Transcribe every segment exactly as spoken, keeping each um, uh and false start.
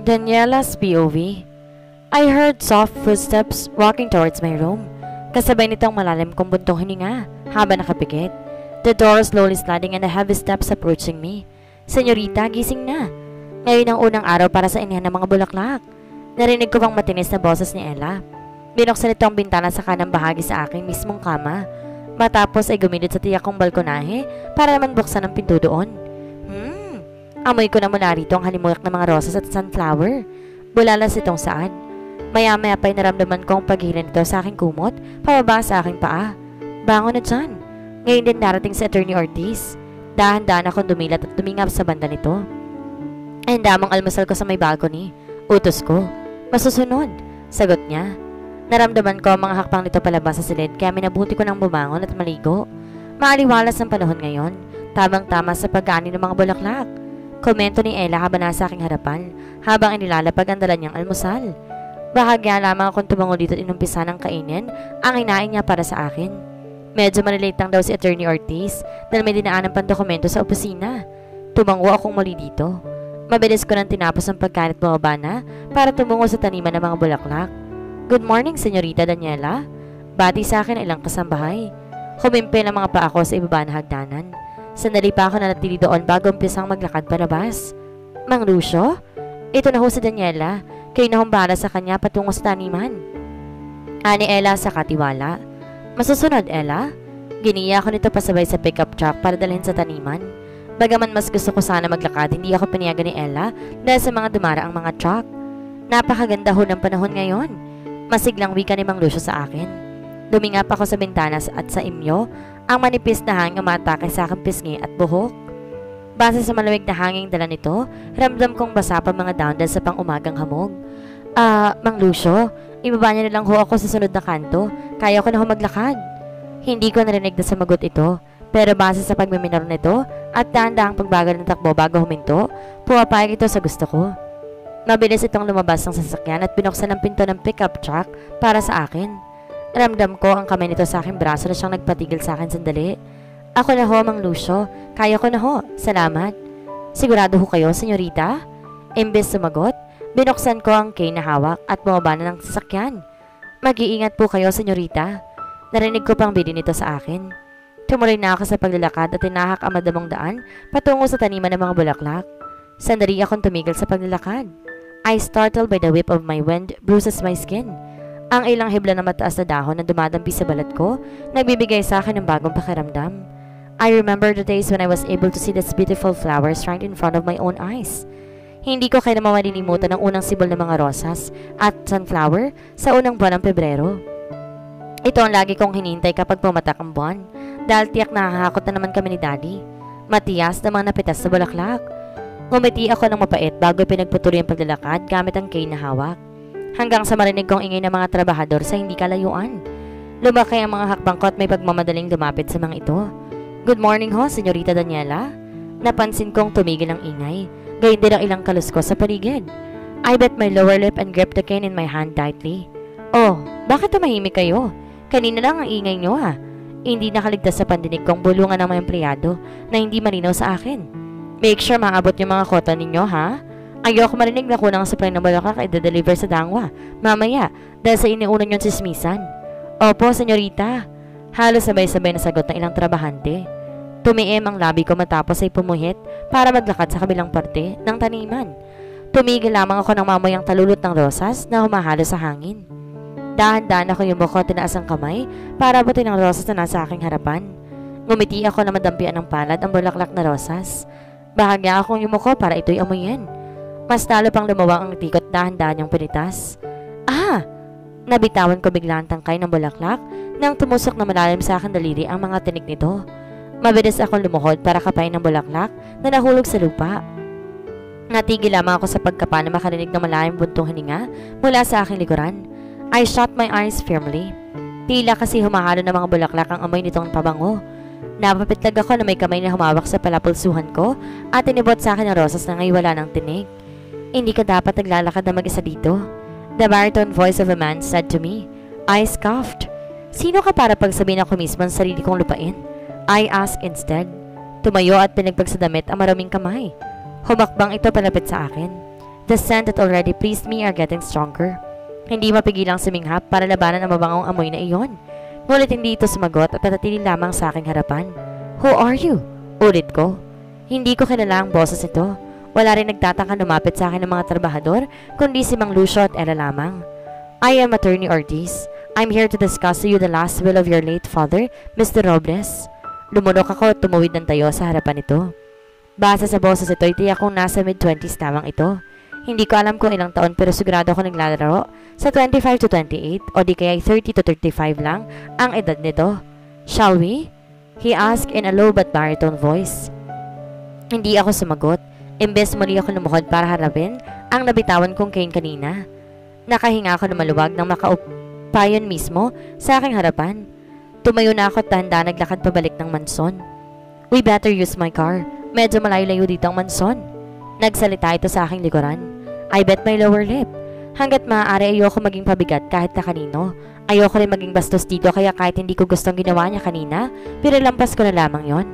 Daniela's P O V. I heard soft footsteps walking towards my room. Kasabay nitong malalim kong buntong hininga habang nakapikit. The door slowly sliding and the heavy steps approaching me. Senyorita, gising na. Ngayon ang unang araw para sa inihan ng mga bulaklak. Narinig ko pang matinis na boses ni Ella. Binuksan ito ang bintana sa kanang bahagi sa aking mismong kama. Matapos ay gumilid sa tiyak kong balkonahe para naman buksan ang pinto doon. Hmm, amoy ko na mula rito ang halimuyak ng mga rosas at sunflower. Bulalas itong saan. Maya-maya pa'y naramdaman ko ang paghilin nito sa aking kumot, pababa sa aking paa. Bango na dyan. Ngayon din narating si Attorney Ortiz. Dahan-dahan akong dumilat at tumingap sa banda nito. Ay damang almusal ko sa may balcony. Utos ko. Masusunod. Sagot niya. Naramdaman ko ang mga hakbang nito palabas sa silid kaya minabuti ko nang bumangon at maligo. Maaliwalas ang panahon ngayon. Tamang-tama sa pag-aani ng mga bulaklak. Komento ni Ella habang nasa aking harapan habang inilalapag ang dala niyang almusal. Bahagya lamang akong tumango dito at inumpisa ng kainin ang hinain niya para sa akin. Medyo malilate lang daw si Attorney Ortiz dahil may dinaanan pang dokumento sa opisina. Tumango akong muli dito. Mabilis ko nang tinapos ang pagkain at bumaba na para tumungo sa taniman ng mga bulaklak. Good morning, Senyorita Daniela. Bati sa akin ilang kasambahay. Humimpil ang mga paa ko sa ibaba na hagdanan. Sandali pa ako nanatili doon bago umpisang maglakad palabas. Mang Lucio? Ito na ho si Daniela. Kayo na humbara sa kanya patungo sa taniman. Ani Ella sa katiwala. Masusunod, Ella? Giniya ako nito pasabay sa pickup truck para dalhin sa taniman. Bagaman mas gusto ko sana maglakad, hindi ako pinayagan ni Ella dahil sa mga dumaraang mga truck. Napakaganda ho ng panahon ngayon. Masiglang wika ni Mang Lucio sa akin. Lumingap ako sa bentanas at sa imyo, ang manipis na hangin umatake sa aking pisngi at buhok. Base sa malamig na hanging dala nito, ramdam kong basa pa mga down dahil sa pang-umagang hamog. Ah, uh, Mang Lucio, ibaba niya na lang ho ako sa sunod na kanto. Kaya ko na ho maglakad. Hindi ko narinig na sumagot ito, pero base sa pagmiminor nito at dahan-dahang pagbagal ng takbo bago huminto, pumapayag ito sa gusto ko. Mabilis itong lumabas ng sasakyan at binuksan ang pinto ng pickup truck para sa akin. Ramdam ko ang kamay nito sa aking braso na siyang nagpatigil sa akin sandali. Ako na ho, Mang Lucio. Kaya ko na ho. Salamat. Sigurado ho kayo, senyorita? Imbes sumagot, binuksan ko ang cane na hawak at bumaba na ng sasakyan. Mag-iingat po kayo, senyorita. Narinig ko pang bidi nito sa akin. Tumuloy na ako sa paglalakad at tinahak ang madamong daan patungo sa taniman ng mga bulaklak. Sandali akong tumigil sa paglalakad. I startled by the whip of my wind bruises my skin. Ang ilang hibla na mataas na dahon na dumadampi sa balat ko, nagbibigay sa akin ng bagong pakiramdam. I remember the days when I was able to see these beautiful flowers right in front of my own eyes. Hindi ko kaya malilimutan ang unang sibol ng mga rosas at sunflower sa unang buwan ng Pebrero. Ito ang lagi kong hinintay kapag pumatak ang buwan, dahil tiyak nakahakot na naman kami ni Daddy. Matiyas na mga napitas sa bulaklak. Ngumiti ako ng mapait bago pinagpatuloy ang paglalakad gamit ang cane na hawak. Hanggang sa marinig kong ingay ng mga trabahador sa hindi kalayuan. Lumaki ang mga hakbang ko at may pagmamadaling lumapit sa mga ito. Good morning ho, Senyorita Daniela. Napansin kong tumigil ang ingay. Gayon din ang ilang kaluskos sa paligid. I bit my lower lip and gripped the cane in my hand tightly. Oh, bakit tumahimik kayo? Kanina lang ang ingay nyo ha. Hindi nakaligtas sa pandinig kong bulungan ng mga empleyado na hindi malinaw sa akin. Make sure maabot yung mga kota ninyo ha. Ayoko marinig na kunang supply ng bulaklak ay de-deliver sa dangwa mamaya dahil sa iniunan yung sismisan. Opo, senyorita. Halos sabay-sabay na sagot ng ilang trabahante. Tumiim ang labi ko matapos ay pumuhit para maglakad sa kabilang parte ng taniman. Tumigil lamang ako ng mamoyang talulot ng rosas na humahalo sa hangin. Dahan-dahan ako yumuko at tinaas ang kamay para abutin ang rosas na nasa aking harapan. Ngumiti ako na madampian ng palad ang bulaklak na rosas. Bahagya akong yumuko para ito'y amuyin. Mas talo pang lumawang ang tikot dahan-dahan niyang pinitas. Ah! Nabitawan ko bigla ang tangkay ng bulaklak nang tumusok na malalim sa aking daliri ang mga tinik nito. Mabilis akong lumuhod para kapain ng bulaklak na nahulog sa lupa. Natigil lamang ako sa pagkapa na makarinig ng malayang buntong hininga mula sa aking likuran. I shut my eyes firmly. Tila kasi humahalo ng mga bulaklak ang amoy nitong pabango. Napapitlag ako na may kamay na humawak sa palapulsuhan ko at inibot sa akin ang rosas na ngayon wala ng tinig. Hindi ka dapat naglalakad na mag-isa dito. The baritone voice of a man said to me. I scoffed. Sino ka para pagsabihin ako mismo ang sarili kong lupain? I asked instead. Tumayo at pinagpagsadamit ang maraming kamay. Humakbang ito palapit sa akin. The scent that already pleased me are getting stronger. Hindi mapigilang suminghap para labanan ang mabangong amoy na iyon. Ngunit hindi ito sumagot at natatili lamang sa aking harapan. Who are you? Ulit ko. Hindi ko kilala ang boses nito. Wala rin nagtataka lumapit sa akin ng mga trabahador, kundi si Mang Lucio at Ella lamang. I am Attorney Ortiz. I'm here to discuss to you the last will of your late father, Mister Robles. Lumunok ako at tumawid ng tayo sa harapan nito. Base sa boses ito, itiyak kong nasa mid-twenties lamang ito. Hindi ko alam kung ilang taon pero sigurado ako naglalaro sa twenty-five to twenty-eight o di kaya thirty to thirty-five lang ang edad nito. Shall we? He asked in a low but baritone voice. Hindi ako sumagot. Imbes muli ako lumuhod para harapin ang nabitawan kong cane kanina. Nakahinga ako na maluwag nang makaupayon mismo sa aking harapan. Tumayo na ako at tanda naglakad pabalik ng manson. We better use my car. Medyo malayo-layo dito ang manson. Nagsalita ito sa aking likuran. I bet my lower lip. Hanggat maaari ayoko maging pabigat kahit na kanino. Ayoko rin maging bastos dito kaya kahit hindi ko gustong ginawa niya kanina, pero lampas ko na lamang yon.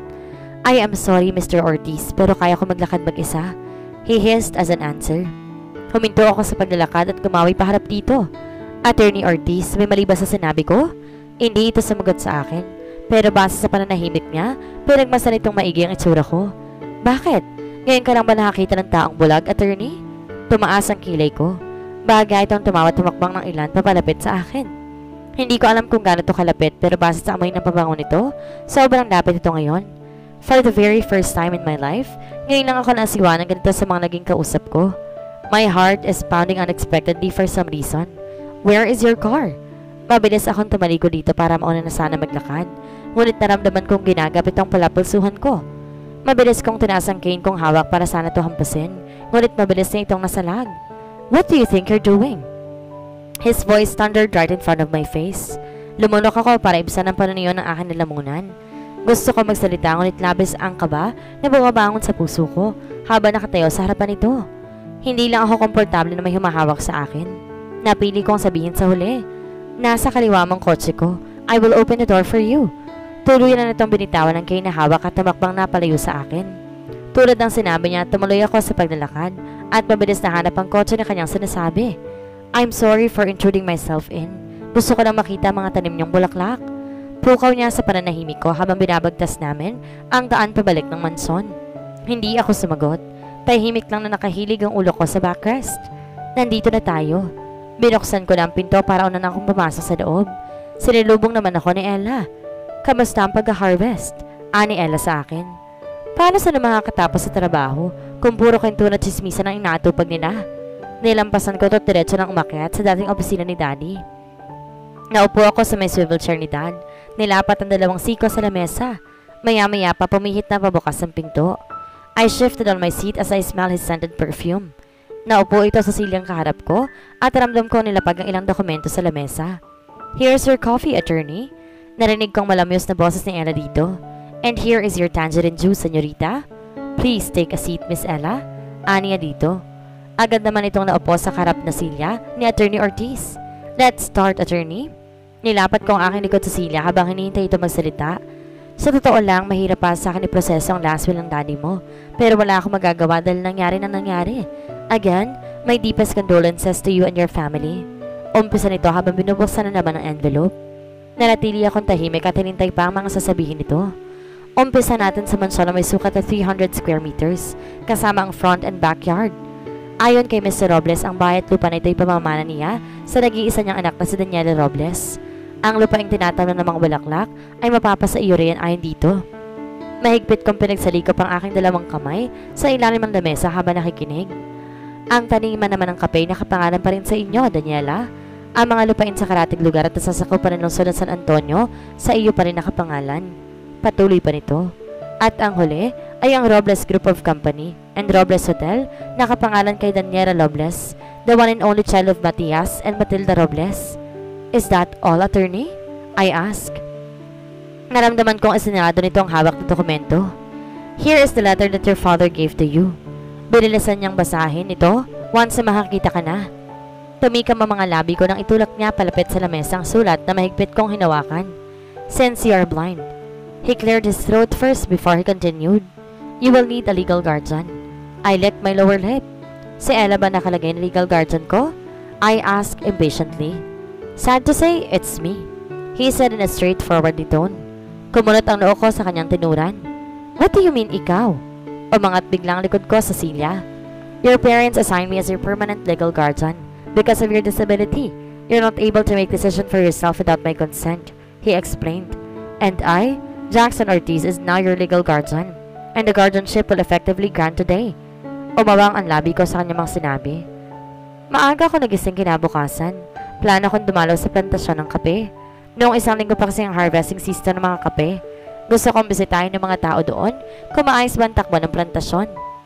I am sorry, Mister Ortiz, pero kaya ko maglakad mag-isa. He hissed as an answer. Huminto ako sa paglalakad at kumawi paharap dito. Attorney Ortiz, may mali ba sa sinabi ko? Hindi ito sumagot sa akin. Pero base sa pananahimik niya, pinagmasan itong maigi ang itsura ko. Bakit? Ngayon ka lang ba nakakita ng taong bulag, attorney? Tumaas ang kilay ko. Bagay itong tumawa-tumakbang ng ilan papalapit sa akin. Hindi ko alam kung gaano ito kalapit pero base sa amoy ng pabango nito, sobrang lapit ito ngayon. For the very first time in my life, ngayon lang ako nasiwa ng ganito sa mga naging kausap ko. My heart is pounding unexpectedly for some reason. Where is your car? Mabilis akong tumaligo dito para mauna na sana maglakad. Ngunit naramdaman kong ginagapit ang palapulsuhan ko. Mabilis kong tinaas ang cane kong hawak para sana ito hampasin. Ngunit mabilis na itong nasalag. What do you think you're doing? His voice thundered right in front of my face. Lumunok ako para ibsan ang panuniyon ng aking nalamunan. Gusto ko magsalita ngunit labis ang kaba na bumabangon sa puso ko habang nakatayo sa harapan nito. Hindi lang ako komportable na may humahawak sa akin. Napili kong sabihin sa huli. Nasa kaliwa mong kotse ko. I will open the door for you. Tuloy na nitong binitawan ng kay na hawak at tumakbang napalayo sa akin. Tulad ng sinabi niya, tumuloy ako sa paglalakad at mabilis na hanap ang kotse na kanyang sinasabi. I'm sorry for intruding myself in. Gusto ko lang makita mga tanim niyong bulaklak. Pukaw niya sa pananahimik ko habang binabagtas namin ang daan pabalik ng manson. Hindi ako sumagot. Tahimik lang na nakahilig ang ulo ko sa backrest. Nandito na tayo. Binuksan ko na ang pinto para una na akong pumasok sa loob. Sinilubong naman ako ni Ella. Kamusta ang pag-harvest? Ani Ella sa akin. Paano sila makakatapos sa trabaho kung puro kwentuhan at chismisan ang inaatupag nila? Nilampasan ko ito at diretso ng umakyat sa dating opisina ni Daddy. Naupo ako sa may swivel chair ni Dad. Nilapat ang dalawang siko sa lamesa. Maya-maya pa pumihit na pabukas ang pinto. I shifted on my seat as I smelled his scented perfume. Naupo ito sa silyang kaharap ko at ramdam ko nilapag ang ilang dokumento sa lamesa. Here's your coffee, attorney. Narinig kong malamyos na boses ni Ella dito. And here is your tangerine juice, senyorita. Please take a seat, Miss Ella. Aniya dito. Agad naman itong naupo sa karap na silya ni Attorney Ortiz. Let's start, attorney. Nilapat ko ang aking likod sa silya habang hinihintay ito magsalita. Sa totoo lang, mahirap pa sa akin iproseso ang last will ng daddy mo. Pero wala akong magagawa dahil nangyari na nangyari. Again, my deepest condolences to you and your family. Umpisa nito habang binubuksan na naman ang envelope. Nanatili akong tahimik at hinintay pa ang mga sasabihin nito. Umpisa natin sa mansyon na may sukat na three hundred square meters, kasama ang front and backyard. Ayon kay Mister Robles, ang bahay at lupa na ito'y pamamana niya sa nag-iisa niyang anak na si Daniela Robles. Ang lupaing tinatamnan ng mga bulaklak ay mapapasa iyo rin ayon dito. Mahigpit kong pinagsalikop ang aking dalawang kamay sa ilalim ng lamesa habang nakikinig. Ang taniman naman ng kape nakapangalan pa rin sa inyo, Daniela. Ang mga lupain sa karatig lugar at nasasakupan ng lungsod ng San Antonio sa iyo pa rin nakapangalan. Patuloy pa nito. At ang huli ay ang Robles Group of Company and Robles Hotel nakapangalan kay Daniela Robles, the one and only child of Matias and Matilda Robles. Is that all, attorney? I ask. Naramdaman kong isinarado nito ang hawak na dokumento. Here is the letter that your father gave to you. Binilisan niyang basahin ito once na makakita ka na. Tumikam ang mga labi ko nang itulak niya palapit sa lamesa ang sulat na mahigpit kong hinawakan. Since you are blind. He cleared his throat first before he continued. You will need a legal guardian. I licked my lower lip. Si Ella ba nakalagay na legal guardian ko? I asked impatiently. Sad to say, it's me. He said in a straightforward tone. Kumunot ang noo ko sa kanyang tinuran. What do you mean ikaw? Umangat biglang likod ko sa silya. Your parents assigned me as your permanent legal guardian. Because of your disability, you're not able to make decisions for yourself without my consent, he explained. And I, Jackson Ortiz, is now your legal guardian. And the guardianship will effectively grant today. Umawang ang labi ko sa kanyang mga sinabi. Maaga ako nagising kinabukasan. Plano akong dumalaw sa plantasyon ng kape. Noong isang linggo pa kasi ang harvesting season ng mga kape. Gusto kong bisitahin ng mga tao doon kung maayos ba ang takbo ng plantasyon.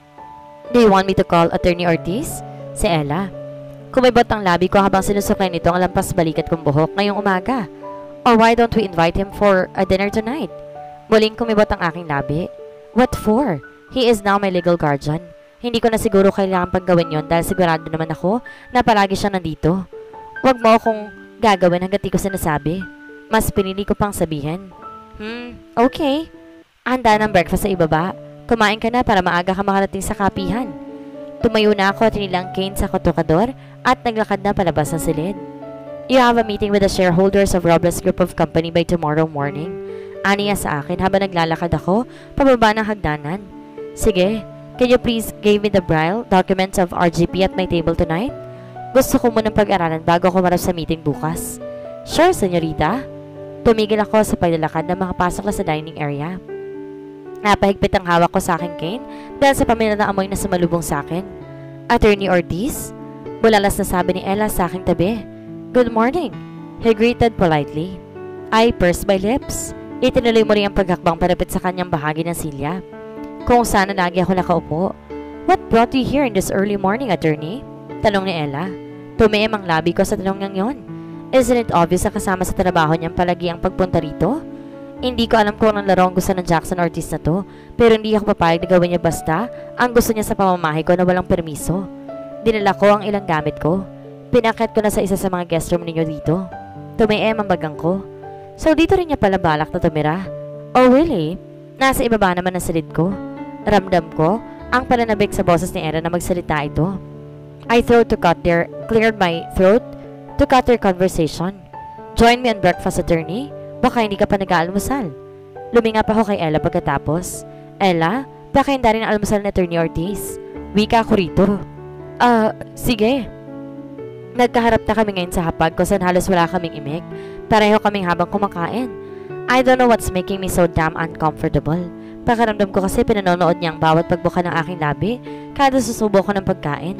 Do you want me to call Attorney Ortiz? Si Ella. Kumibot ang labi ko habang sinusuklay nito ang lampas balikat kong buhok ngayong umaga. Or why don't we invite him for a dinner tonight? Muling kumibot ang aking labi. What for? He is now my legal guardian. Hindi ko na siguro kailangan pang gawin yon dahil sigurado naman ako na palagi siya nandito. Huwag mo akong gagawin hanggat di ko sinasabi. Mas pinili ko pang sabihin. Hmm, okay. Handa ng breakfast sa ibaba. Kumain ka na para maaga ka makarating sa kapihan. Tumayo na ako at inilang cane sa kotokador at naglakad na palabas ng silid. You have a meeting with the shareholders of Robles Group of Company by tomorrow morning. Aniya sa akin habang naglalakad ako pababa ng hagdanan. Sige. Can you please give me the braille documents of R G P at my table tonight? Gusto ko munang pag-aralan bago ako marap sa meeting bukas. Sure, senyorita. Tumigil ako sa paglalakad na makapasok na sa dining area. Napahigpit ang hawak ko sa aking cane dahil sa pamilya na amoy na sumalubong sa akin. Attorney Ortiz? Bulalas na sabi ni Ella sa aking tabi. Good morning. He greeted politely. I pursed my lips. Itinuloy mo rin ang paghakbang palapit sa kanyang bahagi ng silya. Kung saan na lagi ako nakaupo. What brought you here in this early morning, attorney? Tanong ni Ella. Tumiim ang labi ko sa tanong niyang yon. Isn't it obvious na kasama sa trabaho niyang palagi ang pagpunta rito? Hindi ko alam kung anong laro ang gusto ng Jackson Ortiz na to, pero hindi ako papayag na gawin niya basta ang gusto niya sa pamamahay ko na walang permiso. Dinala ko ang ilang gamit ko. Pinakit ko na sa isa sa mga guest room ninyo dito. Tumiim ang bagang ko. So dito rin niya pala balak na tumira. Oh really? Nasa ibaba naman ang silid ko. Ramdam ko ang pananabik sa boses ni Era na magsalita ito. I thought to cut their, cleared my throat to cut their conversation. Join me on breakfast, attorney. Baka hindi ka pa nag-aalmusal. Lumingap ako kay Ella pagkatapos. Ella, baka hindi rin almusal na Attorney Ortiz. Wika ako rito. Ah, uh, sige. Nagkaharap na kami ngayon sa hapag kung saan halos wala kaming imik. Pareho kaming habang kumakain. I don't know what's making me so damn uncomfortable. Pakiramdam ko kasi pinanonood niya ang bawat pagbuka ng aking labi kada susubo ko ng pagkain.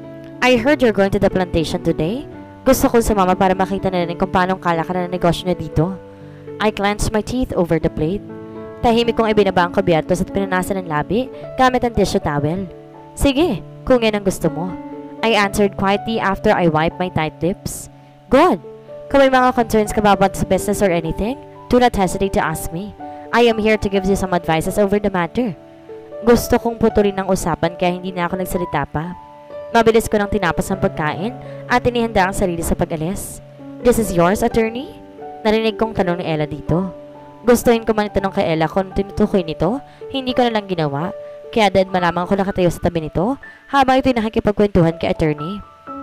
I heard you're going to the plantation today. Gusto kong sumama para makita na rin kung paano kalakaran ng negosyo niya dito. I clenched my teeth over the plate. Tahimik kong ibinaba ang kubyertos at pinanasan ng labi gamit ang tissue towel. Sige, kung yan ang gusto mo. I answered quietly after I wiped my tight lips. Good. Kung may mga concerns ka ba about this business or anything, do not hesitate to ask me. I am here to give you some advices over the matter. Gusto kong putulin ang usapan kaya hindi na ako nagsalita pa. Mabilis ko nang tinapos ang pagkain at inihanda ang sarili sa pag-alis. This is yours, attorney? Narinig kong tanong ni Ella dito. Gustuhin ko man itanong kay Ella kung tinutukoy nito, hindi ko na lang ginawa. Kaya dahil malamang ko nakatayo sa tabi nito habang ito'y nakikipagkwentuhan kay attorney.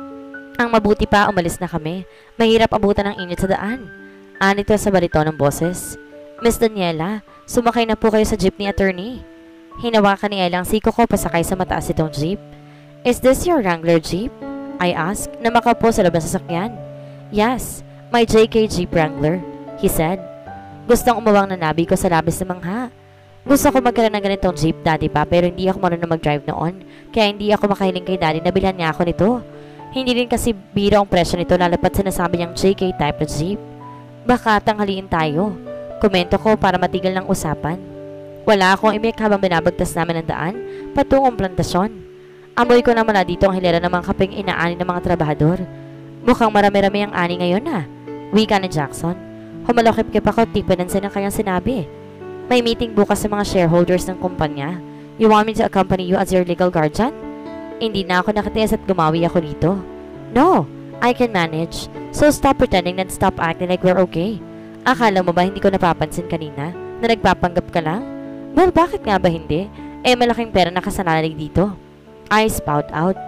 Ang mabuti pa, umalis na kami. Mahirap abutan ng init sa daan. Anito sa barito ng boses. Miss Daniela, sumakay na po kayo sa jeep ni attorney. Hinawakan ni Ella ang siko ko pasakay sa mataas itong jeep. Is this your Wrangler jeep? I asked na makapo sa labas sa sasakyan. Yes, my J K Jeep Wrangler, he said. Gustong umawang na nabi ko sa labis na mangha. Gusto ko magkaroon ng ganitong jeep, daddy pa, pero hindi ako marunong mag-drive noon. Kaya hindi ako makahiling kay daddy na bilhan niya ako nito. Hindi rin kasi biro ang presyo nito lalapat sinasabi niyang J K type na jeep. Baka tanghaliin tayo. Komento ko para matigil ng usapan. Wala akong imik habang binabagtas namin ang daan patungong plantasyon. Amoy ko na mula dito ang hilera ng mga kaping inaani ng mga trabahador. Mukhang marami-rami ang ani ngayon na. Wika ni Jackson. Humalokip-kip ako at tipinansin ang kanyang sinabi. May meeting bukas sa mga shareholders ng kumpanya. You want me to accompany you as your legal guardian? Hindi na ako nakatiis at gumawi ako dito. No, I can manage. So stop pretending and stop acting like we're okay. Akala mo ba hindi ko napapansin kanina na nagpapanggap ka lang? Well, bakit nga ba hindi? Eh, malaking pera nakasanalay dito. I spout out.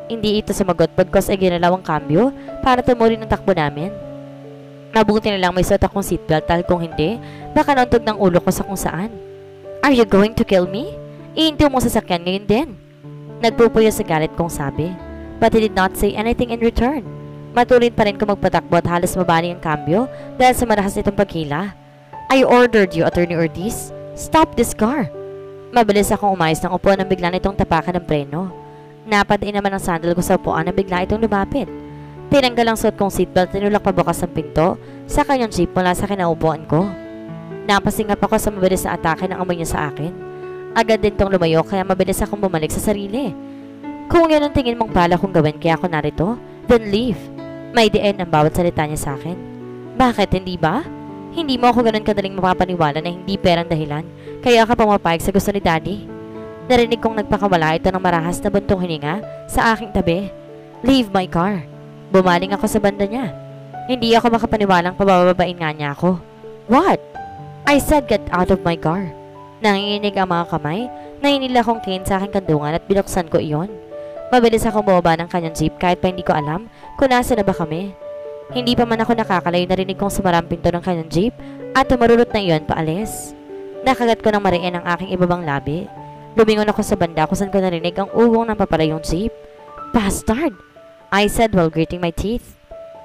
Hindi ito sumagot bagkos ay ginalawang kambyo para tumuloy ng takbo namin. Mabuti na lang may suot akong seatbelt dahil kung hindi, baka nauntog ng ulo ko sa kung saan. Are you going to kill me? Iinto mo sasakyan ngayon din. Nagpupuyo sa galit kong sabi. But he did not say anything in return. Matuloy pa rin ko magpatakbo at halos mabali ang kambyo dahil sa marahas nitong paghila. I ordered you, Attorney Ortiz. Stop this car. Mabilis akong umayos ng upuan nang bigla nitong tapakan ng preno. Napadain naman ang sandal ko sa upuan na bigla itong lumapit. Tinanggal ang suot kong seatbelt at tinulak pabukas ang pinto sa kanyang jeep mula sa kinaupuan ko. Napasingap ako sa mabilis na atake ng amoy niya sa akin. Agad din tong lumayo kaya mabilis akong bumalik sa sarili. Kung yan ang tingin mong bala kong gawin kaya ako narito, then leave. May diin ang bawat salita niya sa akin. Bakit, hindi ba? Hindi mo ako ganun kadaling mapapaniwala na hindi perang dahilan kaya ka pumapayag sa gusto ni Daddy. Narinig kong nagpakawala ito ng marahas na buntong hininga sa aking tabi. Leave my car. Bumaling ako sa banda niya. Hindi ako makapaniwalang pabababain nga niya ako. What? I said get out of my car. Nanginginig ang mga kamay na hinila kong cane sa aking kandungan at binuksan ko iyon. Mabilis akong bumaba ng kanyang jeep kahit pa hindi ko alam kung nasa na ba kami. Hindi pa man ako nakakalayo narinig kong sumarang pinto ng kanyang jeep at tumarulot na iyon paalis. Nakagat ko ng mariin ang aking ibabang labi. Lumingon ako sa banda kung saan ko narinig ang ugong ng papalayong jeep. Bastard! I said while gritting my teeth.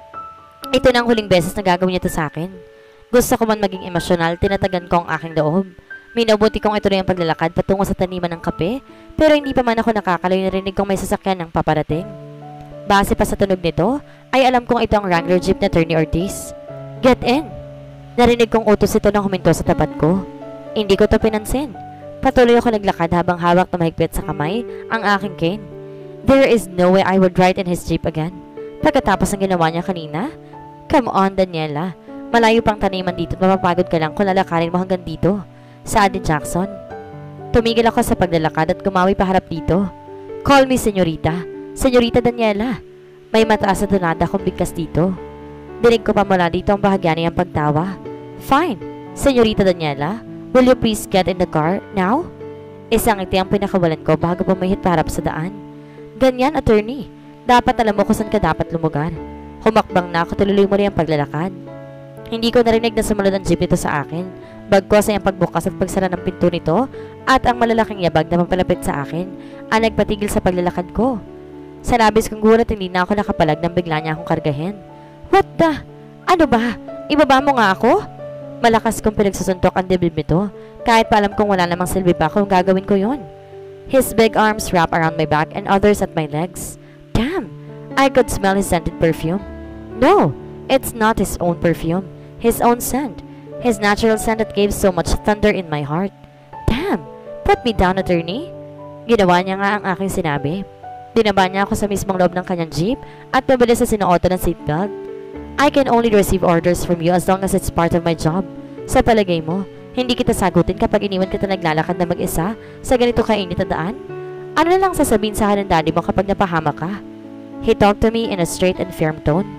Ito na ang huling beses na gagawin niya ito sa akin. Gusto ko man maging emosyonal, tinatagan ko ang aking loob. Minabuti kong ituloy ang paglalakad patungo sa taniman ng kape, pero hindi pa man ako nakakalayo narinig kong may sasakyan ng paparating. Base pa sa tunog nito, ay alam kong ito ang Wrangler Jeep na Attorney Ortiz. Get in! Narinig kong utos ito nang huminto sa tapat ko. Hindi ko to pinansin. Patuloy ako naglakad habang hawak na mahigpit sa kamay ang aking cane. There is no way I would ride in his jeep again. Pagkatapos ng ginawa niya kanina? Come on, Daniela. Malayo pang taniman dito at mapapagod ka lang kung lalakarin mo hanggang dito. Saad ni Jackson. Tumigil ako sa paglalakad at gumawi paharap dito. Call me Senyorita. Senyorita Daniela. May mataas na donada akong bigkas dito. Dinig ko pa mula dito ang bahagya niyang pagtawa. Fine. Senyorita Daniela, will you please get in the car now? Isang ngiti ang pinakawalan ko bago pumihit paharap sa daan. Ganyan, attorney. Dapat alam mo kung saan ka dapat lumugar. Humakbang na ako, tuloy mo rin ang paglalakad. Hindi ko narinig na sumunod ang jeep nito sa akin. Bagkos ay ang pagbukas at pagsara ng pinto nito at ang malalaking yabag na papalapit sa akin ang nagpatigil sa paglalakad ko. Sa labis kong gulat, hindi na ako nakapalag nang bigla niya akong kargahin. What the? Ano ba? Ibaba mo nga ako? Malakas kong pinagsusuntok ang dibdib nito kahit pa alam kong wala namang silbi pa kung gagawin ko yon. His big arms wrap around my back and others at my legs. Damn! I could smell his scented perfume. No, it's not his own perfume. His own scent. His natural scent that gave so much thunder in my heart. Damn! Put me down, attorney. Ginawa niya nga ang aking sinabi. Dinaba niya ako sa mismong loob ng kanyang jeep at mabilis na sinuoto ng seatbelt. I can only receive orders from you as long as it's part of my job. Sa palagay mo, hindi kita sagutin kapag iniwan kita naglalakad na mag-isa sa ganito kainit na daan? Ano na lang sasabihin sa akin ng daddy mo kapag napahama ka? He talked to me in a straight and firm tone.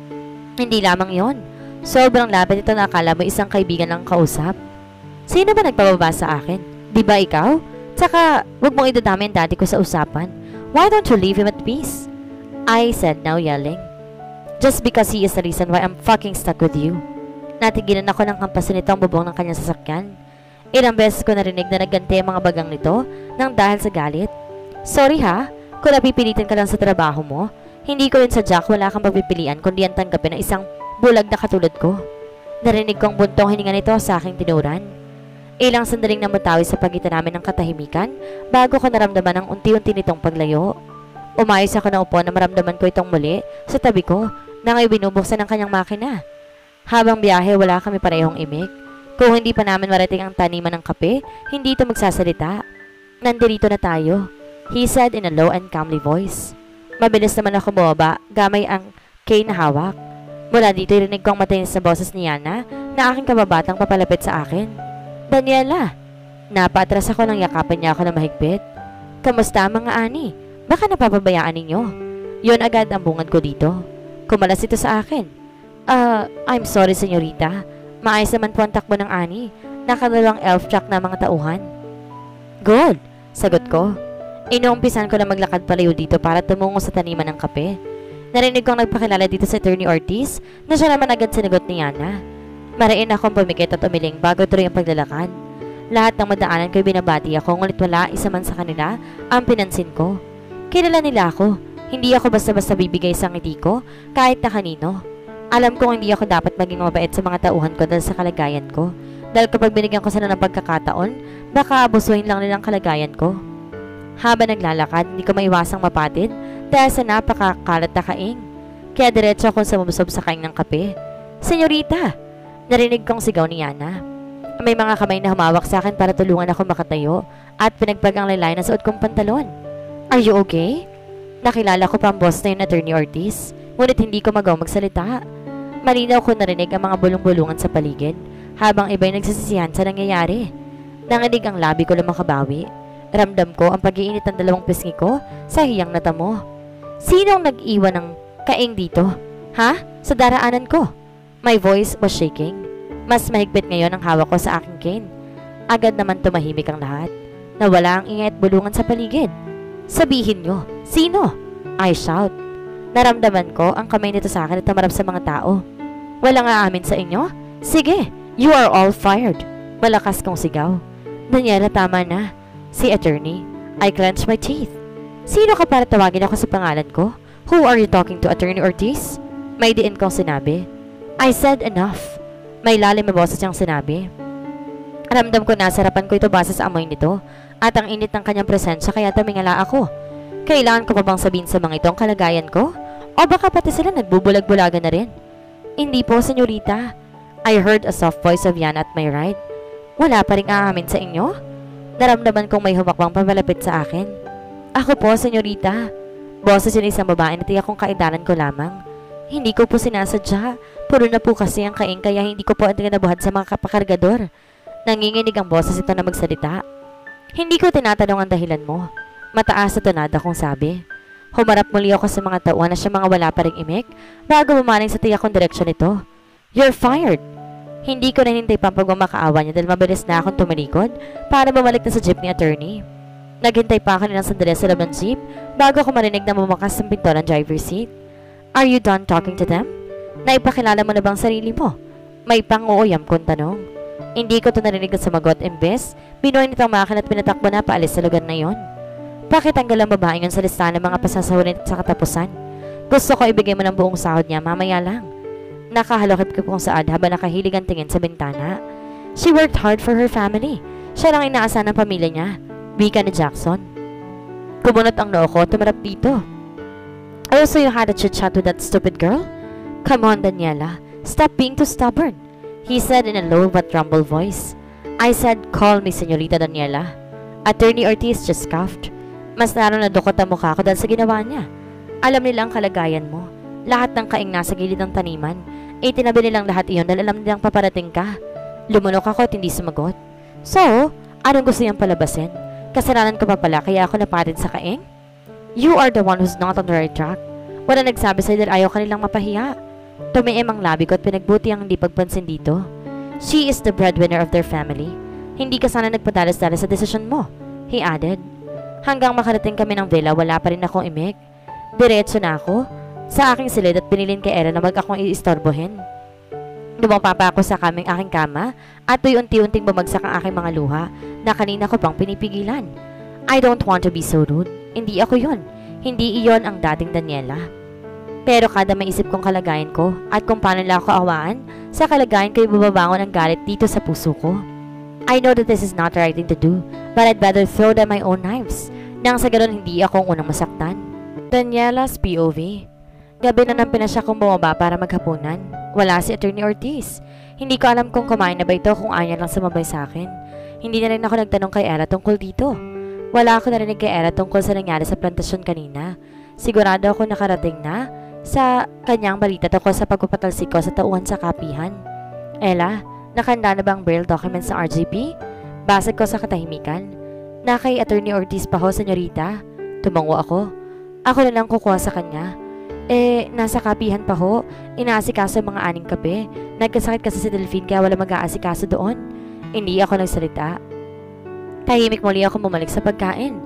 Hindi lamang yon. Sobrang lapit ito na akala mo isang kaibigan lang kausap. Sino ba nagpababa sa akin? Di ba ikaw? Tsaka, huwag mong idadami ang daddy ko sa usapan. Why don't you leave him at peace? I said, now yelling. Just because he is the reason why I'm fucking stuck with you. Natigilan ako ng kampasin nito ang bubong ng kanyang sasakyan. Ilang beses ko narinig na nagganti ang mga bagang nito nang dahil sa galit. Sorry ha, kung napipilitan ka lang sa trabaho mo, hindi ko rin sadya wala kang pagpipilian kundi ang tanggapin ng isang bulag na katulad ko. Narinig kong buntong hininga nito sa aking tinuran. Ilang sandaling namutawi sa pagitan namin ng katahimikan bago ko naramdaman ang unti-unti nitong paglayo. Umayos ako na upo na maramdaman ko itong muli sa tabi ko na ngayon binubuksan ng kanyang makina. Habang biyahe, wala kami parehong imik. Kung hindi pa namin marating ang taniman ng kape, hindi ito magsasalita. Nandito na tayo, he said in a low and calmly voice. Mabilis naman ako bumaba, gamay ang cane na hawak. Mula dito, irinig ko ang matinis na boses ni Yana na aking kababatang papalapit sa akin. Daniela! Napatras ako nang yakapin niya ako na mahigpit. Kamusta mga ani? Baka napapabayaan ninyo? Yun agad ang bungad ko dito. Kumalas ito sa akin. Uh, I'm sorry, senyorita. Maayos naman po ang takbo ng ani. Nakadalawang elf truck na mga tauhan. Good, sagot ko. Inuumpisan ko na maglakad palayo dito para tumungo sa taniman ng kape. Narinig kong nagpakilala dito sa Attorney Ortiz na siya naman agad sinagot ni Yana. Marain akong pumikit at umiling bago tuloy ang paglalakad. Lahat ng madaanan ko'y binabati ako, ngunit wala isa man sa kanila ang pinansin ko. Kilala nila ako. Hindi ako basta-basta bibigay sa ngiti ko kahit na kanino. Alam kong hindi ako dapat maging mabait sa mga tauhan ko dahil sa kalagayan ko. Dahil kapag binigyan ko sila ng pagkakataon, baka abusuhin lang nilang kalagayan ko. Habang naglalakad, hindi ko maiwasang mapatid dahil sa napakakalat na kaing. Kaya diretso akong sumubsob sa kaing ng kape. Senyorita! Narinig kong sigaw ni Yana. May mga kamay na humawak sa akin para tulungan ako makatayo at pinagpag ang laylay na suot kong pantalon. Are you okay? Nakilala ko pa ang boss na yun, Attorney Ortiz, ngunit hindi ko magaw magsalita. Malinaw ko narinig ang mga bulong-bulungan sa paligid habang iba'y nagsisisihan sa nangyayari. Nanginig ang labi ko na makabawi. Ramdam ko ang pag-iinit ng dalawang pisngi ko sa hiyang natamo. Sino ang nag-iwan ng kaing dito? Ha? Sa daraanan ko? My voice was shaking. Mas mahigpit ngayon ang hawak ko sa aking cane. Agad naman tumahimik ang lahat. Nawala ang ingay at bulungan sa paligid. Sabihin nyo, sino? I shout. Naramdaman ko ang kamay nito sa akin at tumarap sa mga tao. Walang aamin sa inyo? Sige, you are all fired. Malakas kong sigaw. Daniela, tama na. Si Attorney. I clenched my teeth. Sino ka para tawagin ako sa pangalan ko? Who are you talking to, Attorney Ortiz? May diin kong sinabi. I said enough. May lalim na boses siyang sinabi. Ramdam ko na sarapan ko ito base sa amoy nito at ang init ng kanyang presensya kaya tumingala ako. Kailangan ko pa bang sabihin sa mga ito ang kalagayan ko? O baka pati sila nagbubulag-bulagan na rin? Hindi po, senyorita. I heard a soft voice of Yana at my right. Wala pa rin aamin sa inyo? Naramdaman kong may humakbang papalapit sa akin. Ako po, senyorita. Boses yun isang babae na tiyak kong kaidanan ko lamang. Hindi ko po sinasadya. Puro na po kasi ang kaing kaya hindi ko po nabuhat sa mga kapakargador. Nanginginig ang boses ito na magsalita. Hindi ko tinatanong ang dahilan mo. Mataas na tunada kong sabi. Humarap muli ako sa mga tauhan na siya mga wala pa ring imik bago bumaling sa tiyak kong direksyon ito. You're fired! Hindi ko nahintay pa pag mamakaawa niya dahil mabilis na akong tumalikod para bumalik na sa jeep ni Attorney. Naghintay pa ako nilang sandali sa loob ng jeep bago ako marinig na bumakas ang pinto ng driver's seat. Are you done talking to them? Naipakilala mo na bang sarili mo? May pang-uuyam kong tanong. Hindi ko ito narinig na sumagot imbes, binuhay nitong makin at pinatakbo na paalis sa lugar na yon. Pakitanggal ang babae yun sa listahan ng mga pasasahurin at sa katapusan. Gusto ko ibigay mo ng buong sahod niya mamaya lang. Nakahalokip ko kung saad habang nakahilig ang tingin sa bintana. She worked hard for her family. Siya lang inaasahan ng pamilya niya. Wika ni Jackson. Kumunot ang noo ko, tumarap dito. Oh, so you had a chit-chat with that stupid girl? Come on, Daniela. Stop being too stubborn. He said in a low but rumble voice. I said, call me Señorita Daniela. Attorney Ortiz just scoffed. Mas lalo na dukot ang mukha ko dahil sa ginawa niya. Alam nila ang kalagayan mo. Lahat ng kaing nasa gilid ng taniman. Eh, tinabi nilang lahat iyon dahil alam nilang paparating ka. Lumunok ako at hindi sumagot. So, anong gusto niyang palabasin? Kasalanan ko pa pala kaya ako napatid sa kaing? You are the one who's not on the right track. Wala nagsabi sa'yo dahil ayaw kanilang mapahiya. Tumiim ang labi ko at pinagbuti ang hindi pagpansin dito. She is the breadwinner of their family. Hindi ka sana nagpadalas-dalas sa desisyon mo, he added. Hanggang makarating kami ng villa, wala pa rin akong imik. Diretso na ako sa aking silid at pinilin kay Era na mag akong iistorbohin. Lumapa pa ako sa kaming aking kama at tuy unti-unting bumagsak ang aking mga luha na kanina ko pang pinipigilan. I don't want to be so rude. Hindi ako yon. Hindi iyon ang dating Daniela. Pero kada maisip kong kalagayan ko at kung paano lang ako awaan, sa kalagayan ko'y bumabangon ang galit dito sa puso ko. I know that this is not the right thing to do, but I'd rather throw them my own knives nang sa ganun hindi ako ang unang masaktan. Daniela's P O V. Gabi na nang pinasya kong bumaba para maghapunan. Wala si Attorney Ortiz. Hindi ko alam kung kumain na ba ito kung ayaw lang sumabay sa akin. Hindi na rin ako nagtanong kay Era tungkol dito. Wala ako narinig kay Era tungkol sa nangyari sa plantasyon kanina. Sigurado ako nakarating na sa kanyang balita tungkol sa pagpapatalsik ko sa tauhan sa kapihan. Ella, nakahanda na ba ang bail documents sa R G P? Basag ko sa katahimikan. Na kay Attorney Ortiz pa ho, senyorita. Tumango ako. Ako na lang kukuha sa kanya. Eh, nasa kapihan pa ho. Inaasikaso ang mga aning kape. Nagkasakit kasi si Delphine kaya wala mag-aasikaso doon. Hindi ako nagsalita. Tahimik muli ako bumalik sa pagkain.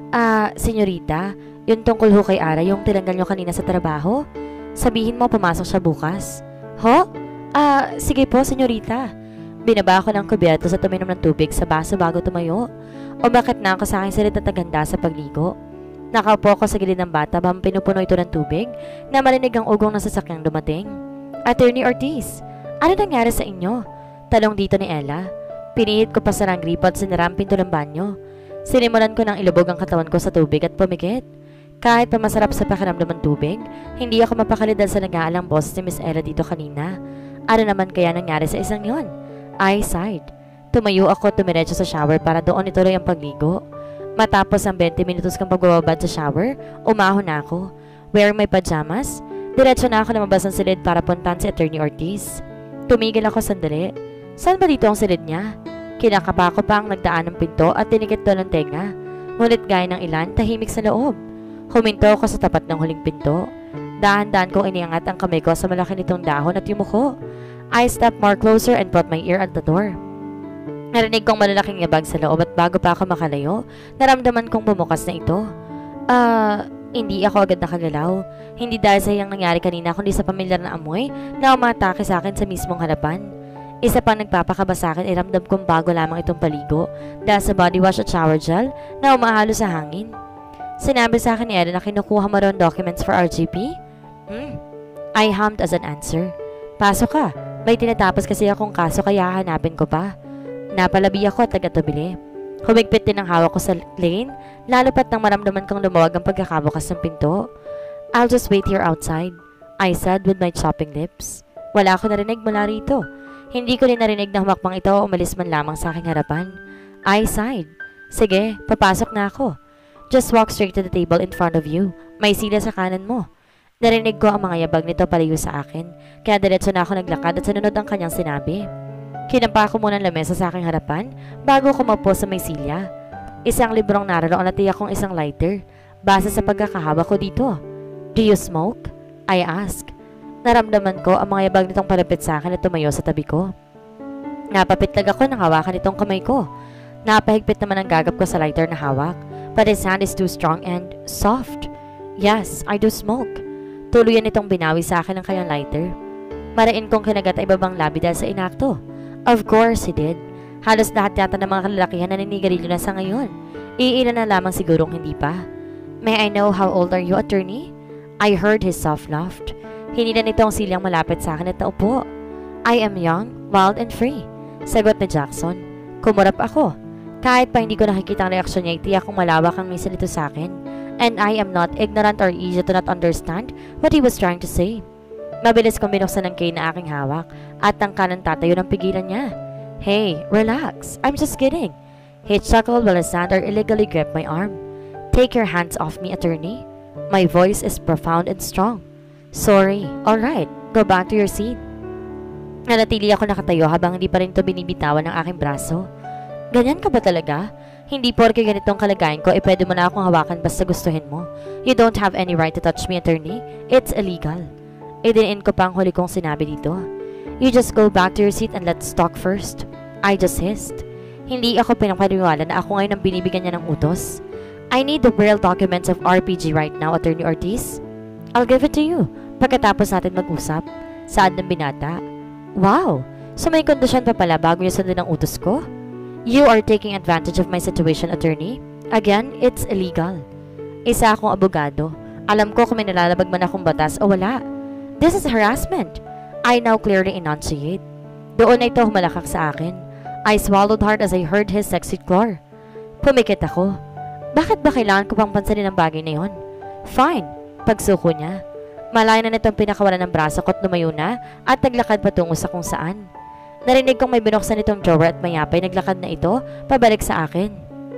Ah, senyorita, yung tungkol ho kay Ara yung tinanggal nyo kanina sa trabaho? Sabihin mo pumasok siya bukas. Ho? Ah, sige po, senyorita. Binaba ako ng kubyerto sa tuminom ng tubig sa baso bago tumayo. Umakit na ako sa aking silid na taganda sa pagligo. Nakaupo ako sa gilid ng bata habang pinupuno ito ng tubig na marinig ang ugong ng sasakyang dumating. Attorney Ortiz, ano nangyari sa inyo? Talong dito ni Ella. Pinihit ko pa sa gripo at sinara ang pinto ng banyo. Sinimulan ko ng ilubog ang katawan ko sa tubig at pumikit. Kahit pa masarap sa pakiramdam ng tubig, hindi ako mapakali dahil sa nag-aalang boses ni Miss Ella dito kanina. Ano naman kaya nangyari sa isang yon? I sighed. Tumayo ako at tumiretso sa shower para doon ituloy ang pagligo. Matapos ang twenty minutos kang pagbababad sa shower, umahon na ako. Wearing my pajamas, diretso na ako lumabas ng silid para puntahan si Attorney Ortiz. Tumigil ako sandali. Saan ba dito ang silid niya? Kinakapa ko pa ang nagdaan ng pinto at tinikit doon ng tenga. Ngunit gaya ng ilan, tahimik sa loob. Huminto ako sa tapat ng huling pinto. Dahan-dahan kong iniangat ang kamay ko sa malaki nitong dahon at yumuko. I stepped more closer and brought my ear at the door. Narinig kong malalaking yabag sa loob at bago pa ako makalayo, naramdaman kong bumukas na ito. Ah, uh, hindi ako agad nakagalaw. Hindi dahil sa iyang nangyari kanina kundi sa pamilyar na amoy na umatake sa akin sa mismong harapan. Isa pang nagpapakaba sa akin ay ramdam kong bago lamang itong paligo dahil sa body wash at shower gel na umahalo sa hangin. Sinabi sa akin ni Ella na kinukuha mo ron documents for R G P? Hmm. I hummed as an answer. Pasok ka. May tinatapos kasi akong kaso kaya hanapin ko pa. Napalabi ako at tagatubili. Humigpit din ang hawak ko sa lane, lalo pat nang maramdaman kong lumawag ang pagkakabukas ng pinto. I'll just wait here outside, I said with my chopping lips. Wala ako narinig mula rito. Hindi ko rin narinig na humakbang ito o umalis man lamang sa aking harapan. I sighed. Sige, papasok na ako. Just walk straight to the table in front of you. May sila sa kanan mo. Narinig ko ang mga yabag nito palayo sa akin, kaya diretso na ako naglakad at sinunod ang kanyang sinabi. Kinampa ko muna ang lamesa sa aking harapan bago ko maupo sa may silya. Isang librong naroon at tiyak kong isang lighter, base sa pagkakahawak ko dito. Do you smoke? I asked. Naramdaman ko ang mga yabag nitong palapit sa akin at tumayo sa tabi ko. Napapitlag ako ng hawakan nitong kamay ko. Napahigpit naman ang gagap ko sa lighter na hawak, but his hand is too strong and soft. Yes, I do smoke. Tuluyan itong binawi sa akin ng kanyang lighter. Marain kong kinagat ay babang labi dahil sa inakto. Of course, he did. Halos lahat yata ng mga kalalakihan na naninigarilyo na sa ngayon. Iilan na lamang sigurong hindi pa. May I know how old are you, attorney? I heard his soft laugh. Hinila nitong silyang malapit sa akin at naupo. I am young, wild and free. Sagot ni Jackson. Kumurap ako. Kahit pa hindi ko nakikita ang reaksyon niya, itiyak kong malawak ang misa nito sa akin. And I am not ignorant or easy to not understand what he was trying to say. Mabilis kong binuksan ng cane na aking hawak at ang kanan tatayo ng pigilan niya. Hey, relax. I'm just kidding. He chuckled while his hand illegally gripped my arm. Take your hands off me, attorney. My voice is profound and strong. Sorry. Alright, go back to your seat. Nanatili ako nakatayo habang hindi pa rin ito binibitawan ng aking braso. Ganyan ka ba talaga? Hindi porke ganitong kalagayan ko, eh pwede mo na akong hawakan basta gustuhin mo. You don't have any right to touch me, attorney. It's illegal. Idinin ko pa ang huli kong sinabi dito. You just go back to your seat and let's talk first. I just hissed. Hindi ako pinapaniwala na ako ngayon ang binibigyan niya ng utos. I need the real documents of R P G right now, Attorney Ortiz. I'll give it to you pagkatapos natin mag-usap. Saad ng binata. Wow! So may kondisyon pa pala bago niya sundin ang utos ko? You are taking advantage of my situation, attorney. Again, it's illegal. Isa akong abogado. Alam ko kung may nalalabag man akong batas o wala. This is harassment. I now clearly enunciate. Doon na ito humalakak sa akin. I swallowed hard as I heard his sexy claw. Pumikit ako. Bakit ba kailangan ko pang pansinin ang bagay na yon? Fine. Pagsuko niya. Malaya na nitong pinakawalan ng braso ko at lumayo na at naglakad patungo sa kung saan. Narinig kong may binuksan itong drawer at mayapay naglakad na ito pabalik sa akin.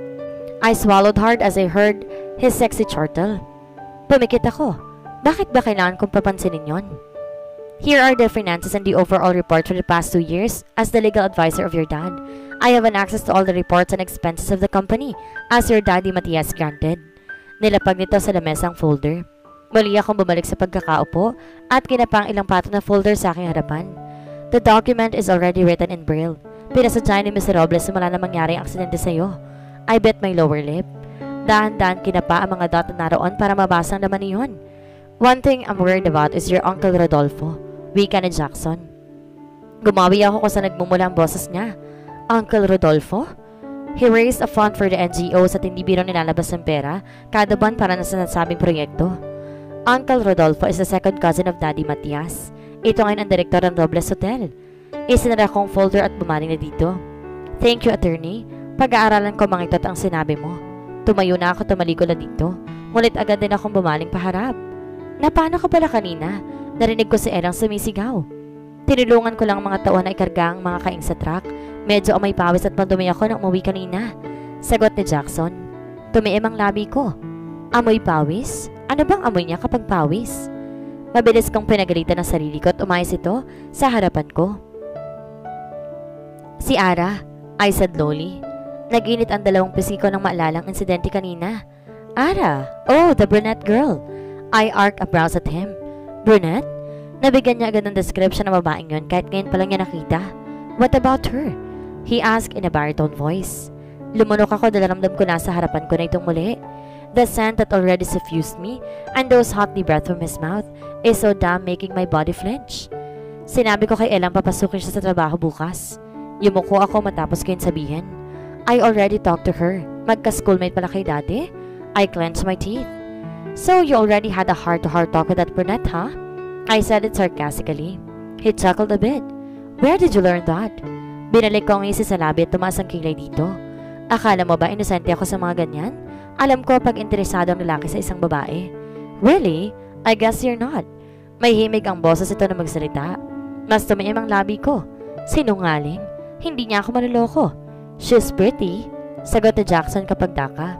I swallowed hard as I heard his sexy chortle. Pumikit ako. Bakit ba kailangan kong papansinin yon? Here are the finances and the overall report for the past two years as the legal advisor of your dad. I have an access to all the reports and expenses of the company as your daddy Matias granted. Nilapag nito sa lamesang folder. Muli akong bumalik sa pagkakaupo at kinapang ilang patong na folder sa aking harapan. The document is already written in Braille. Pinasadya ni Mister Robles na wala na mangyari ang aksidente sa'yo. I bit my lower lip. Dahan-dahan kinapa ang mga dot na naroon para mabasa ang laman niyon. One thing I'm worried about is your Uncle Rodolfo, wika ni Jackson. Gumawi ako kung saan nagmumula ang boses niya. Uncle Rodolfo? He raised a fund for the N G O sa hindi biro nilalabas ng pera kada buwan para na sa nasabing proyekto. Uncle Rodolfo is the second cousin of Daddy Matias. Ito ngayon ang direktor ng Robles Hotel. Isinara kong folder at bumaling na dito. Thank you, attorney. Pag-aaralan ko mga ito at ang sinabi mo. Tumayo na ako, tumaligo na dito. Ngunit agad din akong bumaling paharap. Napano ka pala kanina? Narinig ko si Elang sumisigaw. Tinulungan ko lang mga tao na ikarga ang mga kaing sa truck. Medyo amoy pawis at madumi ako nang umuwi kanina. Sagot ni Jackson. Tumiim ang labi ko. Amoy pawis? Ano bang amoy niya kapag pawis? Mabilis kong pinagalitan ang sarili ko at umayos ito sa harapan ko. Si Ara, I said lowly. Nag-init ang dalawang pisngi ko nang maalalang insidente kanina. Ara, oh, the brunette girl. I arced a brows at him. Brunette? Nabigyan niya agad ng description ng babaeng yun kahit ngayon pa lang niya nakita. What about her? He asked in a baritone voice. Lumunok ako dahil ramdam ko na sa harapan ko na itong muli. The scent that already suffused me and those hotly breath from his mouth is so damn making my body flinch. Sinabi ko kay Elang papasukin siya sa trabaho bukas. Yumuko ako matapos ko yun sabihin. I already talked to her. Magka-schoolmate pala kay dati? I clenched my teeth. So you already had a heart-to-heart talk with that brunette, huh? I said it sarcastically. He chuckled a bit. Where did you learn that? Binalik ko ang ngisi sa labi at tumaas ang kilay dito. Akala mo ba inosente ako sa mga ganyan? Alam ko pag interesado ang lalaki sa isang babae. Really? I guess you're not. May himig ang boses ito na magsalita. Mas tumiim ang labi ko. Sinungaling. Hindi niya ako manloloko. She's pretty. Sagot ni Jackson kapag daka.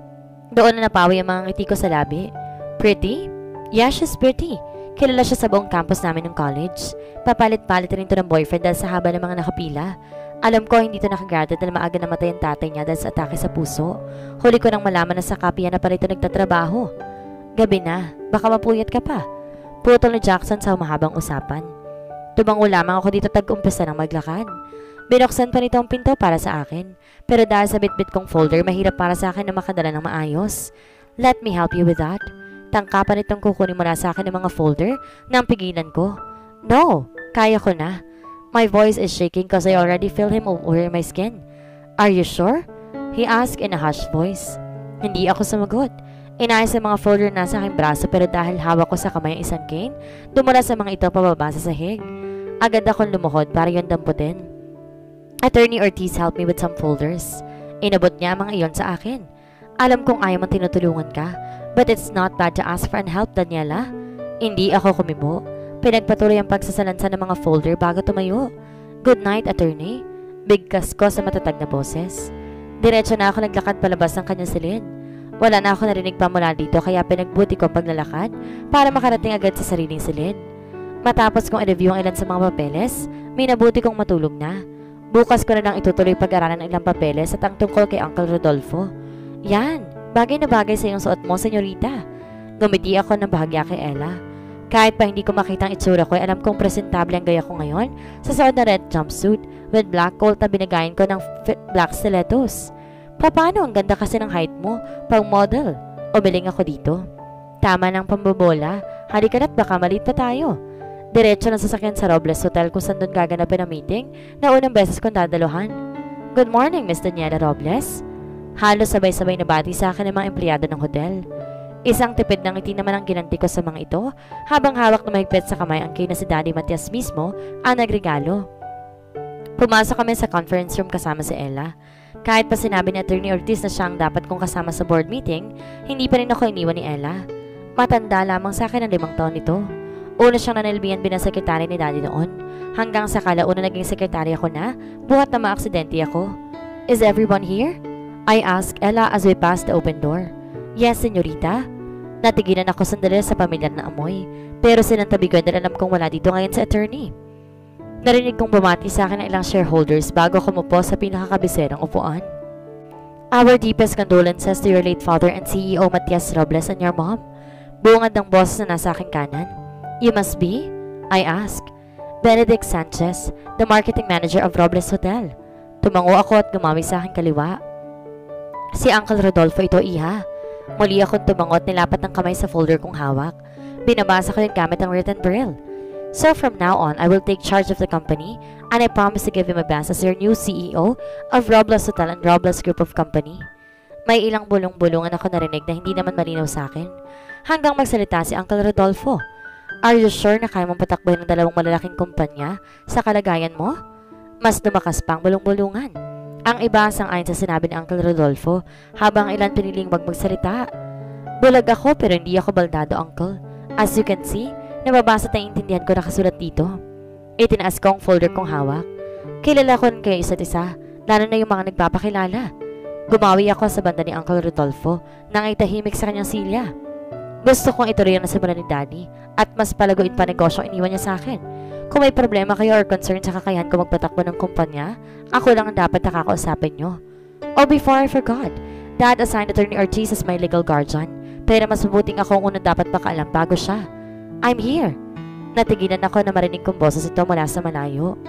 Doon na napawi ang mga ngiti ko sa labi. Pretty? Yeah, she's pretty. Kilala siya sa buong campus namin ng college. Papalit-palit rin ito ng boyfriend dahil sa haba ng mga nakapila. Alam ko hindi ito nakagraduate dahil maaga namatay ang tatay niya dahil sa atake sa puso. Huli ko nang malaman na sa kapiyan na pa rito nagtatrabaho. Gabi na, baka mapuyat ka pa. Putol ni Jackson sa mahabang usapan. Tumango lamang ako dito tag-umpisa ng maglakad. Binuksan pa nito ang pinto para sa akin. Pero dahil sa bitbit kong folder, mahirap para sa akin na makadala ng maayos. Let me help you with that. Tangkapan itong kukunin mula sa akin ng mga folder nang pigilan ko. No, kaya ko na. My voice is shaking because I already feel him over my skin. Are you sure? He asked in a hushed voice. Hindi ako sumagot. Inayos ang mga folder na sa aking braso pero dahil hawak ko sa kamay ang isang cane, dumula sa mga ito pababa sa sahig. Agad akong lumuhod para yun damputin. Attorney Ortiz helped me with some folders. Inabot niya ang mga iyon sa akin. Alam kong ayaw mong tinutulungan ka, but it's not bad to ask for an help, Daniela. Hindi ako kumibo. Pinagpatuloy ang pagsasalansa ng mga folder bago tumayo. Good night, attorney. Bigkas ko sa matatag na boses. Diretso na ako naglakad palabas ng kanyang silid. Wala na ako narinig pa mula dito kaya pinagbuti ko ang paglalakad para makarating agad sa sariling silid. Matapos kong i-review ang ilan sa mga papeles, minabuti kong matulog na. Bukas ko na lang itutuloy pag-aralan ng ilang papeles at ang tungkol kay Uncle Rodolfo. Yan, bagay na bagay sa iyong suot mo, senyorita. Gumiti ako ng bahagya kay Ella. Kahit pa hindi ko makita ang itsura ko, ay alam kong presentable ang gaya ko ngayon sa suot na red jumpsuit with black coat na binagayin ko ng black stilettos. Paano ang ganda kasi ng height mo, pang model? Umiling ako dito. Tama ng pambobola, halika na't baka malit pa tayo. Diretso na sasakyan sa Robles Hotel kung saan doon gaganapin ang meeting na unang beses kong dadaluhan. Good morning, Miss Daniela Robles. Halos sabay-sabay na bati sa akin ng mga empleyado ng hotel. Isang tipid ng ngiti naman ang ginanti ko sa mga ito habang hawak na mahigpit sa kamay ang kay na si Daddy Matias mismo ang nagregalo. Pumasok kami sa conference room kasama si Ella. Kahit pa sinabi ni Attorney Ortiz na siya ang dapat kong kasama sa board meeting, hindi pa rin ako iniwan ni Ella. Matanda lamang sa akin ang limang taon nito. Una siyang nanilbihan bilang sekretary ni Daddy noon, hanggang sa kalauna naging sekretary ako na, buhat na maaksidente ako. Is everyone here? I asked Ella as we passed the open door. Yes, senyorita. Natigilan ako sandali sa pamilyar na amoy, pero sinantabi ko dahil alam kong wala dito ngayon sa attorney. Narinig kong bumati sa akin ng ilang shareholders bago kumupo sa pinakakabiserang upuan. Our deepest condolences to your late father and C E O Matias Robles and your mom. Bungad ng boss na nasa aking kanan. You must be? I asked. Benedict Sanchez, the marketing manager of Robles Hotel. Tumango ako at gumawi sa aking kaliwa. Si Uncle Rodolfo ito, iha. Muli akong tumangot, nilapat ng kamay sa folder kong hawak. Binabasa ko yung gamit ang written braille. So from now on, I will take charge of the company and I promise to give him a best as your new C E O of Robles Hotel and Robles Group of Company. May ilang bulong-bulungan ako narinig na hindi naman malinaw sa akin. Hanggang magsalita si Uncle Rodolfo. Are you sure na kaya mong patakboy ng dalawang malalaking kumpanya sa kalagayan mo? Mas lumakas pang bulong-bulungan. Ang iba sang-ayon sa sinabi ni Uncle Rodolfo habang ilan piniling wag magsalita. Bulag ako pero hindi ako baldado, Uncle. As you can see, nababasa at naiintindihan ko nakasulat dito. Itinaas ko ang folder kong hawak. Kilala ko rin kayo isa't isa, lalo na yung mga nagpapakilala. Gumawi ako sa banda ni Uncle Rodolfo nang itahimik sa kanyang silya. Gusto kong ituloy ang nasimulan ni Daddy at mas palaguin pa negosyo ang iniwan niya sa akin. Kung may problema kayo or concern sa kakayahan ko magpatakbo ng kumpanya, ako lang ang dapat nakakausapin nyo. Oh, before I forgot, Dad assigned Attorney Ortiz as my legal guardian, pero mas mabuting ako ang unang dapat makaalam bago siya. I'm here. Natigilan ako na marinig kong boses ito mula sa malayo.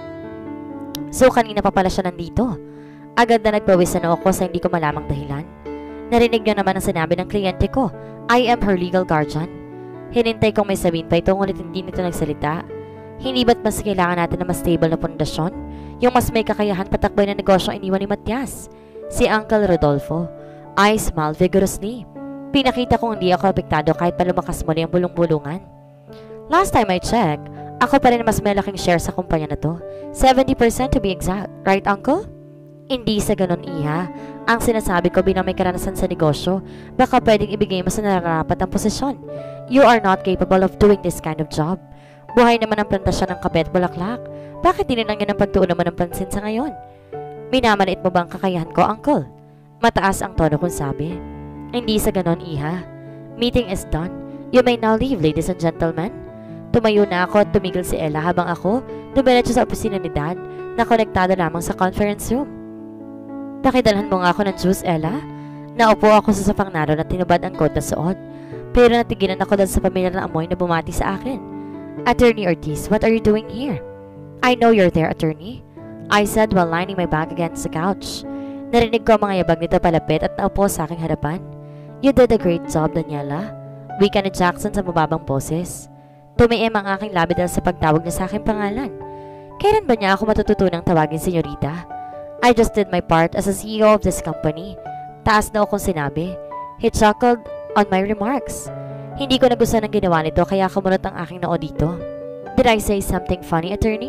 So kanina pa pala siya nandito. Agad na nagpawisan ako sa hindi ko malamang dahilan. Narinig niya naman ang sinabi ng kliyente ko, I am her legal guardian. Hinintay kong may sabihin pa ito ngunit hindi nito nagsalita. Hindi ba't mas kailangan natin na mas stable na pundasyon? Yung mas may kakayahan patakboy na negosyo ang iniwan ni Matias? Si Uncle Rodolfo. I smiled vigorously. Pinakita kong hindi ako apektado kahit pa lumakas muli ang bulong-bulungan. Last time I checked, ako pa rin mas malaking share sa kumpanya na to. seventy percent to be exact. Right, Uncle? Hindi sa ganon, iha. Ang sinasabi ko bilang may karanasan sa negosyo, baka pwedeng ibigay mo sa nararapat ang posisyon. You are not capable of doing this kind of job. Buhay naman ang plantasyon ng kape at bulaklak. Bakit dinilang yun ang pagtuunan mo ng pansin sa ngayon? Minamaliit mo ba ang kakayahan ko, Uncle? Mataas ang tono kong sabi. Hindi sa ganon, iha. Meeting is done. You may now leave, ladies and gentlemen. Tumayo na ako at tumigil si Ella habang ako dumiretso sa opisina ni Dad na konektado lamang sa conference room. Pakidalhan mo nga ako ng juice, Ella. Naupo ako sa sofang naroon at tinubad ang coat na suot. Pero natigilan ako dahil sa pamilyar na amoy na bumati sa akin. Attorney Ortiz, what are you doing here? I know you're there, Attorney. I said while lining my back against the couch. Narinig ko ang mga yabag nito palapit at naupo sa aking harapan. You did a great job, Daniela. Wika ni Jackson sa mababang boses. Tumiim ang aking labi dahil sa pagtawag niya sa aking pangalan. Kailan ba niya ako matututunang tawagin, senyorita? I just did my part as a C E O of this company. Taas na akong sinabi. He chuckled on my remarks. Hindi ko nagustuhan ang ginawa nito kaya kumunot ang aking noo dito. Did I say something funny, Attorney?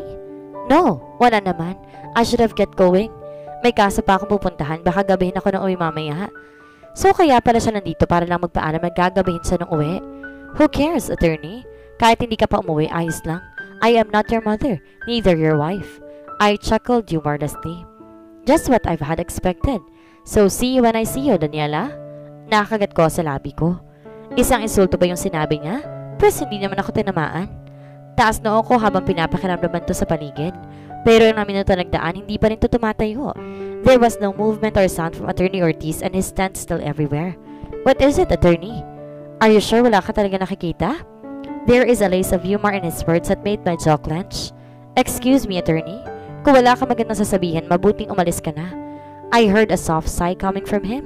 No, wala naman. I should have get going. May kaso pa akong pupuntahan, baka gabihin ako ng uwi mamaya. So kaya pala siya nandito para lang magpaalam at gagabihin siya ng uwi. Who cares, Attorney? Kahit hindi ka pa umuwi, ayos lang. I am not your mother, neither your wife. I chuckled humorously. Just what I've had expected. So see you when I see you, Daniela. Nakakagat ko sa labi ko. Isang insulto ba yung sinabi niya? Pero hindi naman ako tinamaan. Taas noo ko habang pinapakiramdaman to sa paligid. Pero yung minuto nagdaan, hindi pa rin to tumatayo. There was no movement or sound from Attorney Ortiz and his stand still everywhere. What is it, Attorney? Are you sure wala ka talaga nakikita? There is a lace of humor in his words that made my jaw clench. Excuse me, Attorney. Kung wala ka magandang sasabihin, mabuting umalis ka na. I heard a soft sigh coming from him.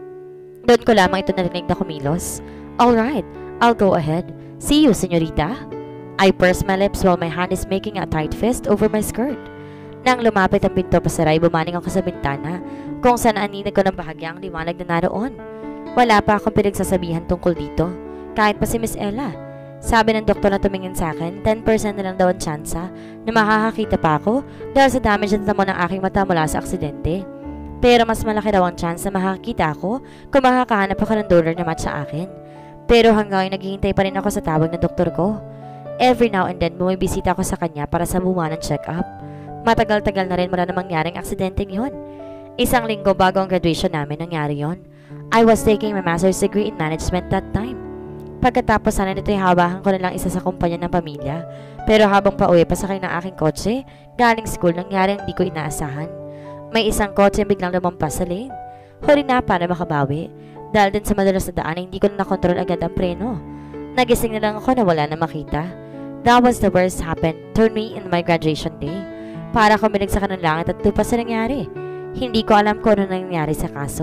Doon ko lamang ito narinig na kumilos. Alright, I'll go ahead. See you, senyorita. I pursed my lips while my hand is making a tight fist over my skirt. Nang lumapit ang pinto pasaray, bumaning ako sa bintana kung saan aninag ko ng bahagya ang liwanag na naroon. Wala pa akong pinagsasabihan tungkol dito, kahit pa si Miss Ella. Sabi ng doktor na tumingin sa akin, ten percent na lang daw ang tsansa na makakakita pa ako dahil sa damage at tamo ng aking mata mula sa aksidente. Pero mas malaki daw ang chance na makakita ako kung makakahanap ako ng donor na match sa akin. Pero hanggang ngayon naghihintay pa rin ako sa tawag ng doktor ko. Every now and then bumibisita ako sa kanya para sa buwan ng check-up. Matagal-tagal na rin mula na mangyaring aksidenteng yun. Isang linggo bago ang graduation namin nangyari yon. I was taking my master's degree in management that time. Pagkatapos sana nito'y hawakan ko na lang isa sa kumpanya ng pamilya. Pero habang pauwi pasakay ng aking kotse, galing school nangyari ang di ko inaasahan. May isang kotse biglang lumampas sa lane. Huli na para makabawi. Dahil din sa madalas na daan hindi ko na nakontrol agad ang preno. Nagising na lang ako na wala na makita. That was the worst happened to me in my graduation day. Para kumilig sa kanang langit at tupa sa nangyari. Hindi ko alam kung ano nangyari sa kaso.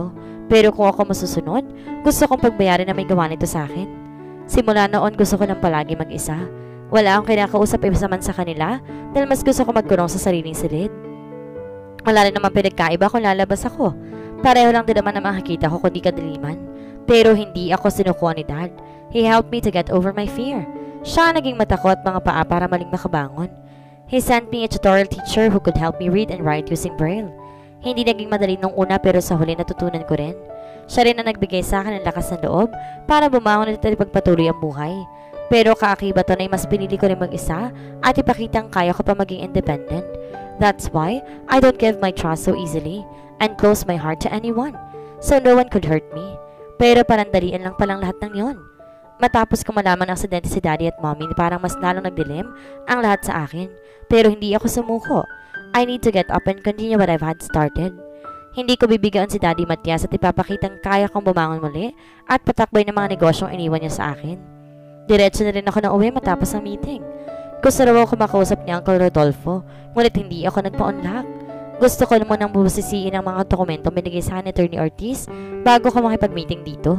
Pero kung ako masusunod, gusto kong pagbayarin na may gawa nito sa akin. Simula noon gusto ko nang palagi mag-isa. Wala akong kinakausap isa man sa kanila dahil mas gusto ko magkulong sa sariling silid. Wala rin naman pinagkaiba kung lalabas ako. Pareho lang din naman na makikita ko kundi kadiliman. Pero hindi ako sinukuha ni Dad. He helped me to get over my fear. Siya naging mata ko at mga paa para maling makabangon. He sent me a tutorial teacher who could help me read and write using Braille. Hindi naging madali nung una pero sa huli natutunan ko rin. Siya rin na nagbigay sa akin ng lakas ng loob para bumangon at ipagpatuloy ang buhay. Pero kaakibat na ay mas pinili ko rin mag-isa at ipakitang kaya ko pa maging independent. That's why I don't give my trust so easily and close my heart to anyone. So no one could hurt me. Pero parandalian lang palang lahat ng yon. Matapos ko malaman ng aksidente si Daddy at Mommy, parang mas lalong nagdilim ang lahat sa akin. Pero hindi ako sumuko. I need to get up and continue what I've had started. Hindi ko bibigyan si Daddy Matias at ipapakitang kaya kong bumangon muli at patakbay ng mga negosyong iniwan niya sa akin. Diretso na rin ako na uwi matapos ang meeting. Gusto raw ako makausap ni Uncle Rodolfo, ngunit hindi ako nagpa-unlock. Gusto ko naman nang bubusisiin ang mga dokumentong binigay sa ni Attorney Ortiz bago ko makipag-meeting dito.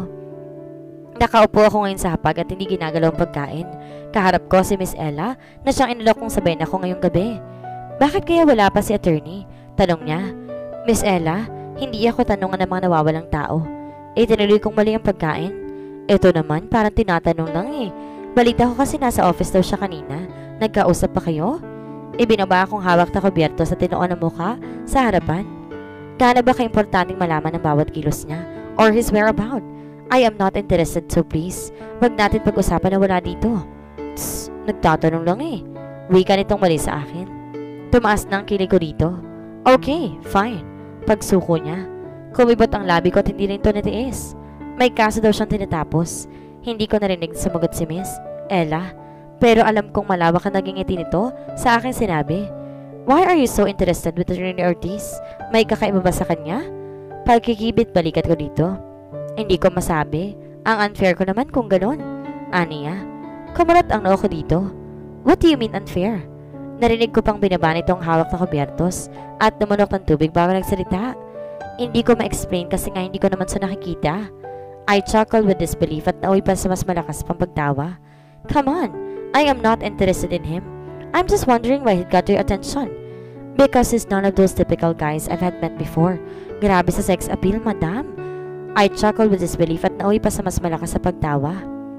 Nakaupo ako ngayon sa hapag at hindi ginagalaw ang pagkain. Kaharap ko si Miss Ella na siyang inalok kong sabayin ako ngayong gabi. Bakit kaya wala pa si attorney? Tanong niya. Miss Ella, hindi ako tanungan ng mga nawawalang tao. Eh, tinuloy kong mali ang pagkain. Ito naman, parang tinatanong lang eh. Balita ko kasi nasa office daw siya kanina. Nagkausap pa kayo? Ibinaba akong hawak na kubyerto sa tinuon ng mukha sa harapan. Gaano ba ka-importanting malaman ang bawat kilos niya or his whereabout? I am not interested, so please, wag natin pag-usapan na wala dito. Tss, nagtatanong lang eh. Wika nitong mali sa akin. Tumaas na ang kilig ko dito. Okay, fine. Pagsuko niya. Kumibot ang labi ko at hindi rin ito natiis. May kaso daw siyang tinatapos. Hindi ko narinig sumagot si Miss Ella. Pero alam kong malawak ang naging ngiti nito sa akin sinabi. Why are you so interested with Attorney Ortiz? May kakaiba ba sa kanya? Pagkikibit balikat ko dito. Hindi ko masabi. Ang unfair ko naman kung ganon. Aniya. Kumulat ang noo ko dito. What do you mean unfair? Narinig ko pang binaba nitong hawak na kubyertos at namunok ng tubig bago nagsalita. Hindi ko ma-explain kasi nga hindi ko naman sa nakikita. I chuckled with disbelief at nauwi pa sa mas malakas pang pagtawa. Come on, I am not interested in him. I'm just wondering why he got your attention. Because he's none of those typical guys I've had met before. Grabe sa sex appeal, madam. I chuckled with disbelief at nauwi pa sa mas malakas sa pagtawa.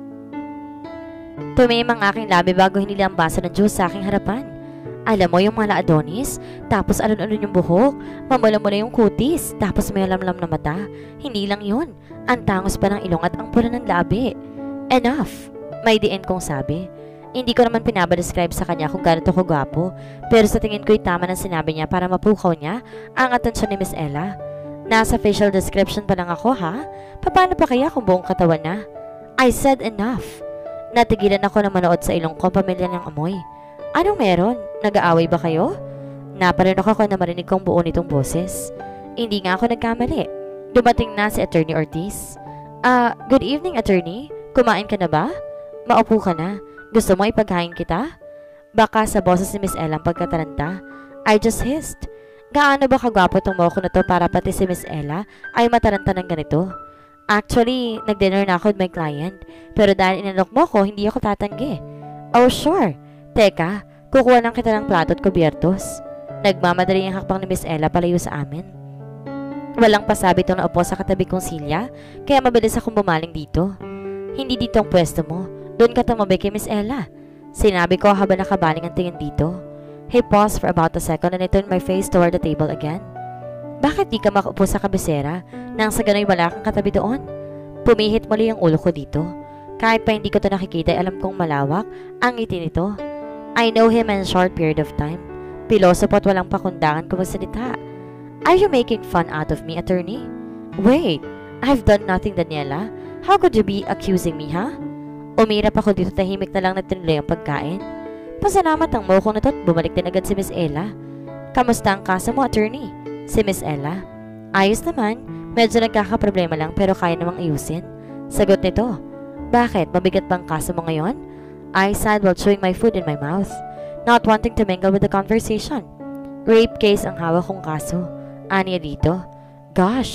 Tumim ang aking labi bago hinili ang baso ng juice sa aking harapan. Alam mo yung mga Adonis, tapos alon-alon yung buhok, mamula-mula yung kutis, tapos may alamlam na mata. Hindi lang yun, ang tangos pa ng ilong at ang pula ng labi. Enough, may diin kong sabi. Hindi ko naman pinabadescribe sa kanya kung gano'n ko gwapo, pero sa tingin ko'y tama ng sinabi niya para mapukaw niya ang atensyon ni Miss Ella. Nasa facial description pa lang ako, ha? Paano pa kaya kung buong katawan na? I said enough. Natigilan ako na manood sa ilong ko, pamilya ng amoy. Anong meron? Nag-aaway ba kayo? Naparinok ako na marinig kong buo nitong boses. Hindi nga ako nagkamali. Dumating na si Attorney Ortiz. Ah, uh, good evening, Attorney. Kumain ka na ba? Maupo ka na. Gusto mo ipaghain kita? Baka sa boses ni Miss Ella ang pagkataranta. I just hissed. Gaano ba kagwapo itong moko na to para pati si Miss Ella ay mataranta ng ganito? Actually, nag-dinner na ako with my client. Pero dahil inanok mo ko, hindi ako tatanggi. Oh, sure. Teka, kukuha lang kita ng plato at kubyertos. Nagmamadali ang hakbang ni Miss Ella palayo sa amin. Walang pasabi itong naupo sa katabi kong silya, kaya mabilis akong bumaling dito. Hindi dito ang pwesto mo. Doon ka tumabi kay Miss Ella. Sinabi ko habang nakabaling ang tingin dito. He paused for about a second and I turned my face toward the table again. Bakit di ka makaupo sa kabisera nang sa gano'y wala kang katabi doon? Pumihit muli ang ulo ko dito. Kahit pa hindi ko ito nakikita, alam kong malawak ang ngiti nito. I know him in a short period of time. Pilosopo at walang pakundangan kung magsalita. Are you making fun out of me, attorney? Wait, I've done nothing, Daniela. How could you be accusing me, ha? Huh? Umirap ako dito, tahimik na lang na tinuloy ang pagkain. Pasalamat ang mukong na to at bumalik din agad si Miss Ella. Kamusta ang kaso mo, attorney? Si Miss Ella. Ayos naman, medyo nagkakaproblema lang pero kaya namang ayusin. Sagot nito. Bakit? Mabigat bang kaso mo ngayon? I sighed while chewing my food in my mouth, not wanting to mingle with the conversation. Rape case ang hawak kong kaso. Aniya dito. Gosh,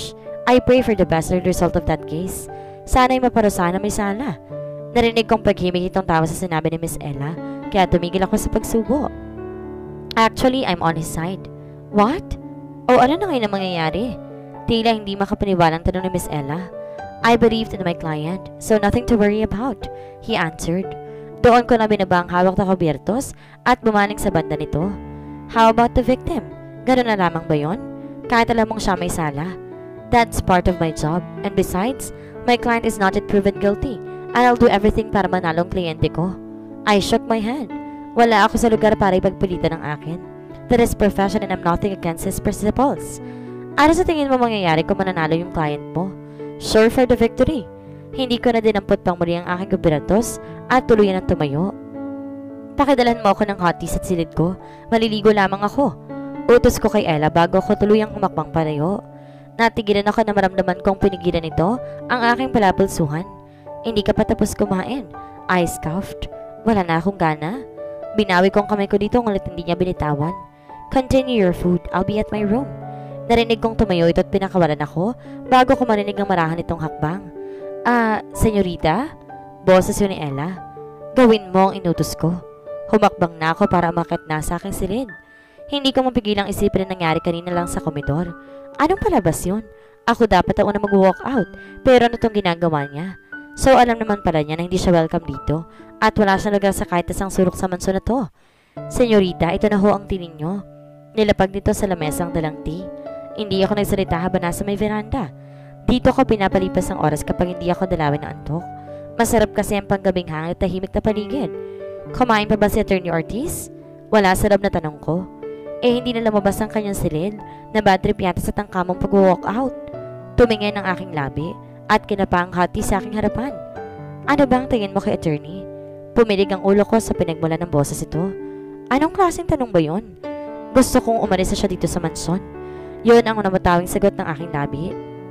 I pray for the best result of that case. Sana'y maparusahan na may sala. Narinig kong paghimig itong tawa sa sinabi ni Miss Ella, kaya tumigil ako sa pagsubo. Actually, I'm on his side. What? O ano na ngayon ang mangyayari? Tila hindi makapaniwalang tanong ni Miss Ella. I believed in my client, so nothing to worry about, he answered. Doon ko na binaba ang hawak na kubiertos at bumaling sa banda nito. How about the victim? Ganun na lamang ba yun? Kahit alam mong siya may sala. That's part of my job, and besides, my client is not yet proven guilty, and I'll do everything para manalo ang kliyente ko. I shook my head. Wala ako sa lugar para ipagpilitan ng akin. That is profession and I'm nothing against his principles. Ano sa tingin mo mangyayari kung mananalo yung client mo? Sure for the victory. Hindi ko na dinampot pang muli ang aking kubiratos at tuluyan ang tumayo. Pakidalan mo ako ng hot tea at silid ko. Maliligo lamang ako. Utos ko kay Ella bago ako tuluyang humakbang palayo. Natigilan ako na maramdaman kong pinigilan nito ang aking palapulsuhan. Hindi ka pa tapos kumain. I scoffed. Wala na akong gana. Binawi kong kamay ko dito ngunit hindi niya binitawan. Continue your food. I'll be at my room. Narinig kong tumayo ito at pinakawalan ako bago ko marinig ang marahan itong hakbang. Ah, senyorita? Boses yun ni Ella. Gawin mo ang inutos ko. Humakbang na ako para umakyat na sa aking silid. Hindi ko mapigilang isipin na nangyari kanina lang sa komedor. Anong palabas yun? Ako dapat ang una mag-walk out, pero ano tong ginagawa niya? So alam naman pala niya na hindi siya welcome dito at wala siyang lugar sa kahit isang sulok sa manso na to. Senyorita, ito na ho ang tinin niyo. Nilapag nito sa lamesang dalang tea. Hindi ako nagsalita habang nasa may veranda. Dito ko pinapalipas ang oras kapag hindi ako dalawin ng antok. Masarap kasi ang panggabing hangin at tahimik na paligid. Kumain pa ba si Attorney Ortiz? Wala sa loob na tanong ko. Eh hindi na lumabas ang kanyang silid na bad trip yata sa tangkamong pag-walk out. Tumingin ang aking labi at kinapa ang hati sa aking harapan. Ano ba ang tingin mo kay Attorney? Pumilig ang ulo ko sa pinagmula ng boses ito. Anong klaseng tanong ba yun? Gusto kong umalis na siya dito sa mansyon. Yun ang namatawing sagot ng aking labi.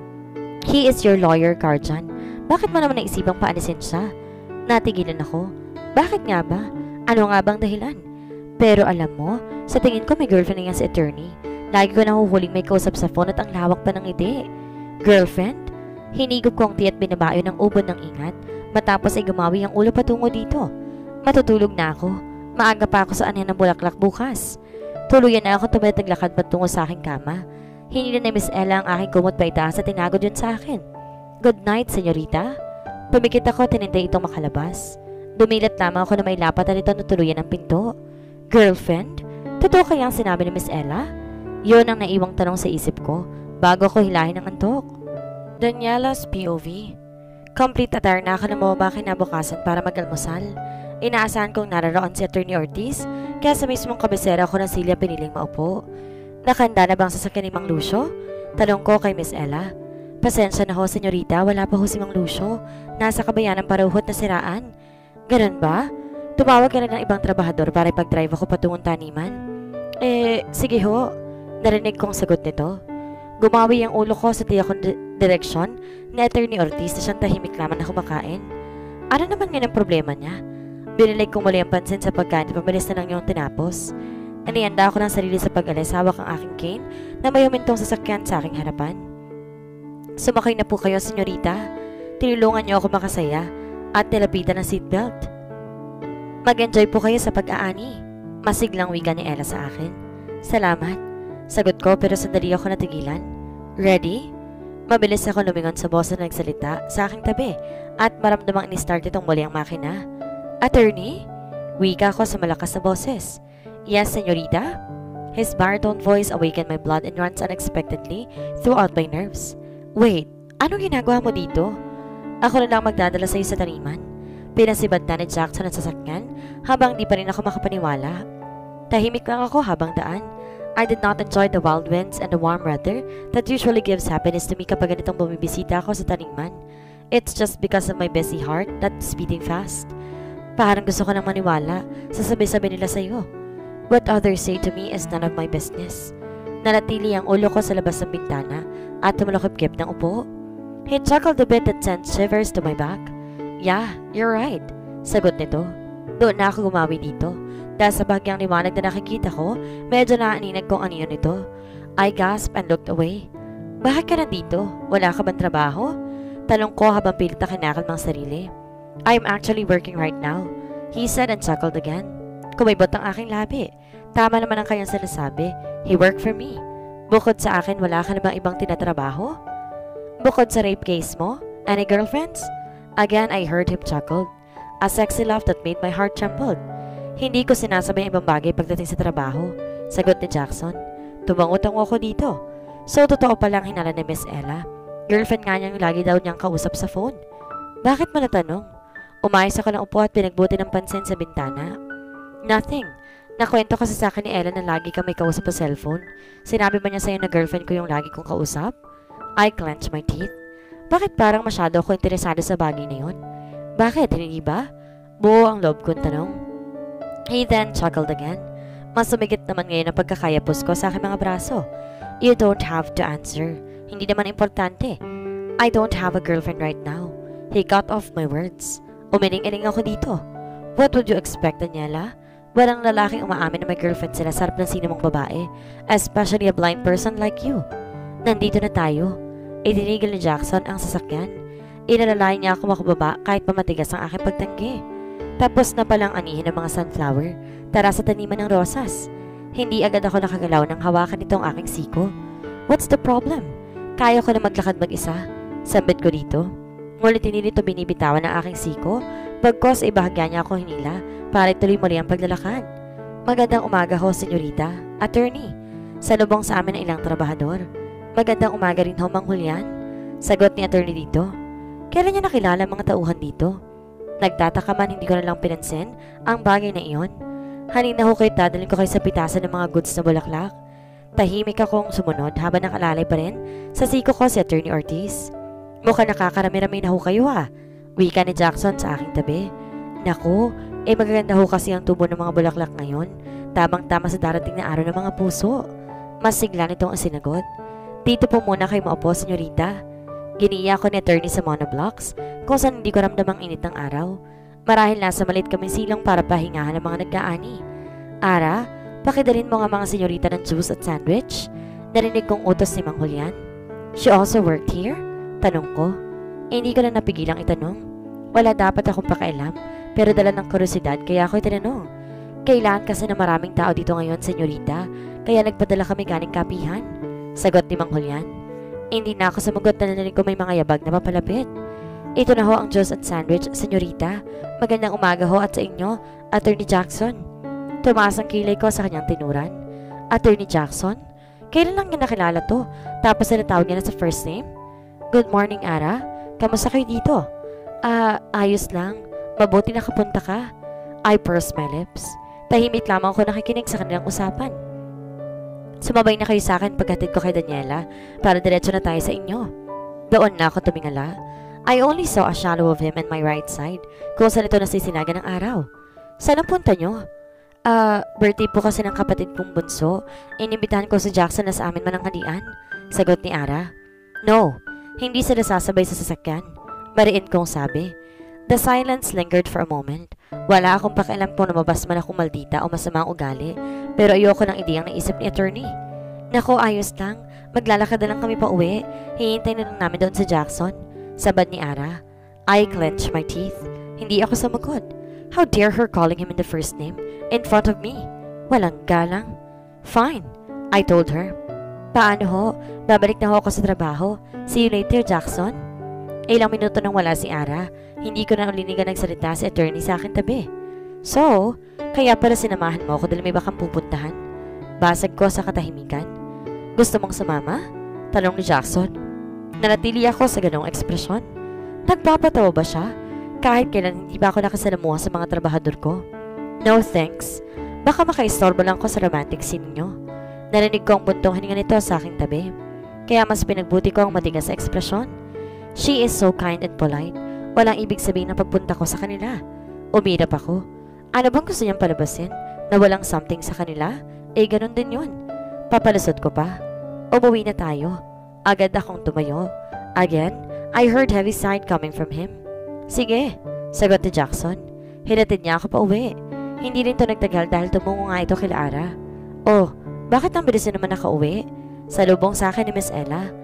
He is your lawyer, guardian. Bakit mo naman naisipang paalisin siya? Natigilan ako. Bakit nga ba? Ano nga bang dahilan? Pero alam mo, sa tingin ko may girlfriend na yan si Attorney. Lagi ko nahuhuling may kausap sa phone at ang lawak pa ng ngiti. Girlfriend? Hinigop ko ang tea at binabayo ng ubod ng ingat matapos ay gumawi ang ulo patungo dito. Matutulog na ako. Maaga pa ako sa anyan ng bulaklak bukas. Tuluyan na ako tumalit naglakad patungo sa aking kama. Hinila ni Miss Ella ang aking kumot pa itaas at tinagod yun sa akin. Good night, senyorita. Pumikit ako, tinintay itong makalabas. Dumilat lamang ako na may lapat at ito natuluyan ang pinto. Girlfriend? Totoo kaya ang sinabi ni Miss Ella? Yun ang naiwang tanong sa isip ko bago ko hilahin ang antok. Daniela's P O V. Complete attire na ako na mababa kinabukasan para mag-almusal. Inaasahan kong nararoon si Attorney Ortiz kaya sa mismong kabisera ko ng silya piniling maupo. Nakanda na bang sasakyan ni Mang Lucio? Tanong ko kay Miss Ella. Pasensya na ho, senyorita, wala pa ho si Mang Lucio. Nasa kabayanan paruhot na siraan. Ganun ba? Tumawag ka na ng ibang trabahador para ipag-drive ako patungong taniman. Eh, sige ho. Narinig kong sagot nito. Gumawi ang ulo ko sa tiyakong di direksyon ni Attorney Ortiz na siyang tahimik lamang na kumakain. Ano naman ngayon ang problema niya? Binilig kong muli ang pansin sa pagkain at pabilis na lang yung tinapos. Anihanda ako ng sarili sa pag-alis, hawak ang aking cane na may humintong sasakyan sa aking harapan. Sumakay na po kayo, senyorita. Tinulungan niyo ako makasaya at nilapitan ng seatbelt. Mag-enjoy po kayo sa pag-aani. Masiglang wika ni Ella sa akin. Salamat. Sagot ko pero sandali ako natigilan. Ready? Mabilis ako lumingon sa boss na nagsalita sa aking tabi at maramdamang ni-start itong muli ang makina. Attorney? Wika ko sa malakas na boses. Yes, senyorita? His baritone voice awakened my blood and runs unexpectedly throughout my nerves. Wait, anong ginagawa mo dito? Ako na lang magdadala sa iyo sa taniman. Pinasibad na ni Jackson ang sasakyan habang di pa rin ako makapaniwala. Tahimik lang ako habang daan. I did not enjoy the wild winds and the warm weather that usually gives happiness to me kapag ganitong bumibisita ako sa taniman. It's just because of my busy heart that's beating fast. Parang gusto ko nang maniwala sa sabi-sabi nila sa iyo. What others say to me is none of my business. Nanatili ang ulo ko sa labas ng bintana at tumalakip-kip ng upo. He chuckled a bit that sent shivers to my back. Yeah, you're right. Sagot nito. Doon na ako gumawi dito. Dahil sa bagyang liwanag na nakikita ko, medyo naaninag kong anino nito. I gasped and looked away. Bakit ka nandito? Wala ka bang trabaho? Tanong ko habang pilit na kinakalma ang sarili. I'm actually working right now, he said and chuckled again. Kumibot ang aking labi. Tama naman ang kanyang sinasabi. He worked for me. Bukod sa akin, wala ka namang ibang tinatrabaho? Bukod sa rape case mo? Any girlfriends? Again, I heard him chuckled. A sexy laugh that made my heart trembled. Hindi ko sinasabay ang ibang bagay pagdating sa trabaho. Sagot ni Jackson. Tumango-tango ako dito. So, totoo palang hinala ni Miss Ella. Girlfriend nga niyang lagi daw niyang kausap sa phone. Bakit mo natanong? Umayos ako ng upo at pinagbuti ng pansin sa bintana. Nothing. Nakwento kasi sa akin ni Ella na lagi ka may kausap sa cellphone. Sinabi ba niya sa'yo na girlfriend ko yung lagi kong kausap? I clenched my teeth. Bakit parang masyado ako interesado sa bagay na yun? Bakit? Hindi ba? Buo ang loob kong tanong. He then chuckled again. Mas sumigit naman ngayon ang pagkakayapos ko sa aking mga braso. You don't have to answer. Hindi naman importante. I don't have a girlfriend right now. He cut off my words. Umiling-iling ako dito. What would you expect, Daniela? Walang lalaking umaamin na may girlfriend sila sa harap ng sino mong babae, especially a blind person like you. Nandito na tayo. Itinigil ni Jackson ang sasakyan. Inalalayan niya ako makababa kahit pamatigas ang aking pagtanggi. Tapos na palang anihin ng mga sunflower. Tara sa taniman ng rosas. Hindi agad ako nakagalaw nang hawakan itong aking siko. What's the problem? Kaya ko na maglakad mag-isa. Sambit ko dito. Ngunit hindi nito binibitawan ang aking siko. Bagkos ay bahagya niya ako hinila para ituloy muli ang paglalakad. Magandang umaga ho, senyorita. Attorney. Salubong sa amin ang ilang trabahador. Magandang umaga rin ho, Mang Julian. Sagot ni attorney dito. Kailan niya nakilala ang mga tauhan dito? Nagtataka man hindi ko na lang pinansin ang bagay na iyon. Halina ho kayo, dadalhin ko kayo sa pitasan ng mga goods na bulaklak. Tahimik akong sumunod habang nakalalay pa rin sa siko ko si Attorney Ortiz. Mukhang nakakarami-rami na ho kayo ha. Wika ni Jackson sa aking tabi. Naku, eh magaganda ho kasi ang tubo ng mga bulaklak ngayon. Tamang-tama sa darating na araw ng mga puso. Mas sigla nitong asinagot. Dito po muna kayo maupo, senyorita. Giniya ko ni Attorney sa monoblocks kung saan hindi ko ramdamang init ng araw. Marahil nasa malit kaming silong para pahingahan ng mga nag-aani. Ara, pakidalhin mo nga mga senyorita ng juice at sandwich. Narinig kong utos ni Mang Julian. She also worked here? Tanong ko. Eh, hindi ko na napigilang itanong. Wala dapat akong pakailam, pero dala ng kuryosidad kaya ako itinanong. Kailangan kasi na maraming tao dito ngayon, senyorita, kaya nagpadala kami galing kapihan. Sagot ni Mang Julian. Eh, hindi na ako sumagot na narinig ko may mga yabag na papalapit. Ito na ho ang juice at sandwich, senyorita. Magandang umaga ho at sa inyo, Attorney Jackson. Tumaas ang kilay ko sa kanyang tinuran. Attorney Jackson? Kailan lang niya nakilala to? Tapos natawag niya na sa first name? Good morning, Ara. Kamusta kayo dito? Ah, uh, ayos lang. Mabuti nakapunta ka. I pursed my lips. Tahimik lamang ako nakikinig sa kanilang usapan. Sumabay na kayo sa akin paghatid ko kay Daniela para diretso na tayo sa inyo. Doon na ako tumingala. I only saw a shadow of him on my right side kung saan ito nasisinaga ng araw. Saan ang punta nyo? Ah, uh, birthday po kasi ng kapatid kong bunso. Inimbitahan ko si Jackson na sa amin mananghalian. Sagot ni Ara. No, hindi sila sasabay sa sasakyan. Mariin kong sabi. The silence lingered for a moment. Wala akong pakialam kung lumabas man akong maldita o masamang ugali, pero ayoko ng ideyang naisip ni attorney. Nako, ayos lang. Maglalakad na lang kami pa uwi. Hihintay na lang namin doon sa Jackson. Sabad ni Ara. I clenched my teeth. Hindi ako sumagot. How dare her calling him in the first name in front of me? Walang galang. Fine, I told her. Paano ho? Babalik na ho ako sa trabaho. See you later, Jackson. Ilang minuto nang wala si Ara, hindi ko na ulinigan nagsalita si attorney sa akin tabi. So, kaya pala sinamahan mo ako dahil may bakang pupuntahan. Basag ko sa katahimikan. Gusto mong sumama? Tanong ni Jackson. Nanatili ako sa ganong ekspresyon. Nagpapatawa ba siya? Kahit kailan hindi ba ako nakasalamuha sa mga trabahador ko? No thanks. Baka makaistorbo lang ko sa romantic scene nyo. Narinig ko ang buntong hininga nito sa aking tabi. Kaya mas pinagbuti ko ang matigas sa ekspresyon. She is so kind and polite. Walang ibig sabihin na pagpunta ko sa kanila. Umirap ako. Ano bang gusto niyang palabasin? Na walang something sa kanila? Eh, ganun din yun. Papalusot ko pa. Umuwi na tayo. Agad akong tumayo. Again, I heard heavy sigh coming from him. Sige, sagot ni Jackson. Hinatid niya ako pa uwi. Hindi rin to nagtagal dahil tumungo nga ito kay Ara. Oh, bakit ang bilis na naman nakauwi? Salubong sa akin ni Miss Ella.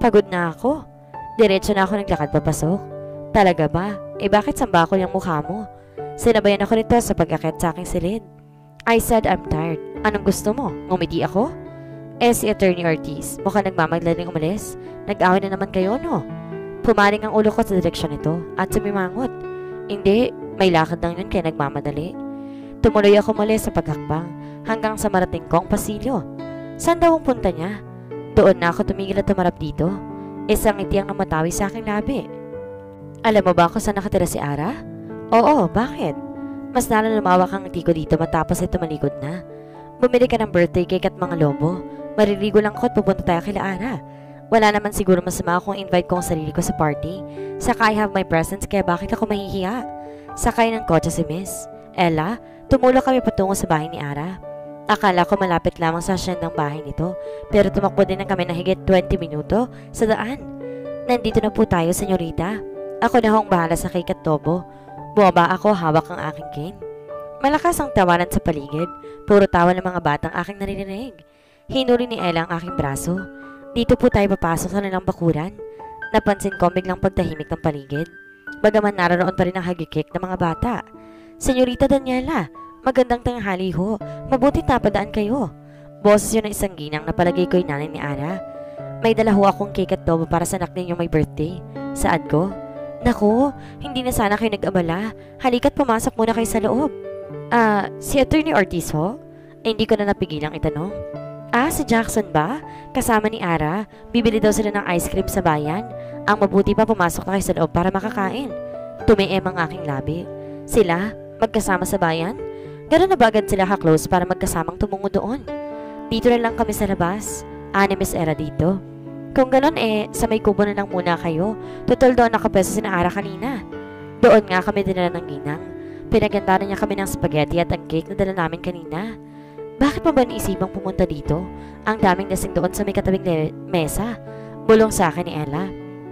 Pagod na ako. Diretso na ako naglakad papasok. Talaga ba? Eh bakit sambakol yung mukha mo? Sinabayan ako nito sa pag-akit sa aking silid. I said I'm tired. Anong gusto mo? Ngumiti ako? Eh si Attorney Ortiz, mukhang nagmamaglaling umalis. Nag-away na naman kayo, no? Pumaling ang ulo ko sa direksyon nito at sumimangot. Hindi, may lakad lang yun kaya nagmamadali. Tumuloy ako muli sa paghakbang hanggang sa marating ko ang pasilyo. Saan daw ang punta niya? Doon na ako tumigil at tumarap dito. Isang ngiti ang namatawi sa aking labi. Alam mo ba kung saan nakatira si Ara? Oo, bakit? Mas lalo lumawak ang ngiti ko dito matapos ay tumalikod na. Bumili ka ng birthday cake at mga lobo. Maririgo lang ko at pupunta tayo kila Ara. Wala naman siguro masama kung invite ko ang sarili ko sa party. Saka I have my presents kaya bakit ako mahihiya? Sakay ng kotse si Miss Ella, tumulong kami patungo sa bahay ni Ara. Akala ko malapit lamang sa asyendang bahay nito pero tumakbo din na kami ng higit twenty minuto sa daan. Nandito na po tayo, senyorita. Ako na hong bahala sa cake at tobo. Bumaba ako hawak ang aking cane. Malakas ang tawanan sa paligid. Puro tawa ng mga batang aking naririnig. Hinuli ni Ella ang aking braso. Dito po tayo papasok sa nilang bakuran. Napansin ko biglang pagtahimik ng paligid. Bagaman naroon pa rin ang hagikik ng mga bata. Senyorita Daniela, magandang tanghali ho. Mabuti napadaan kayo. Boses yun ng isang ginang na palagay ko'y nanay ni Ara. May dala ho akong cake at tobo para sa anak ninyong may birthday. Saad ko? Naku, hindi na sana kayo nag-abala. Halika't pumasok muna kayo sa loob. Ah, uh, si Attorney Ortiz ho? Eh, hindi ko na napigilang itanong. Ah, si Jackson ba? Kasama ni Ara. Bibili daw sila ng ice cream sa bayan. Ang mabuti pa pumasok na kayo sa loob para makakain. Tumiim ang aking labi. Sila? Magkasama sa bayan? Gano'n na ba agad sila ka-close para magkasamang tumungo doon? Dito na lang kami sa labas. Ani Miss Era dito. Kung gano'n eh, sa may kubo na lang muna kayo. Total doon nakapeso si na Ara kanina. Doon nga kami dinala ng ginang. Pinaganda niya kami ng spaghetti at ang cake na dala namin kanina. Bakit mo ba naisipang pumunta dito? Ang daming lasing doon sa may katabing mesa. Bulong sa akin ni Ella.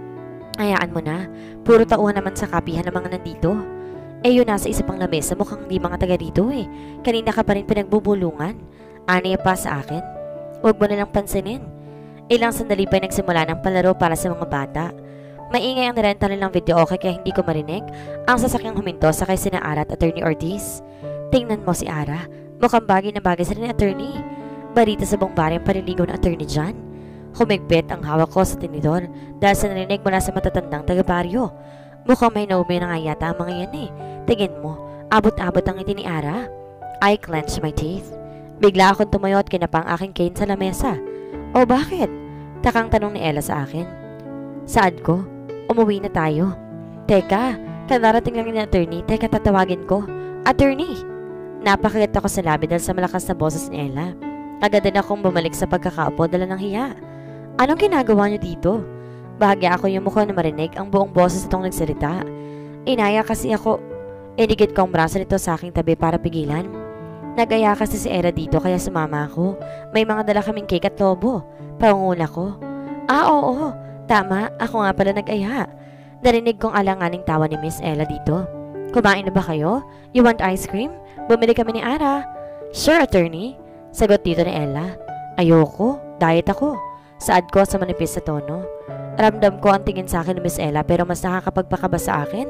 Hayaan mo na. Puro tauhan naman sa kapihan ng mga nandito. Eh yun nasa isa pang lamesa mukhang hindi mga taga dito eh. Kanina ka pa rin pinagbubulungan. Aniya pa sa akin. Huwag mo nalang pansinin. Ilang sandali pa nagsimula ng palaro para sa mga bata. Maingay ang nirenta nilang video okay kaya hindi ko marinig ang sasakyang huminto sakay sina Ara at Attorney Ortiz. Tingnan mo si Ara. Mukhang bagay na bagay sa ni Attorney. Balita sa buong baryo ang paliligaw ng Attorney John. Humigpit ang hawak ko sa tinidor dahil sa narinig mula sa matatandang taga-baryo. Mukhang may naumi na nga yata ang mga yan eh. Tingin mo, abot-abot ang ngiti ni Ara. I clenched my teeth. Bigla akong tumayo at kinapa ang aking cane sa lamesa. O bakit? Takang tanong ni Ella sa akin. Saad ko? Umuwi na tayo. Teka, kadarating lang ni Attorney. Teka, tatawagin ko. Attorney! Napakagit ako sa labi dahil sa malakas na boses ni Ella. Agad din akong bumalik sa pagkakaupo dala ng hiya. Anong ginagawa niyo dito? Bahagya ako yung mukha na marinig ang buong boses itong nagsalita. Inaya kasi ako. Inigit ko ang braso nito sa aking tabi para pigilan. Nag-aya kasi si Era dito kaya sumama ako. May mga dala kaming cake at lobo. Pangungula ko. Ah, oo. Tama, ako nga pala nag-aya. Narinig kong alanganing tawa ni Miss Ella dito. Kumain na ba kayo? You want ice cream? Bumili kami ni Ara. Sure, Attorney. Sagot dito ni Ella. Ayoko. Diet ako. Saad ko sa manipis sa tono. Ramdam ko ang tingin sa akin ni Miss Ella pero mas nakakapagpakaba sa akin.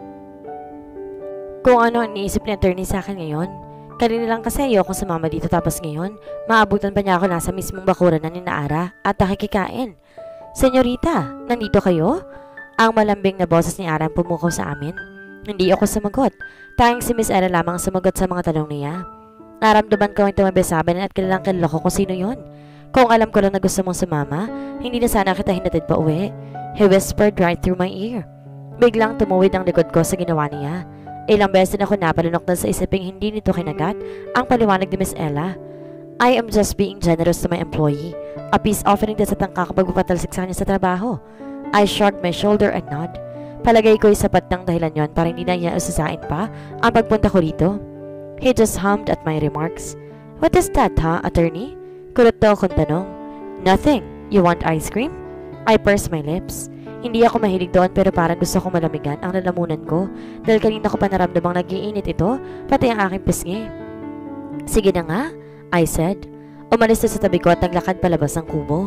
Kung ano ang iniisip ni Attorney sa akin ngayon. Kanina lang kasi ayoko sumama dito tapos ngayon, maabutan pa niya ako nasa mismong bakuran na ni Ara at nakikikain. Senyorita, nandito kayo? Ang malambing na boses ni Ara ang pumukaw sa amin. Hindi ako sumagot. Tanging si Miss Ella lamang sumagot sa mga tanong niya. Naramdaman ko ang tumabisaban at kilalang kilala ko kung sino yon. Kung alam ko lang na gusto mong sumama, hindi na sana kita hinatid pa uwi. He whispered right through my ear. Biglang tumuwid ang likod ko sa ginawa niya. Ilang beses na ako napalunok na sa isiping hindi nito kinagat ang paliwanag ni Miss Ella. I am just being generous to my employee. A peace offering na sa tangka kapag papatalsik sa kanya sa trabaho. I shrugged my shoulder and nod. Palagay ko'y sapat ng dahilan yon para hindi na niya usasain pa ang pagpunta ko rito. He just hummed at my remarks. What is that, ha, Attorney? Kulot daw akong tanong. Nothing. You want ice cream? I pursed my lips. Hindi ako mahilig doon pero parang gusto kong malamigan ang lalamunan ko dahil kanina ko pa naramdamang nag-iinit ito pati ang aking pisngi. Sige na nga, I said. Umalis na sa tabi ko at naglakad palabas ng kubo.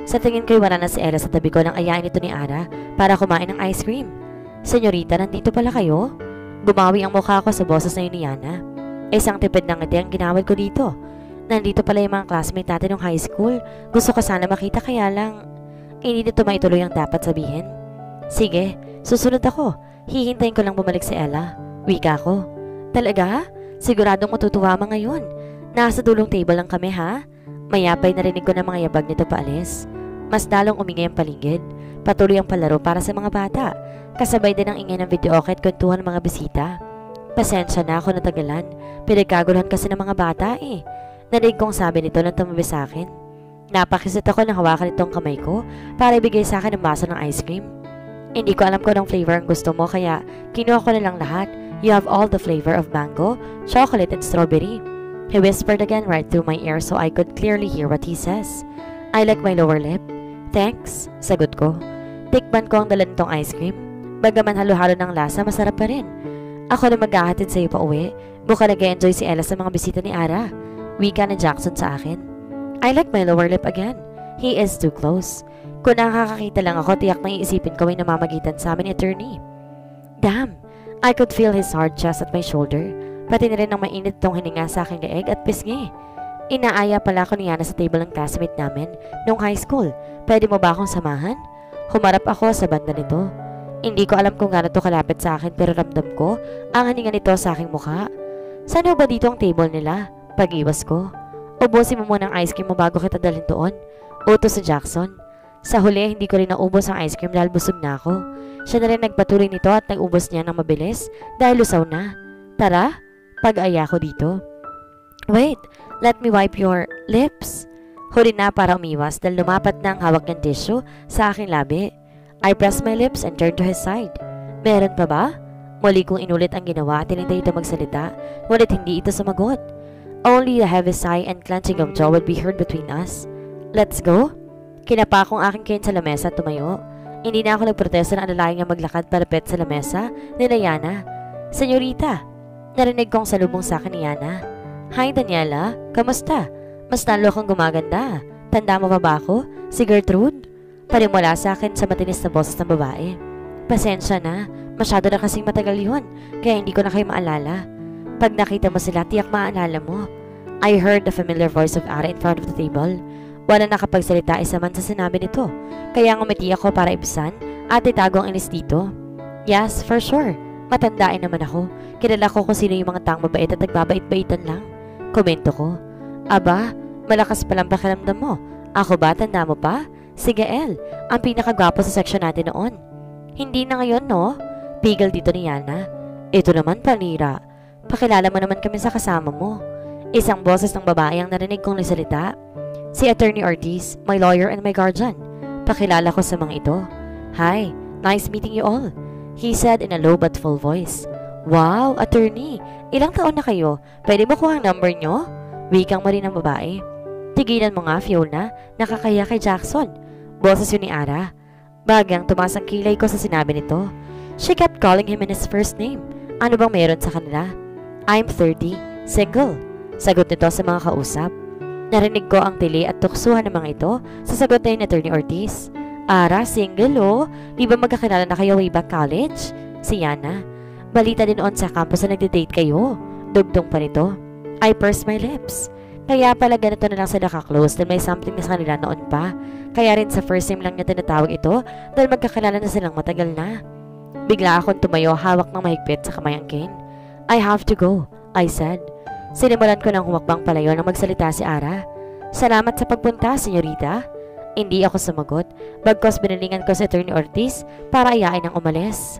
Sa tingin ko'y wala na si Ella sa tabi ko nang ayain ito ni Ara para kumain ng ice cream. Senyorita, nandito pala kayo? Bumawi ang mukha ko sa boses na yun ni Yana. Isang tipid ng ngiti ang ginawad ko dito. Nandito pala yung mga classmate natin ng high school. Gusto ko sana makita kaya lang hindi nito maituloy ang dapat sabihin. Sige, susunod ako. Hihintayin ko lang bumalik si Ella. Wika ko. Talaga? Siguradong matutuwa mo ngayon. Nasa dulong table lang kami ha? Mayapay narinig ko na mga yabag nito paalis. Mas lalong umingay ang paligid. Patuloy ang palaro para sa mga bata. Kasabay din ang ingay ng video at kwentuhan ng mga bisita. Pasensya na ako natagalan. Pinagkaguluhan kasi ng mga bata eh. Narinig kong sabi nito nang tumabi sa akin. Napakisit ako nang hawakan itong kamay ko para ibigay sa akin ng baso ng ice cream. Hindi ko alam kung anong flavor ang gusto mo kaya kinuha ko na lang lahat. You have all the flavor of mango, chocolate, and strawberry. He whispered again right through my ear so I could clearly hear what he says. I like my lower lip. Thanks, sagot ko. Tikman ko ang dala nitong ice cream. Bagaman halo-halo ng lasa, masarap pa rin. Ako na maghahatid sa iyo pa uwi. Mukhang nag-enjoy si Ella sa mga bisita ni Ara. Wika ni Jackson sa akin. I like my lower lip again. He is too close. Kung nakakakita lang ako, tiyak na iisipin ko may namamagitan sa amin ni attorney. Damn! I could feel his hard chest at my shoulder. Pati na rin ang mainit tong hininga sa aking leeg at pisngi. Inaaya pala ako ni Yana sa table ng classmate namin nung high school. Pwede mo ba akong samahan? Humarap ako sa banda nito. Hindi ko alam kung gaano to kalapit sa akin pero ramdam ko ang hininga nito sa aking mukha. Saan ba dito ang table nila? Pag-iwas ko. Ubusin mo muna ang ice cream mo bago kita dalhin doon. Utos si Jackson. Sa huli, hindi ko rin naubos ang ice cream dahil busog na ako. Siya na rin nagpatuloy nito at nag-ubos niya ng mabilis dahil lusaw na. Tara, pag-aya ko dito. Wait, let me wipe your lips. Huli na para umiwas dahil lumapat na ang hawak ng tissue sa aking labi. I pressed my lips and turned to his side. Meron pa ba? Muli kong inulit ang ginawa at tinintay ito magsalita, ngunit hindi ito sumagot. Only a heavy sigh and clenching of jaw would be heard between us. Let's go? Kinapa kong aking kain sa lamesa at tumayo. Hindi na ako nagprotesto na alalayan nga maglakad palapit sa lamesa ni Yana. Senyorita, narinig kong salubong sa akin ni Yana. Hi Daniela, kamusta? Mas lalo kang gumaganda. Tanda mo pa ba ako? Si Gertrude? Parimula sa akin sa matinis na boses ng babae. Pasensya na, masyado na kasing matagal yun, kaya hindi ko na kayo maalala. Pag nakita mo sila, tiyak maalala mo. I heard the familiar voice of Ara in front of the table. Wala nakapagsalita isa man sa sinabi nito, kaya ngumiti ako para ibisan at itago ang inis dito. Yes, for sure. Matandain naman ako. Kilala ko kung sino yung mga taong mabait at nagbabait-baitan lang. Komento ko. Aba, malakas palang pakiramdam mo. Ako ba, tanda mo pa? Si Gael, ang pinakagwapo sa section natin noon. Hindi na ngayon, no? Pigil dito ni Yana. Ito naman, panira. Pakilala mo naman kami sa kasama mo. Isang boses ng babae ang narinig kong nagsalita. Si Attorney Ortiz, my lawyer and my guardian. Pakilala ko sa mga ito. Hi, nice meeting you all. He said in a low but full voice. Wow, attorney, ilang taon na kayo? Pwede mo kuha ang number nyo? Wikang mo rin ang babae. Tigilan mo nga, Fiona, nakakaya kay Jackson. Boses yun ni Ara. Bagang tumaas ang kilay ko sa sinabi nito. She kept calling him in his first name. Ano bang meron sa kanila? I'm thirty, single. Sagot nito sa mga kausap. Narinig ko ang tili at tuksuhan ng mga ito sa sagot na ni Attorney Ortiz. Ara, single oh? Di ba magkakilala na kayo way back college? Si Yana. Balita din on sa campus na nagde-date kayo. Dugtong pa nito. I pursed my lips. Kaya pala ganito na lang sila ka-close dahil may something na sa kanila noon pa. Kaya rin sa first time lang niya tinatawag ito dahil magkakilala na silang matagal na. Bigla akong tumayo hawak ng mahigpit sa kamay ang cane. I have to go, I said. Sinimulan ko ng humakbang palayo nang magsalita si Ara. Salamat sa pagpunta, senyorita. Hindi ako sumagot, bagkos binilingan ko si Attorney Ortiz para ayain ang umalis.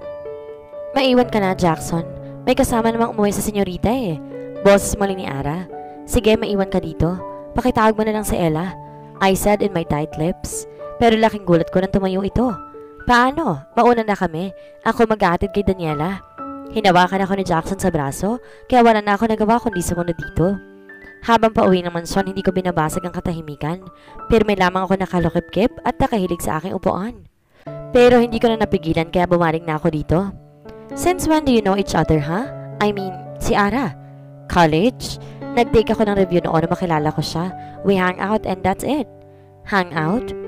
Maiwan ka na, Jackson. May kasama namang umuwi sa senyorita eh. Boses muli ni Ara. Sige, maiwan ka dito. Pakitawag mo na lang si Ella. I said in my tight lips. Pero laking gulat ko nang tumayo ito. Paano? Mauna na kami. Ako mag-aatid kay Daniela. Hinawakan ako ni Jackson sa braso, kaya wala na ako nagawa kundi sumunod dito. Habang pauwi ng mansyon, hindi ko binabasag ang katahimikan. Pero may lamang ako nakalukip-kip at nakahilig sa aking upuan. Pero hindi ko na napigilan kaya bumaling na ako dito. Since when do you know each other, ha? Huh? I mean, si Ara. College? Nag-take ako ng review noon na makilala ko siya. We hang out and that's it. Hang out?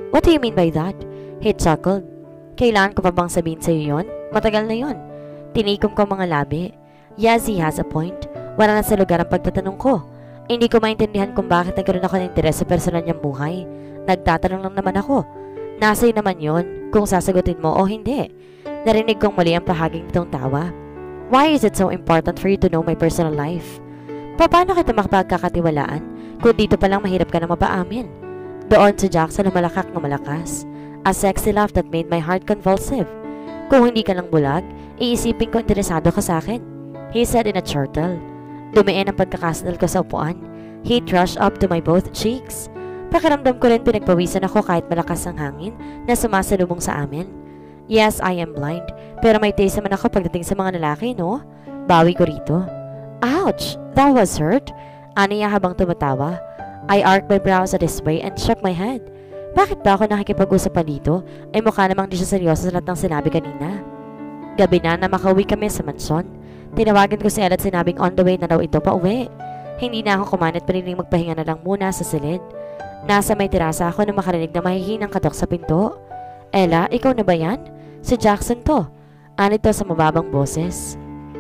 What do you mean by that? He chuckled. Kailangan ko pa bang sabihin sa'yo yon? Matagal na yon. Tinikom ko mga labi. Yes, he has a point. Wala na sa lugar ang pagtatanong ko. Hindi ko maintindihan kung bakit nagkaroon ako ng interes sa personal niyang buhay. Nagtatanong lang naman ako. Nasa iyo naman yon, kung sasagutin mo o hindi. Narinig kong muli ang bahaging itong tawa. Why is it so important for you to know my personal life? Paano kita makapagkakatiwalaan kung dito palang mahirap ka na mapaamin? Doon si Jackson na malakak na malakas. A sexy laugh that made my heart convulsive. Kung hindi ka lang bulag, iisipin ko interesado ka sa akin. He said in a chortle. Dumiin ang pagkakasdal ko sa upuan. He rushed up to my both cheeks. Pakiramdam ko rin pinagpawisan ako kahit malakas ang hangin na sumasalubong sa amin. Yes, I am blind, pero may taste naman ako pagdating sa mga lalaki, no? Bawi ko rito. Ouch! That was hurt. Aniya habang tumatawa. I arched my brows at his way and shook my head. Bakit ba ako nakikipag-usapan dito? Ay mukha namang di siya seryoso sa lahat ng sinabi kanina. Gabi na na makauwi kami sa mansyon. Tinawagan ko si Ella at sinabing on the way na daw ito pa uwi. Hindi na ako kumanit paniling magpahinga na lang muna sa silid. Nasa may terasa ako na makarinig na mahihinang katok sa pinto. Ella, ikaw na ba yan? Si Jackson to. Anito sa mababang boses.